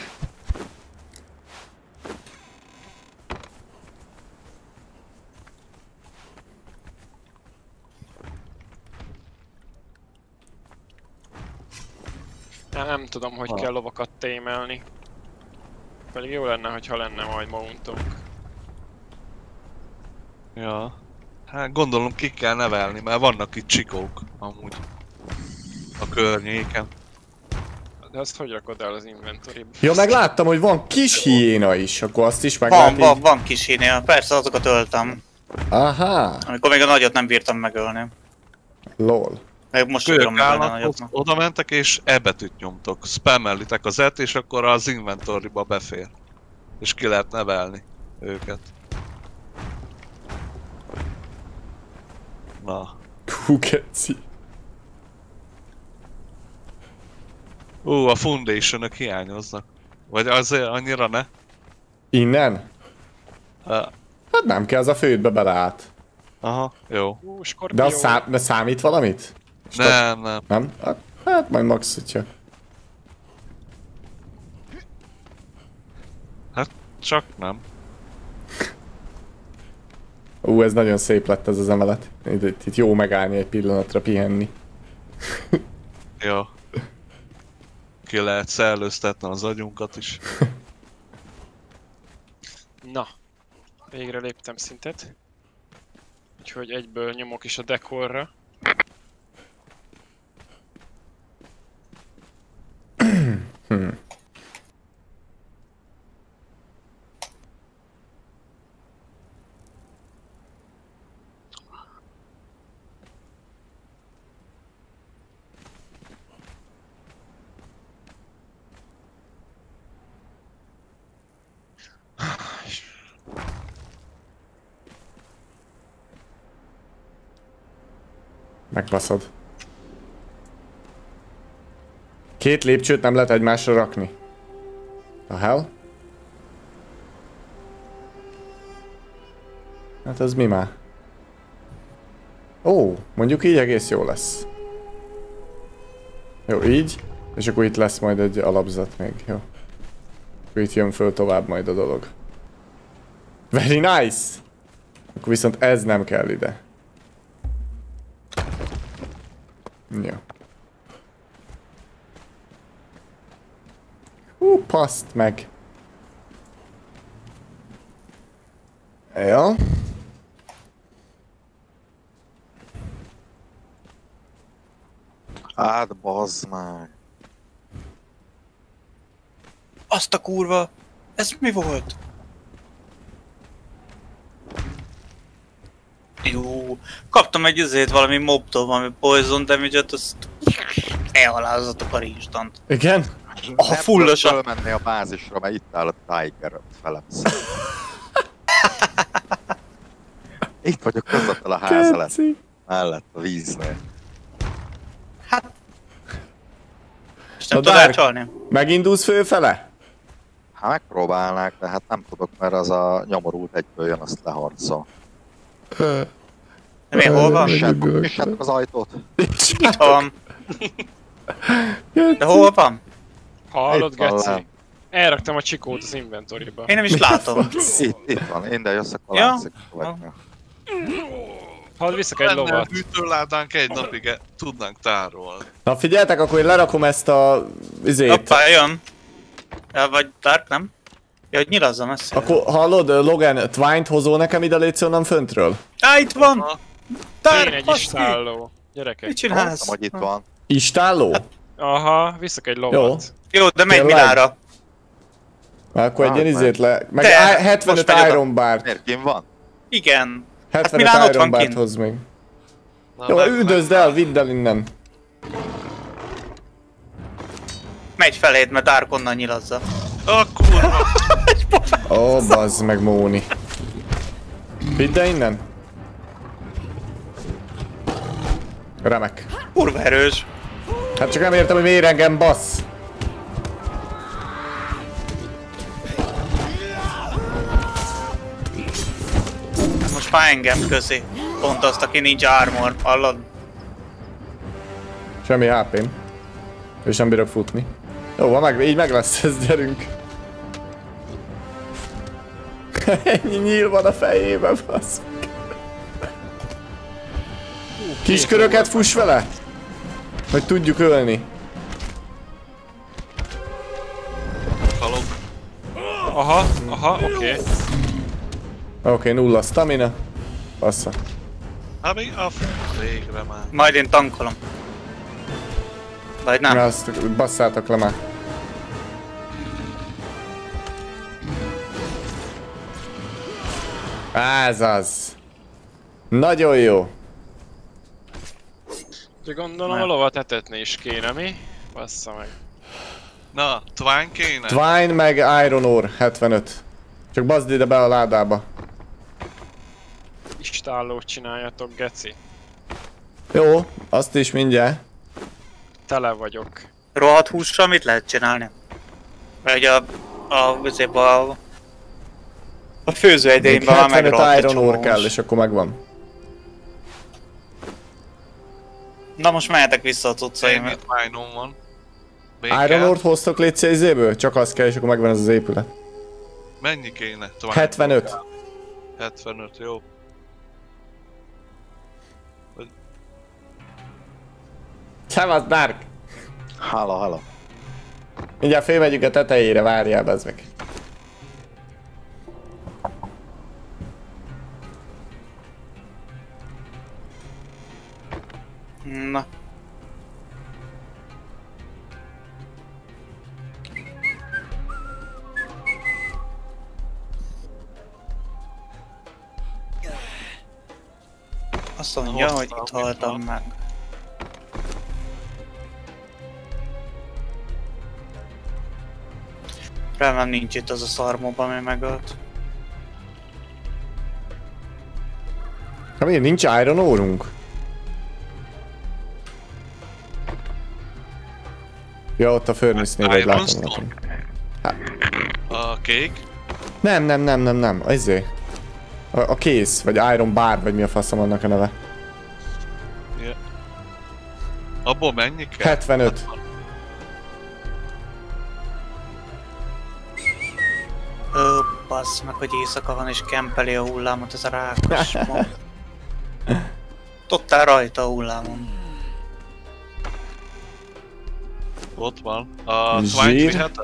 Nem tudom, hogy kell lovakat témelni. Pedig jó lenne, hogyha lenne majd mountunk. Ja. Hát gondolom ki kell nevelni, mert vannak itt csikók amúgy. A környéken. De azt hogy rakod el az inventoryba? Ja, meg láttam, hogy van kis hiéna is, akkor azt is meg lehet így... Van kis hiéna, persze azokat öltem. Aha. Amikor még a nagyot nem bírtam megölni. Lol. Meg most tudom megölni a nagyot. Oda mentek és E betűt nyomtok. Spammelitek az E-t és akkor az inventoryba befér. És ki lehet nevelni őket. Na. Kukeci. A foundation-ök hiányoznak. Vagy azért annyira ne? Innen? Uh, Hát nem kell, az a fődbe beleállt. aha, jó. De az számít valamit? Nem. Nem? Hát majd max, hogyha... Hát csak nem. Ez nagyon szép lett ez az emelet. Itt jó megállni egy pillanatra, pihenni. Jó. Ki lehet szellőztetni az agyunkat is. Na. Végre léptem szintet. Úgyhogy egyből nyomok is a dekorra. Megbaszod. 2 lépcsőt nem lehet egymásra rakni. A hell? Hát ez mi már? Ó, mondjuk így egész jó lesz. Jó, így. És akkor itt lesz majd egy alapzat még, jó. Akkor itt jön föl tovább majd a dolog. Very nice! Akkor viszont ez nem kell ide. Jó. Paszt meg. Ja. Hát bazd meg. Azt a kurva! Ez mi volt? Jó, kaptam egy izét valami mobtól, valami poison damage-et, azt elhalázzatok a instant. Igen? fullosan. Fölmenni a bázisra, mert itt áll a Tiger velem. Itt vagyok közvetlen a ház előtt. Mellett a víznél. És nem Na, tud Dark. elcsalni? Megindulsz fölfele? Hát megpróbálnák, de hát nem tudok, mert az a nyomorult egyből jön, azt leharcol. Mi, hol van? Nyissátok az ajtót. Itt van. De hol van? Hallod, Itt van Geci? lent. Elraktam a csikót az inventoryba. Én nem is látom. Itt van, én de jössz, akkor Ja. látszik. Hadd viszek egy Lenne lovat. hűtőládánk egy napig tudnánk tárolni. Na figyeltek, akkor én lerakom ezt a... izét. Hoppá, jön. Ja, vagy Dark, nem? Ja, hogy nyilazzam messze. Akkor hallod, Logan, Twine-t hozol nekem ide légy onnan föntről? Itt van! Én Dark, egy baszki! istálló. Gyerekek. Mit csinálsz? Mondtam, hogy itt van. Istálló? Aha, viszek egy lovat. Jó, de megy Tényleg? Milára. Akkor egy ilyen meg. izét le... Meg Te, 75 most megy oda. Iron Bar. Miért kim van? Igen. 75 Milán ott Iron van Bart kint. hoz még. Na, Jó, üldözd el, vidd el innen. Megy feléd, mert Dark onnan nyilazza. A kurva! Ó, bazd meg, Móni. Vidd el innen. Remek. Kurva erős. Hát csak nem értem, hogy miért engem bassz. Most már engem közé. Pont azt, aki nincs armor, hallod? Semmi HP-m. És nem bírok futni. Jó, van meg, így meg lesz ez, gyerünk. Ennyi nyíl van a fejében, bassz. Kisköröket fuss vele? Hogy tudjuk ölni. Halok. Aha, oké. Oké, nulla stamina. Bassza. Ami a végre már. Majd én tankolom. Vagy nem? Na, azt basszátok le már. Ez az. Nagyon jó. De gondolom a lovat etetni is kéne, mi? Bassza meg. Na, Twine kéne? Twine meg Iron Ore 75. Csak bazd ide be a ládába. Istállót csináljatok, Geci. Jó, azt is mindjárt. Tele vagyok. Rohadt hússal mit lehet csinálni? Vagy a főzőedényben már 75 megrohadt egy Iron csomó Ore kell, hús. és akkor megvan. Na most mehetek vissza a cuccaim. Itt Twine-on van. Még Iron kell? Ore-t hoztok légy izéből? Csak az kell, és akkor megvan ez az épület. Mennyi kéne? Twine? 75. 75, jó. Szevasz, Dark! Hala. Mindjárt fölmegyünk a tetejére, várjál, bezd meg. Na. Azt mondja, hogy itt haltam meg. Remélem nincs itt az a szarmoba, ami megölt. Hát miért nincs Iron Ore-unk? Ja, ott a furnace-nél vagy Iron látom. Stone? A kék? Nem. A kész, vagy Iron Bar, vagy mi a faszom annak a neve. Yeah. Abból mennyi kell? 75. Bassz meg, hogy éjszaka van és kempeli a hullámot, ez a rákos ma. Tottál rajta a hullámon. Ott van. A Zsír. Twine vihet?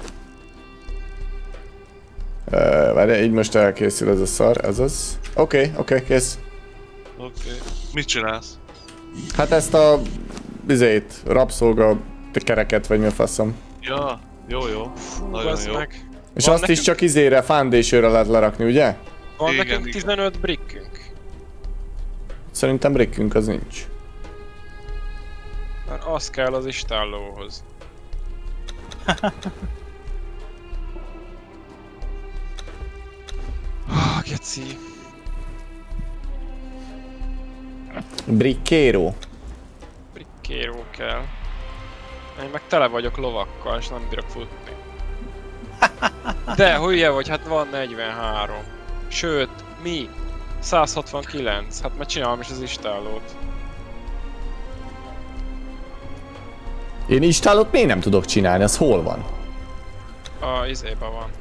Várj, így most elkészül ez a szar, ez az. Oké, kész. Oké. Mit csinálsz? Hát ezt a... izét, rabszolga kereket, vagy mi a faszom. Ja, jó. Nagyon Bazd jó. meg. És Van azt is nekünk- csak izére, foundation-re lehet lerakni, ugye? Van Igen, nekünk igen. 15 brickünk. Szerintem brickünk az nincs. Mert az kell az istállóhoz. Geci. Brickero. Brickero kell. Én meg tele vagyok lovakkal, és nem bírok futni. De hülye vagy, hát van 43. Sőt, mi? 169. Hát már csinálom is az istállót. Én istálót miért nem tudok csinálni? Az hol van? A izébe van.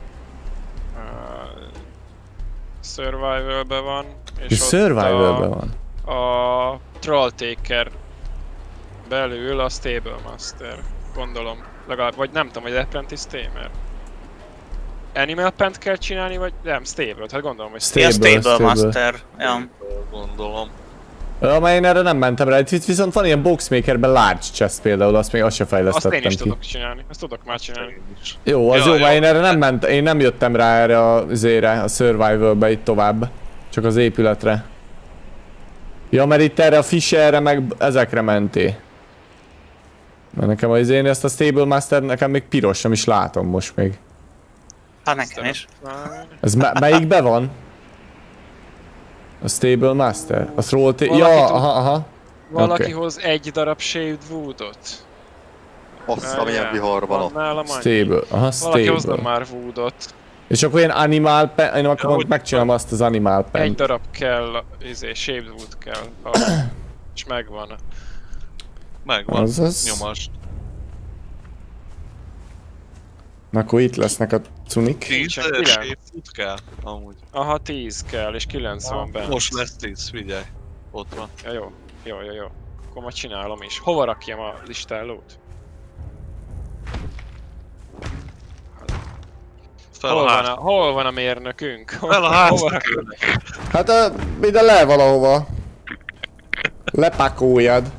Survival-be van. És Survival-be van? A Trolltaker belül a Stable Master. Gondolom. Legalább, vagy nem tudom, hogy Apprentice Tamer. Animal Pent kell csinálni, vagy nem, Stable-t, hát gondolom, hogy Stable Master. Ja. Gondolom. Mert én erre nem mentem rá, itt viszont van ilyen Boxmakerben Large Chest például, azt még azt se fejlesztettem azt én is ki. tudok csinálni, azt tudok már csinálni. Jó, az jó, mert én erre nem mentem, én nem jöttem rá erre a Survival-be itt tovább. Csak az épületre. Ja, mert itt erre a Fisherre meg ezekre menté. Mert nekem az én ezt a Stable Master nekem még piros, nem is látom most még. Hát nekem is. Ez melyikbe van? A Stable Master? A Trolltaker? Ja, aha. Valaki hoz egy darab Shaved Woodot. Hossza, milyen vihar van ott. Nálam annyi. Stable, aha, Valaki hozna Stable. már Woodot. És akkor ilyen Animal Pen, én akkor hogy megcsinálom azt az Animal Pen. Egy darab kell, Shaved Wood kell. És megvan. Megvan. Azaz. Nyomast. Na akkor itt lesznek a cunik. 10 Nincsen, séfut kell, amúgy. Aha, 10 kell, és 9 van benne. Most lesz 10, figyelj. Ott van. Ja, jó. Akkor majd csinálom is. Hova rakjam a listállót? Hol van a mérnökünk? Fel a háznak. Hát ide le valahova. Lepakoljad.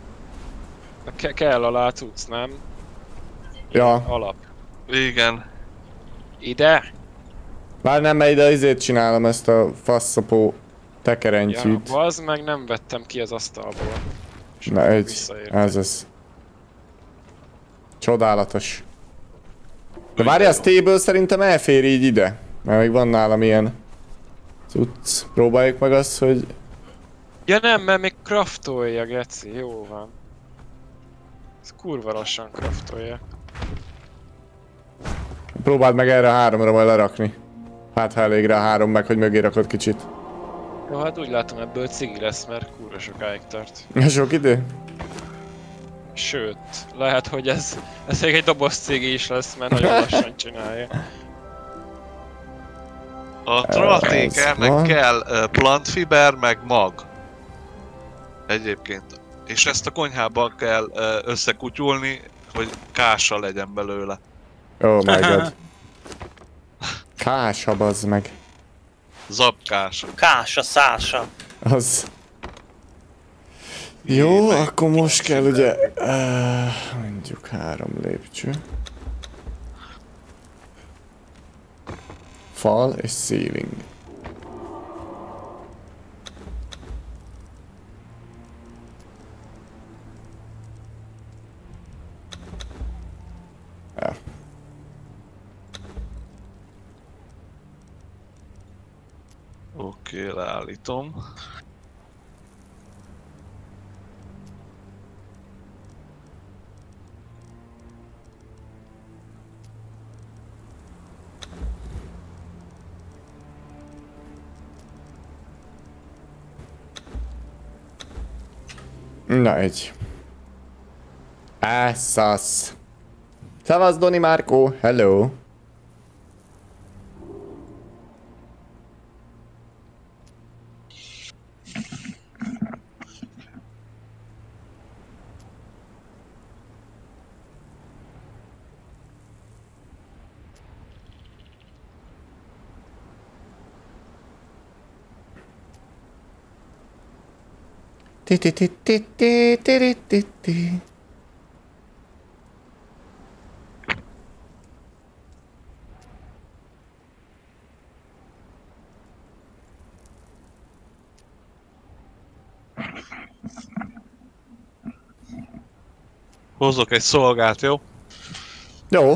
Kell alá cucc, nem? Ja. Alap. Igen. Ide? Bár nem, mert ide izét csinálom, ezt a faszapó tekerentyűt. Ja, az meg nem vettem ki az asztalból. Na egy, Visszaértek. ez az. Csodálatos. De várjál, a Stable szerintem elfér így ide. Mert még van nálam ilyen cucc. Próbáljuk meg azt, hogy... Ja nem, mert még craftolja, geci, jó van. Ez kurva lassan craftolja. Próbáld meg erre a 3-ra majd lerakni. Hát ha elég rá 3 meg, hogy mögé rakod kicsit. Jó, hát úgy látom ebből cigi lesz, mert kurva sokáig tart. Sok idő? Sőt, lehet, hogy ez még egy doboz cigi is lesz, mert nagyon lassan csinálja. A Trolltakernek van. kell plant fiber, meg mag. Egyébként. És ezt a konyhában kell összekutyulni, hogy kása legyen belőle. Oh my god. Kása, bazd meg. Zabkása. Kása, szása. Az. Jó, akkor most kell ugye... mondjuk 3 lépcső. Fal és ceiling. Ja. Oké, leállítom. Na egy. Eszasz. Szevasz Doni Márkó, hello. Ti. Hozok egy szolgát, jó? Jó.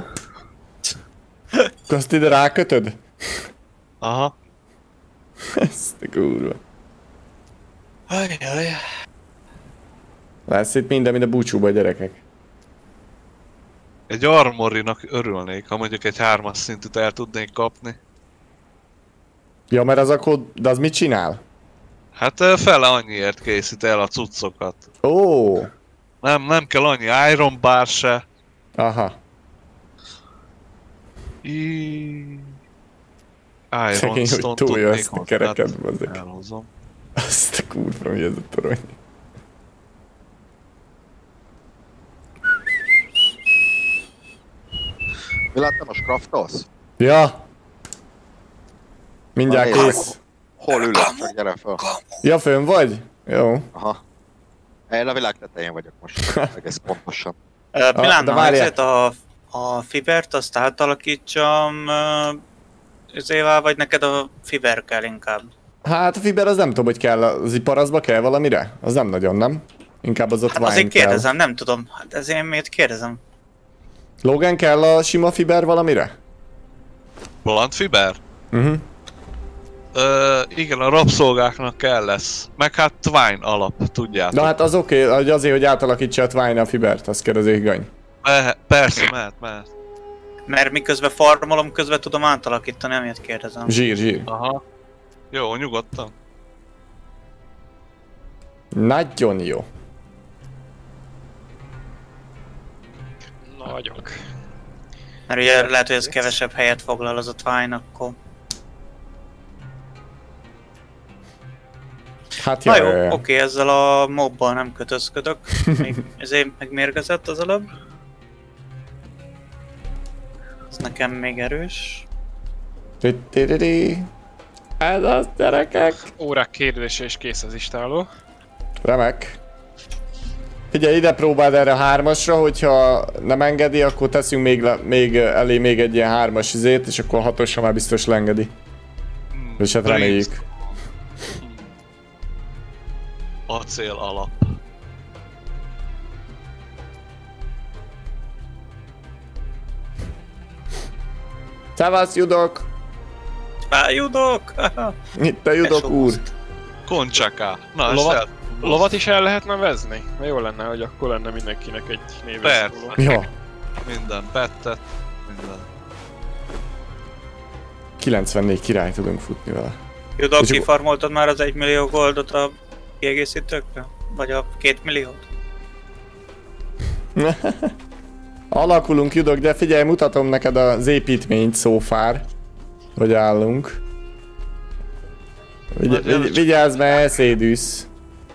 Azt ide rákötöd? Aha. Ezt a kurva. Ajjaj. Lesz itt minden, mint a búcsúba, gyerekek. Egy armorinak örülnék, ha mondjuk egy 3-as szintűt el tudnék kapni. Ja, mert az akkor... De az mit csinál? Hát fele annyiért készít el a cuccokat. Ó. Nem kell annyi Iron Bar se. Aha. Iron Szegény, Stone hogy túlja tudnék ezt a kereket, hozzá. bazzeg. Elhozom. Azt a kurva, mi ez a torony. Mi láttam, most craftolsz? Ja. Mindjárt Na, nézd. kész. Hol ülök? Csak gyere fel. Ja, fönn vagy? Jó. Aha. Én a világ tetején vagyok most, egész pontosan. de Milánna, várjál. ezért a fibert azt átalakítsam üzével, vagy neked a fiber kell inkább? Hát a fiber az nem tudom, hogy kell, az iparazba kell valamire? Az nem nagyon, nem? Inkább az ott Hát wine azért kell. kérdezem, nem tudom. Hát ezért miért kérdezem? Logan, kell a sima fiber valamire? Plant fiber? Igen, a rabszolgáknak kell lesz. Meg hát Twine alap, tudjátok. Na hát az oké, hogy azért, hogy átalakítsa a Twine a fibert, azt kérdezi Gany. Persze, mehet. Mert miközben farmolom, közben tudom átalakítani, amiért kérdezem. Zsír. Aha. Jó, nyugodtan. Nagyon jó. Nagyok. Mert ugye lehet, hogy ez kevesebb helyet foglal az a Twine, akkor... Hát Na ja, jó, oké, ezzel a mobbal nem kötözködök. Még ezért megmérgezett az előbb. Ez nekem még erős. Ez az, gyerekek. Órák kérdése és kész az istáló. Remek. Figyelj, ide próbáld erre a 3-asra, hogyha nem engedi, akkor teszünk még elé még egy ilyen 3-as izét, és akkor a 6-osra már biztos leengedi. És hát reméljük. Acél alap. Szevasz, Judok! Judok! Itt a Judok úr. Koncsaká. Na, Lovat, lovat is el lehetne vezni? Mert jó lenne, hogy akkor lenne mindenkinek egy névés Persze. szóló. Ja. Minden bettet, minden. 94 király tudunk futni vele. Judok, És akkor- kifarmoltad már az 1 millió goldot a kiegészítőkre? Vagy a 2 milliót? Alakulunk, Judok, de figyelj, mutatom neked az építményt so far, hogy állunk. Vigyázz, mert elszédülsz.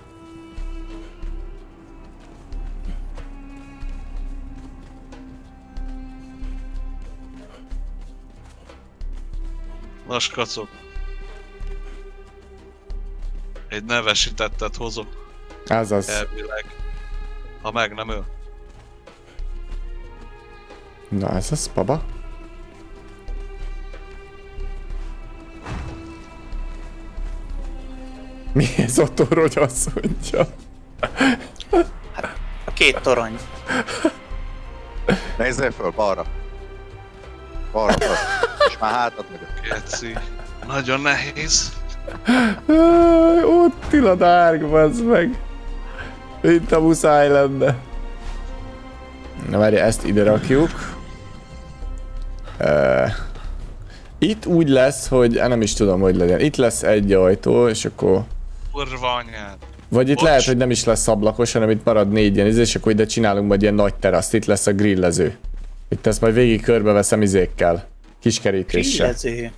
Nas kacok. Egy nevesítettet hozok, Azaz. elvileg. Ha meg nem ő. Na, ez az, baba. Mi ez a torony, azt mondja? A 2 torony. Nézzél föl, balra. Balra föl. És már hátad mögött. Geci. Nagyon nehéz. Ott ül a dárg, bazd meg. Mint a muszáj lenne. Na várj, ezt ide rakjuk. Itt úgy lesz, hogy nem is tudom, hogy legyen. Itt lesz egy ajtó, és akkor... Kurva anyád. Vagy itt Bocs. lehet, hogy nem is lesz ablakos, hanem itt marad 4 ilyen és akkor ide csinálunk majd ilyen nagy teraszt. Itt lesz a grillező. Itt ezt majd végig körbeveszem izékkel. Kis kerítéssel. Grillező.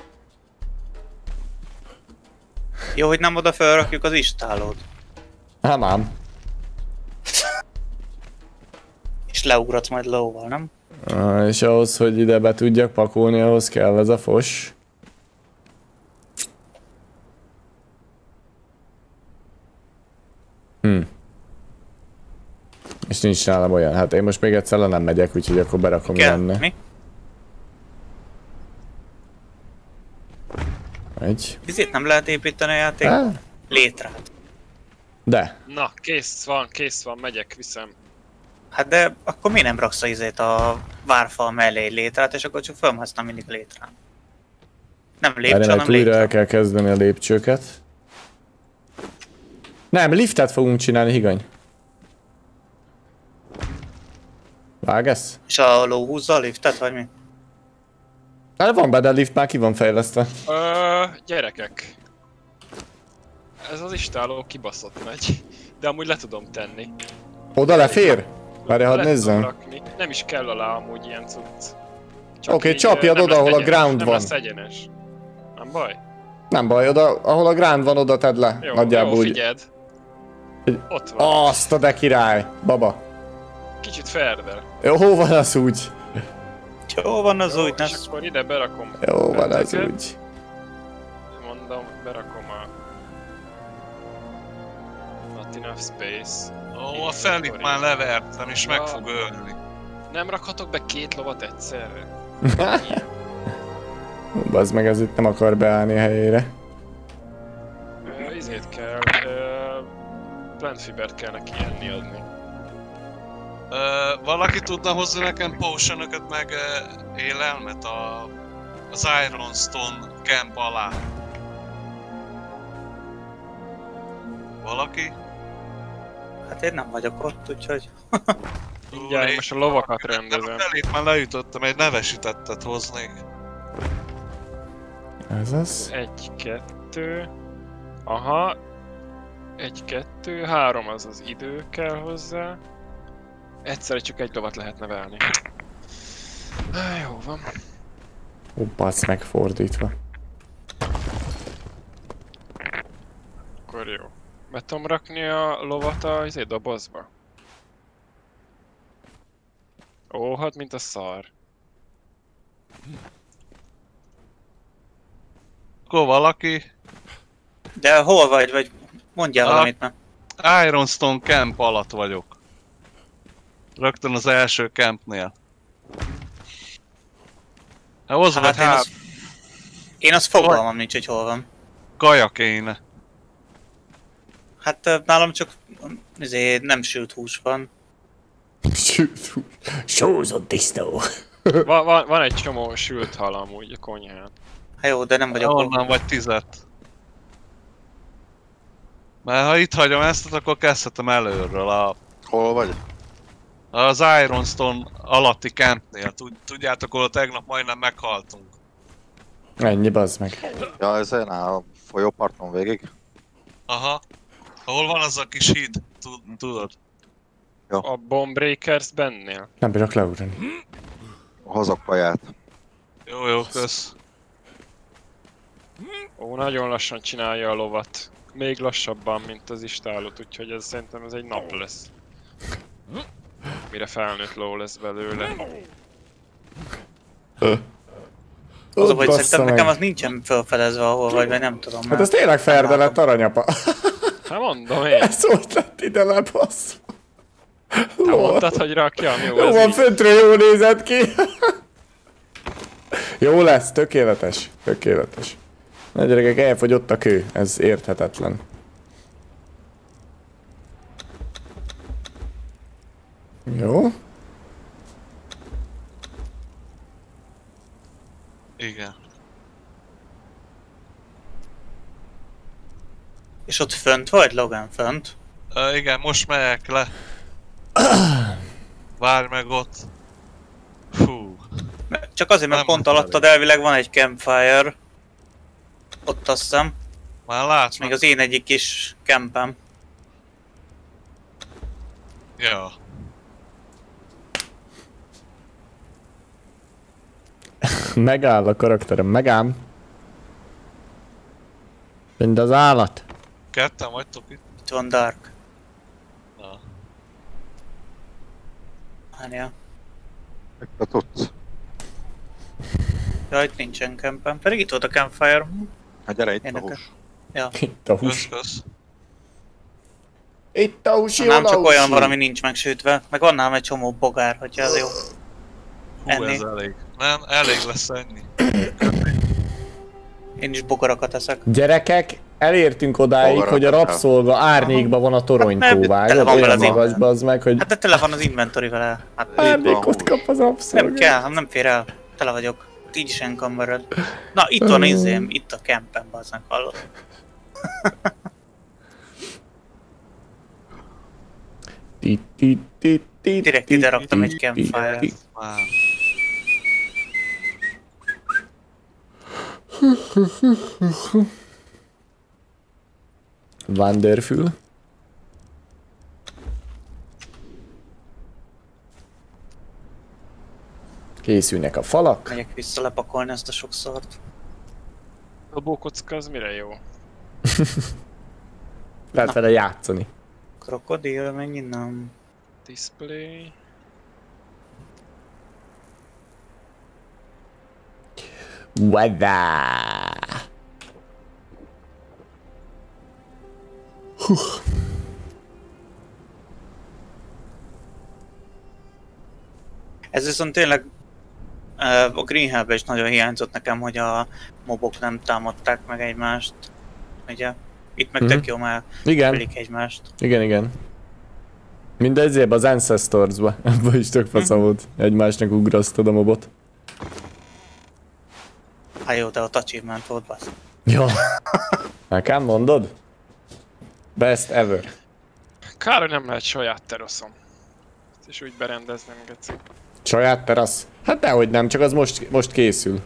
Jó, hogy nem oda felrakjuk az istálót. Hát ám. És leugratsz majd lóval, nem? És ahhoz, hogy ide be tudjak pakolni, ahhoz kell ez a fos. És nincs nálam olyan. Hát én most még egyszer le nem megyek, úgyhogy akkor berakom Kell, benne. mi? Egy. Ezért nem lehet építeni a játék létrát. De. Na, kész van, megyek, viszem. Hát de akkor miért nem raksz a várfal mellé egy létrát, és akkor csak fölmásztam mindig a létrán. Nem lépcső, Várj, hanem mert újra el létre. kell kezdeni a lépcsőket. Nem, liftet fogunk csinálni, higany. Vágesz? És a ló húzza a liftet, vagy mi? Hát van benne lift, már ki van fejlesztve. Gyerekek. Ez az istáló kibaszott megy. De amúgy le tudom tenni. Oda lefér? Várj, hadd Le tudom nézzem. rakni. Nem is kell alá amúgy ilyen cucc. Oké, így, csapjad nem oda, lesz ahol a egyenes, ground nem van. lesz egyenes. Nem baj? Nem baj, oda, ahol a ground van, oda tedd le. Jó, Nagyjából jó, úgy. figyeld. Ott van. Azt a de király, baba. Kicsit ferdel. Jó van az úgy. Jó van az Jó, úgy, és akkor ide berakom. Jó van az ezeket. úgy. Mondom, berakom a... Not enough space. Ó, a Felit már levertem, és meg Ja. fog ölni. Nem rakhatok be 2 lovat egyszerre? Bazd meg, ez itt nem akar beállni a helyére. Izét kell, plant fibert kell neki enni adni. Valaki tudna hozni nekem potionöket meg élelmet az Ironstone camp alá? Valaki? Hát én nem vagyok ott, úgyhogy... Mindjárt én most a lovakat rendezem. A Felit már leütöttem, egy nevesítettet hoznék. Ez az. 1, 2... Aha. 1, 2, 3 az az idő kell hozzá. Egyszerre csak egy lovat lehet nevelni. Jó van. Ó, bazd meg, fordítva. Akkor jó. Be tudom rakni a lovat a dobozba? Ó, hát mint a szar. Akkor valaki? De hol vagy mondjál Ah. valamit már. Ironstone camp alatt vagyok. Rögtön az első campnél. Hát hozz meg Hát én azt fogalmam nincs, hogy hol van. kaja kéne. Hát nálam csak nem sült hús van. Sózott tisztó. Van egy csomó sült hal amúgy a konyhán. Hát jó, de nem vagyok ott. Onnan vagy 10. Mert ha itt hagyom ezt, akkor kezdhetem előről. Hol vagy? Az Ironstone alatti campnél. Tudjátok, ahol tegnap majdnem meghaltunk. Ennyi, bazd meg. Ja, ezen a folyóparton végig. Aha. Ahol van az a kis híd, tudod? A Bombreakers bennél? Nem bírok leugrani. Hozok kaját. Jó, kösz. Ó, nagyon lassan csinálja a lovat. Még lassabban, mint az istálót, úgyhogy ez szerintem ez egy nap lesz. Mire felnőtt ló lesz belőle. Az a baj, bassza szerintem meg. nekem az nincsen felfedezve ahol vagy nem tudom. Hát ez tényleg ferde lett, aranyapa. Hát mondom én. Ez hogy lett ide lebaszva? Te mondtad, hogy rakjam, jó, Jó ez van, így. föntről jól nézett ki. Jó lesz, tökéletes. Tökéletes. Na gyerekek, elfogyott a kő. Ez érthetetlen. Jó. Igen. És ott fönt vagy, Logan? Fönt? Igen, most megyek le. Várj meg ott. Fú. Csak azért, mert Nem pont alattad elvileg van egy campfire. Ott azt hiszem. Már látsz Még meg. az én egyik kis campem. Ja. Megáll a karakterem, megáll. Mind az állat. Ketten vagytok itt? Itt van Dark. Na. Várjál. Te tudsz. Ja, itt nincsen campem. Pedig itt volt a campfire. Hát gyere itt a Érdekes. hús. Ja. Itt a hús. Kösz. Itt a hús, Nem csak olyan van, ami nincs megsütve. Meg van nálam egy csomó bogár, hogyha ez jó. Hú, Enni. ez elég. Nem, elég lesz ennyi. Én is bogarakat eszek. Gyerekek, elértünk odáig, Fogarat hogy a el. rabszolga árnyékban van a toronytó, Hát, tele vágod? van vele Olyan az magas, inventory. bazd meg, hogy Hát de tele van az inventory vele. Hát árnyékot kap az nem rabszolga. kell, nem fér el. Tele vagyok. Így is encumbered. Na, itt van izém, itt a campen, bazzánk, hallod? Direkt ide raktam egy campfire-t. Már. Wonderful. Készülnek a falak. Megyek vissza lepakolni ezt a sok szart. A bókocka az mire jó? Lehet vele játszani. Krokodil, megint nem. Display. Weather. Ez viszont tényleg a Green Hell-ben is nagyon hiányzott nekem, hogy a mobok nem támadták meg egymást. Ugye? Itt meg tök jó, már Igen, ölik egymást. igen. Mindezért az Ancestors-ba. Abba is tök fasza volt. Egymásnak ugrasztod a mobot. Hát jó, de a achievement volt, bassz. Ja. Nekem mondod? Best ever. Kár, hogy nem lehet saját teraszom. Ezt is úgy berendezném, geci. Saját terasz? Hát dehogy nem, csak az most készül.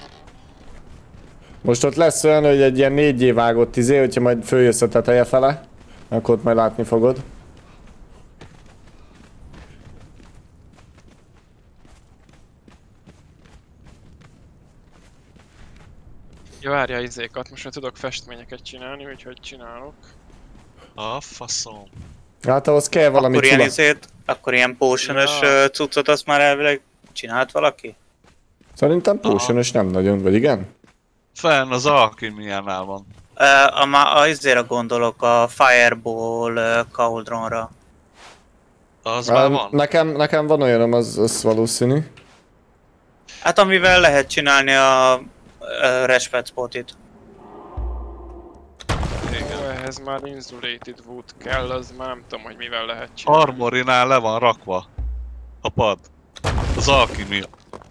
Most ott lesz olyan, hogy egy ilyen 4G vágott hogyha majd följössz a teteje fele, akkor ott majd látni fogod. Ja, várja izékat, most már tudok festményeket csinálni, úgyhogy csinálok. A faszom. Hát ahhoz kell valami Akkor ilyen cula. izét, akkor ilyen potion-ös cuccot azt már elvileg csinált valaki? Szerintem potion-ös nem nagyon, vagy igen? Fenn az alkimiánál van. A izére gondolok, a Fireball Cauldronra. Az már van. Nekem van olyanom, az valószínű. Hát amivel lehet csinálni a Respect Spotit. Ó, ehhez már insulated wood kell, az már nem tudom, hogy mivel lehet csinálni. Armorinál le van rakva. A pad. Az alkimia.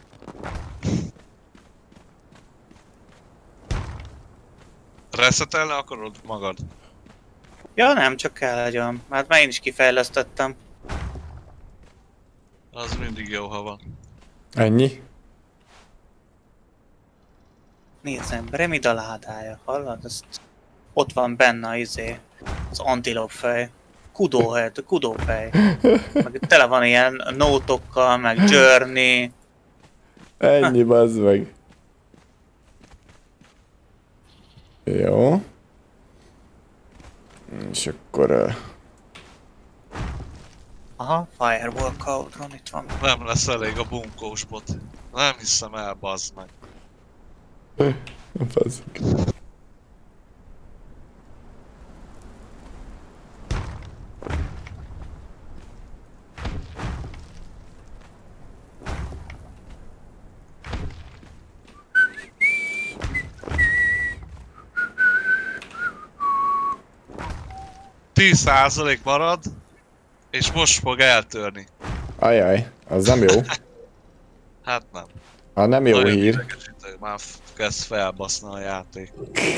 Reszetelni akarod magad? Ja nem, csak kell egy olyan. Hát már én is kifejlesztettem. Az mindig jó, ha van. Ennyi? Nézzem, Remida ládája, hallod? Ott van benne az antilop fej. Kudófej. Meg tele van ilyen nótokkal, meg journey. Ennyi, bazd meg. Jó. És akkor... Aha, Fireball Cauldron, itt van. Nem lesz elég a bunkós bot. Nem hiszem el, bazd meg. Faszik. %10 marad, és most fog eltörni. Ajaj, az nem jó. Hát nem. Nem jó Nagyon hír. idegesítő, már kezd felbaszni a játék.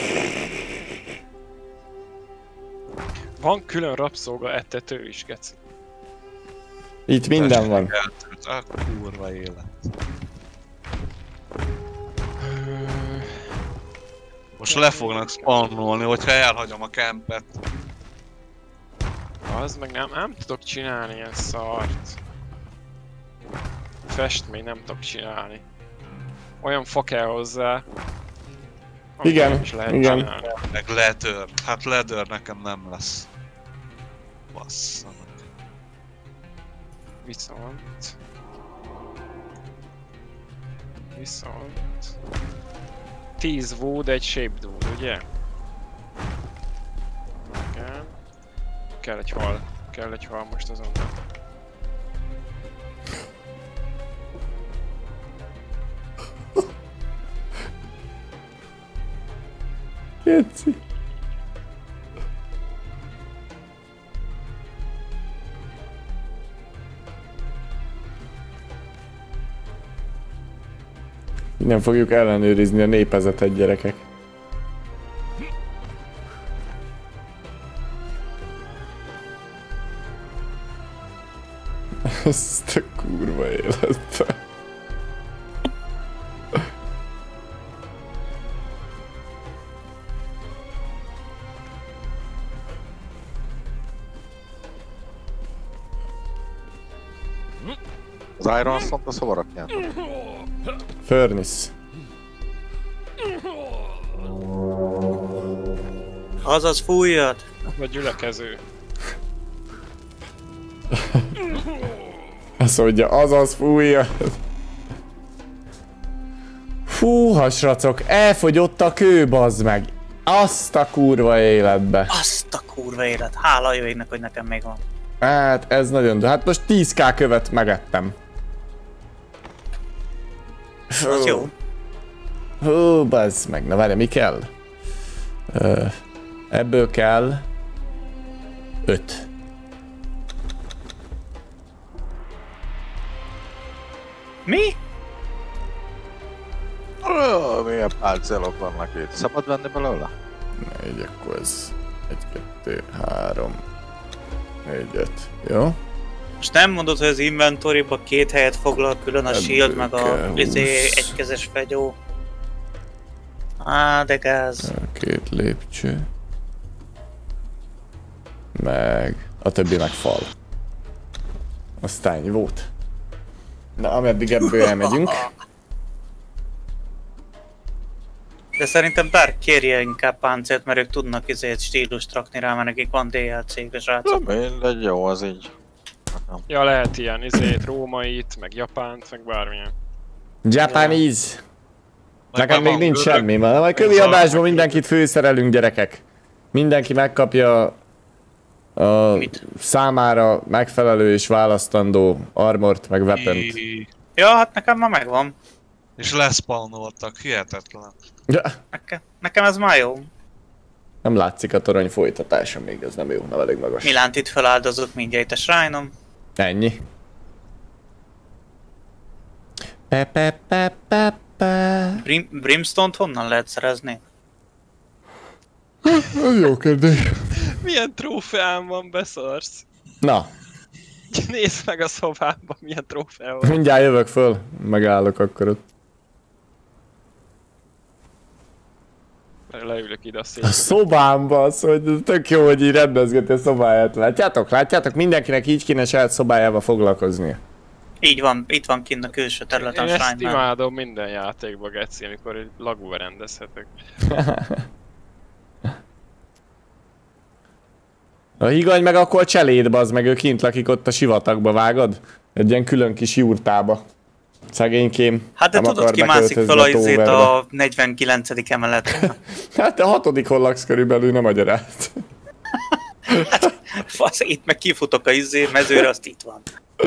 Van külön rabszolga etető is, geci. Itt minden van. Eltört, a kurva élet. Most le fognak spannolni, hogyha elhagyom a kempet. Az meg nem tudok csinálni ilyen szart. Festmény nem tudok csinálni. Olyan fa kell hozzá. amit Igen, nem is lehet igen. csinálni. Meg leather. Hát leather nekem nem lesz. Bassza meg. Viszont... 10 wood, egy shaped wood, ugye? Igen. Kell egy hal most azonnal. Kétszi. Innen fogjuk ellenőrizni a népezetet, gyerekek. Ezt a kurva életbe. Az Iron Stone-t azt hova rakjátok? Furnace. Azaz fújjad! Vagy gyülekező. Azt mondja, azaz fújja. Fúha, sracok, elfogyott a kő, bazd meg. Azt a kurva életbe. Azt a kurva élet. Hála a jó égnek, hogy nekem még van. Hát ez nagyon... Hát most 10k követ megettem. Az jó. Hú, bazd meg. Na várj, mi kell? Ebből kell... 5. Mi? Milyen pálcélok vannak itt? Szabad venni belőle? 4, akkor ez 1, 2, 3, 4, 5. Jó? Most nem mondod, hogy az inventory-ba 2 helyet foglal külön a Ebből shield, meg a kell 20. egykezes fegyó. Á, de gáz. 2 lépcső. Meg... A többi meg fal. Aztán ennyi volt. Na, ameddig ebből elmegyünk. De szerintem Dark kérje inkább páncélt, mert ők tudnak stílust rakni rá, mert nekik van DLC-kre, srácok. Mindegy, jó, az így. Ja, lehet ilyen rómait, meg japánt, meg bármilyen. Japanese! Nekem már még van nincs görög. semmi, mert a kövi adásban mindenkit főszerelünk, gyerekek. Mindenki megkapja a Mit? számára megfelelő és választandó armort, meg weapont. Ja, hát nekem ma megvan. És leszpawnoltak, hihetetlen. Ja, Nekem ez már jó. nem látszik a torony folytatása még, ez nem jó, nem elég magas. Milánt itt feláldozott mindjárt itt a shrine-om. Ennyi. Pe. Brimstone-t honnan lehet szerezni? Ez jó kérdés. Milyen trófeám van, beszarsz? Na, Nézd meg a szobámban, milyen trófeám van. mindjárt jövök föl, megállok akkor ott. Leülök ide a A székbe. szobámba, az, hogy tök jó, hogy így rendezgeti a szobáját. Látjátok? Mindenkinek így kéne saját szobájával foglalkoznia. Így van, itt van kint a külső területen Én a ezt shrine-nál. imádom minden játékba, geci, amikor egy lagúba rendezhetek. A higany meg akkor a cseléd, bazd meg, ő kint lakik ott a sivatagba, vágod? Egy ilyen külön kis jurtába. Szegénykém. Hát de nem tudod, akar ki mászik beköltözni fel a izét tóverbe. a 49. emeletre. Hát a 6-hol laksz körülbelül, nem magyaráz. Fasz, itt meg kifutok a mezőre, azt itt van.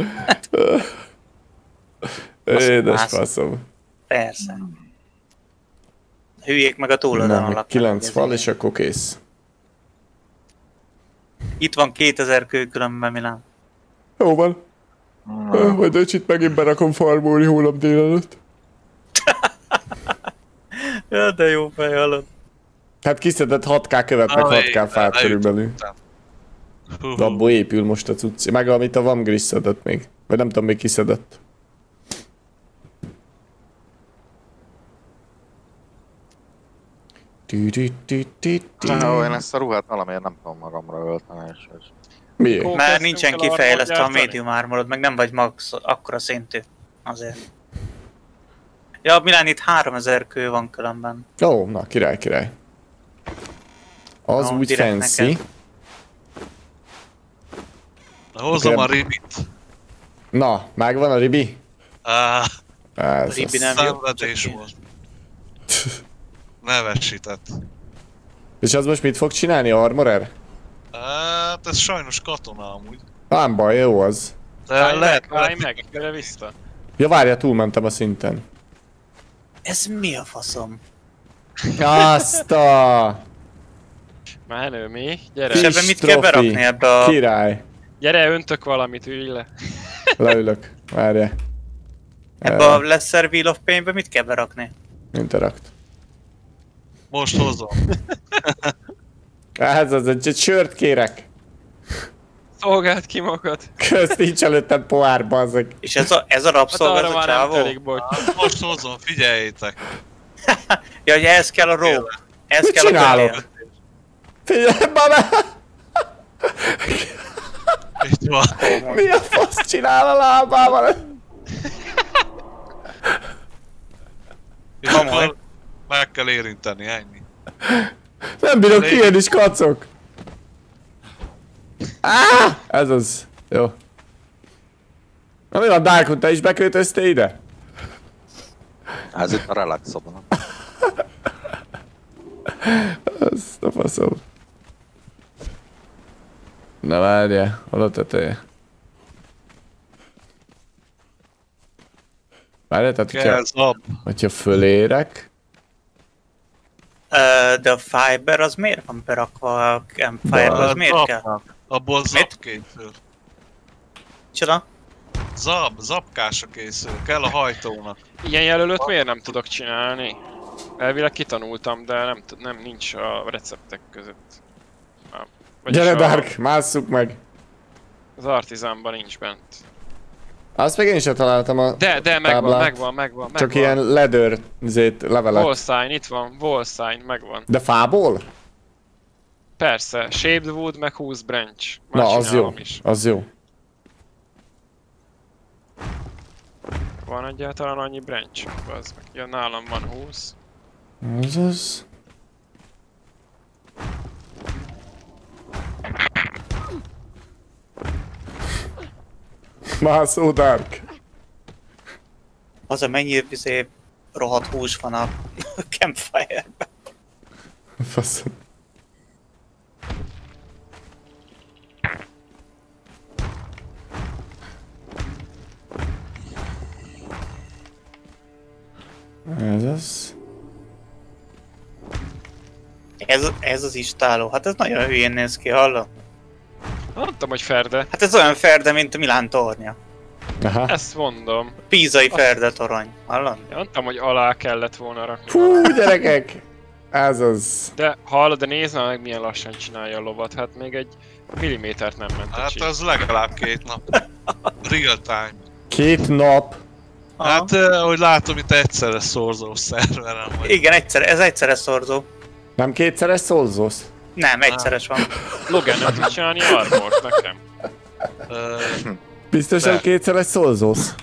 Édes mászok. faszom. Persze. Hülyék meg a túloldalon Na, laknak. 9 ugye, fal ezért. és akkor kész. Itt van 2000 kő különben, Milán. Jó van. Majd öcsit megint berakom farmolni hónap délelőtt. Ja, de jó fej, hallod. Hát kiszedett 6k követ, meg 6k fát körülbelül. De abból épül most a cucc. Meg amit a Vamgris szedett még. Vagy nem tudom, még kiszedett. Jó, én ezt a ruhát valamiért nem tudom magamra ölteni, és... Miért? Ó, Mert kezdtünk nincsen el kifejlesztve a armort gyártani? medium armorod, meg nem vagy max akkora szintű. Azért. Ja, Milán, itt 3000 kő van különben. Ó, na király. Az No, úgy direkt fancy. neked. Hozom a ribit. Na, megvan a ribi? Ez Ribi az. nem jó. Szenvedés csak volt. Nevesített. És az most mit fog csinálni, Armorer? Hát ez sajnos katona amúgy. Nem baj, jó az. De Állj lehet meg, gyere vissza. Ja, várja, túlmentem a szinten. Ez mi a faszom? Azt a... Menő, mi? Gyere. És Kis ebben mit kell trofi. berakni ebbe a... Király. Gyere, öntök valamit, ülj le. Leülök. Várja. Ebbe a Lesser Wheel of Pain-be mit kell berakni? Interakt. Most hozom. Ez az, egy sört kérek. Szolgáld ki magad. Közt nincs előttem pohár, bazzeg. És ez a Hát rabszolga, arra ez a már nem csávó? telik, bocs. Most hozom, figyeljétek. Ja, hogy ehhez kell a rope. Ehhez Mit kell a csinálok? kötél. Figyelj, bana! Itt van. Mi a fasz csinál a lábával? És akkor meg kell érinteni, ennyi. Nem bírok kijönni, is kacok. Ez az. Jó. Na mi van, Darkun, te is beköltöztél ide? Ez itt a relaxodon. Azt a faszom. Na várjál, hol a teteje? Várjál, tehát hogyha fölérek... De a fiber az miért van berakva? A campfire az miért kell? Abból zap készül. Csoda? Zapkása készül. Kell a hajtónak. Ilyen jelölőt miért nem tudok csinálni? Elvileg kitanultam, de nem nincs a receptek között. Gyere Dark, másszuk meg! Az Artisanban nincs bent. Azt meg én sem találtam a De megvan. Csak ilyen leather levelek. Wall sign, itt van, wall sign, megvan. De fából? Persze, shaped wood meg 20 branch. Na, az jó, is. az jó. Van egyáltalán annyi branch? Bazd meg. Ja, nálam van 20. Azaz. Mászó Dark. Az a mennyi rohadt hús van a campfire-ben. Faszom. Ez az. Ez az istáló, hát ez nagyon hülyén néz ki, hallod? Mondtam, hogy ferde. Hát ez olyan ferde, mint a Milán tornya. Aha. Ezt mondom. A pízai ferde torony, hallod? Mondtam, hogy alá kellett volna rakni. Fú, gyerekek! Ez az. De hallod, de nézd meg milyen lassan csinálja a lovat, hát még egy millimétert nem ment a Hát csík. az legalább 2 nap. Real time. 2 nap. Hát, hogy látom, itt egyszerre szorzó szerverem vagy. Igen, ez egyszeres szorzó. Nem kétszeres szolzósz? Nem, egyszeres van. Logan nem tud csinálni armort nekem. Biztosan De. kétszeres szolzósz?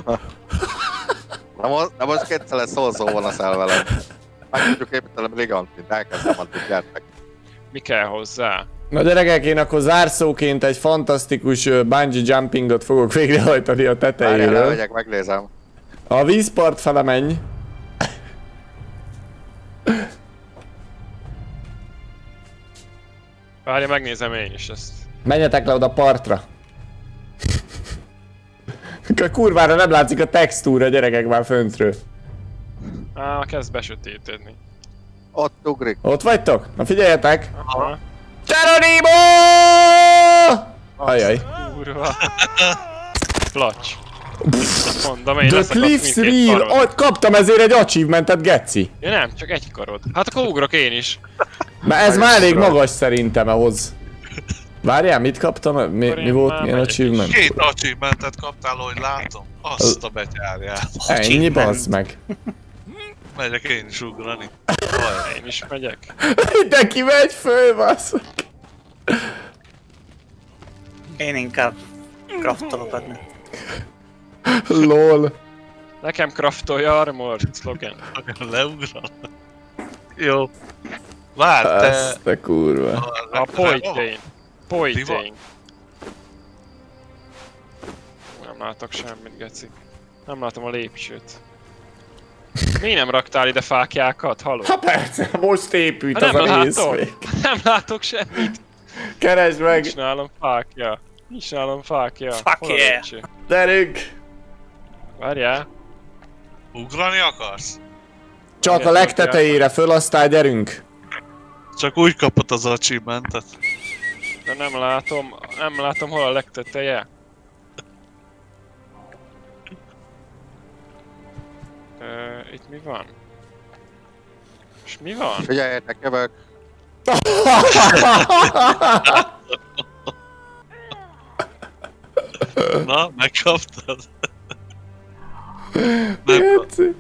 Na most kétszer lesz szó van a szelvelem. Meg tudjuk építeni a Ligantint, elkezdem addig, gyertek. Mi kell hozzá? Na gyerekek, én akkor zárszóként egy fantasztikus bungee jumpingot fogok végrehajtani a Várjál, tetejéről. levegyek, megnézem. A vízpart fele menj. Várja, megnézem én is ezt. Menjetek le oda partra. A kurvára nem látszik a textúra, gyerekek, már föntről. Kezd besötétedni. Ott ugrik. Ott vagytok? Na figyeljetek! Aha. Geronimo! Ajaj. Kurva. Placs. Mondom, én The leszek Cliffs mindkét Reel! karod. Ott kaptam ezért egy achievementet, geci. Ja nem, csak egy karod. Hát akkor ugrok én is. Mert ez már elég magas szerintem ahhoz. Várjál, mit kaptam? Mi volt? Milyen achievement? 2 achievementet kaptál, hogy látom. Azt a betyárját. Ennyi, bazd meg. Megyek én is ugrani. Én is megyek. Mindenki megy föl, bassz. Én inkább craftolok adni. LOL. Nekem craftolja armort, Logan. Leugran. Jó. Várj, te... Ezt a kurva. A Poitain. Poitain. Nem látok semmit, geci. Nem látom a lépcsőt. Miért nem raktál ide fákjákat? Haló? Ha persze, most épült Hát az nem a rész látom. még. Nem látok semmit. Keresd meg. Nincs nálam fákja. Nincs nálam fákja. Fuck Hol a yeah. lépcső? Gyerünk. Várjál. Ugrani akarsz? Csak a legtetejére föl, aztán gyerünk. Csak úgy kapod az achievementet. De nem látom hol a legteteje. Itt mi van? És mi van? Figyeljetek, jövök. Na, megkaptad? Geci.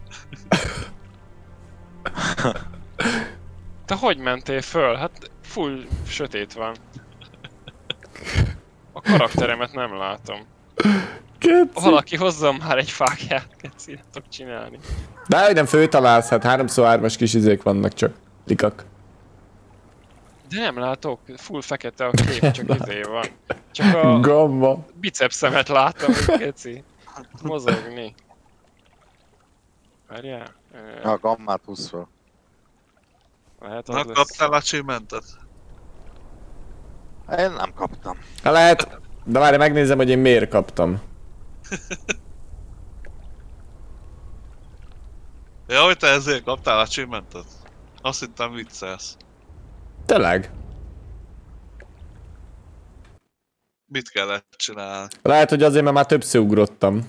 Te hogy mentél föl? Hát full sötét van. A karakteremet nem látom. Geci. Valaki hozzon már egy fákját, keci, nem tudok csinálni. De hogy nem főtalálsz, hát 3x3-as kis izék vannak csak. Likak. De nem látok, full fekete a kép, csak izé van. Csak a Gamma. bicepszemet látom, keci. Mozogni. Várjál? A gammát húsz fel. Lehet az Na, lesz. kaptál achievementet? Én nem kaptam. Lehet, de várj, megnézem, hogy én miért kaptam. Ja, hogy te ezért kaptál achievementet? Azt hittem viccelsz. Tényleg? Mit kellett csinálni? Lehet, hogy azért, mert már többször ugrottam.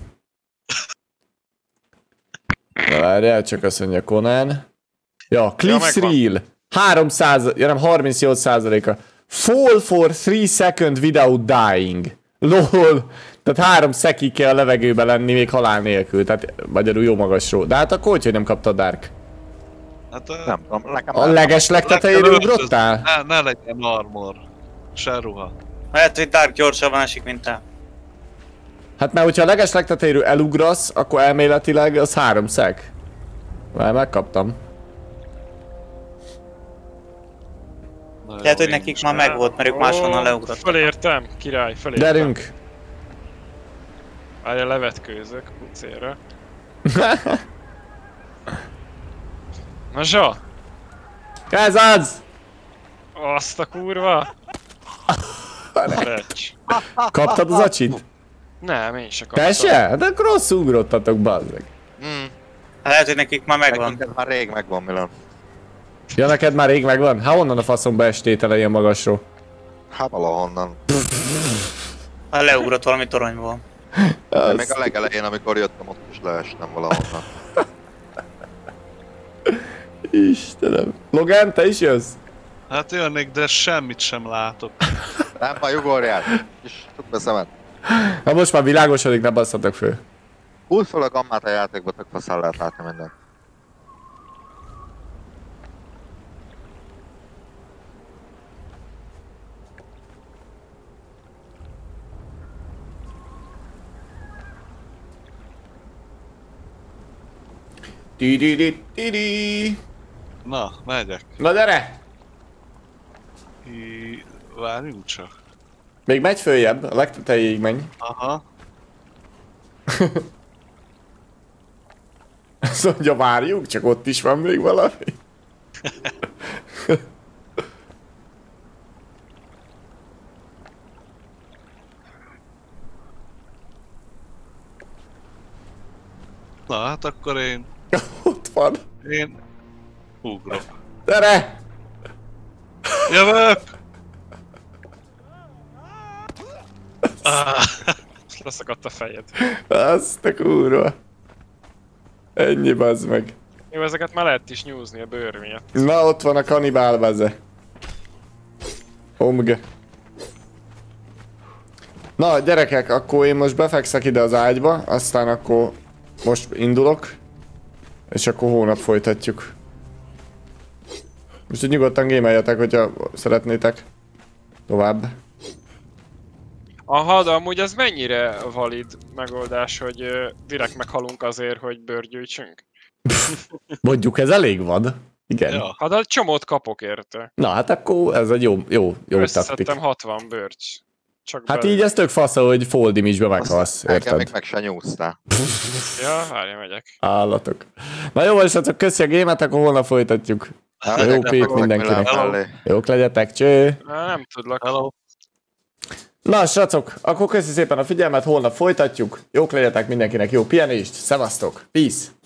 Na, várjál, csak azt mondja Conan. Ja, Cliff's megvan. Reel. 300, ja nem, 38%-a. Fall for 3 seconds without dying. LOL. Tehát 3 szekig kell a levegőben lenni, még halál nélkül. Tehát magyarul jó magasról. De hát akkor hogy nem kaptad Dark? Hát Nem tudom, nekem A leges legtetejére ugrottál? Ne legyen armor. Se ruha. Lehet, hogy Dark gyorsabban esik, mint te. Hát mert hogyha a leges legtetejéről elugrasz, akkor elméletileg az 3 szek. Már megkaptam. Na Lehet, jó, hogy én nekik is. már megvolt, mert ők máshonnan leugrottak. Fölértem, király, fölértem. Gyerünk! Várja, levetkőzök pucérra. Na zsa! Ez az! Azt a kurva! Recs. Kaptad az acsit? Nem, én se kaptam. Te se? De akkor rosszul ugrottatok, bazzeg. Lehet, hogy nekik már megvan. Nekünk már rég megvan, Milan. Ja, neked már rég megvan? Hát honnan a faszomba estétele ilyen magasról? Hát valahonnan. Ha leugrott valami toronyból. De még a legelején, amikor jöttem, ott is leestem valahonnan. Istenem. Logan, te is jössz? Hát jönnék, de semmit sem látok. Nem baj, ugorjál! És tud be szemed. Na most már világosodik, ne basszatok föl. Húzd fel a gammát a játékba, tök faszán lehet látni mindent. Di-di-di-di-di. Na, megyek. Na gyere! Várjunk csak. Még megy följebb, a legtetejéig menj. Aha. Azt mondja, várjuk, csak ott is van még valami. Na hát akkor én Ott van. ugrok. Gyere! Jövök! Ah, Leszakadt a fejed. Azt a kurva. Ennyi bazd meg. Jó, ezeket már lehet is nyúzni a bőr miatt. Na, ott van a kanibál baze. Omg. Na, gyerekek, akkor én most befekszek ide az ágyba, aztán akkor most indulok. És akkor hónap folytatjuk. Most nyugodtan gémeljetek, hogyha szeretnétek. Tovább. Aha, de amúgy az mennyire valid megoldás, hogy direkt meghalunk azért, hogy bőrt gyűjtsünk? Mondjuk ez elég vad. Igen. ja. Hát a csomót kapok érte. Na hát akkor ez egy jó taktik. Összeszedtem 60 bőrt. Csak Hát belül. így ez tök fasz, hogy full damage-be meghalsz, Engem még érted? meg se nyúztál. Ja, várja, megyek. Állatok. Na jó, és hát köszi a gémet, akkor holnap folytatjuk. Jó pét mindenkinek. Jók legyetek, cső! Nem tudlak. Hello. Na srácok, akkor köszi szépen a figyelmet, holnap folytatjuk. Jók legyetek mindenkinek, jó pihenést, szevasztok, peace!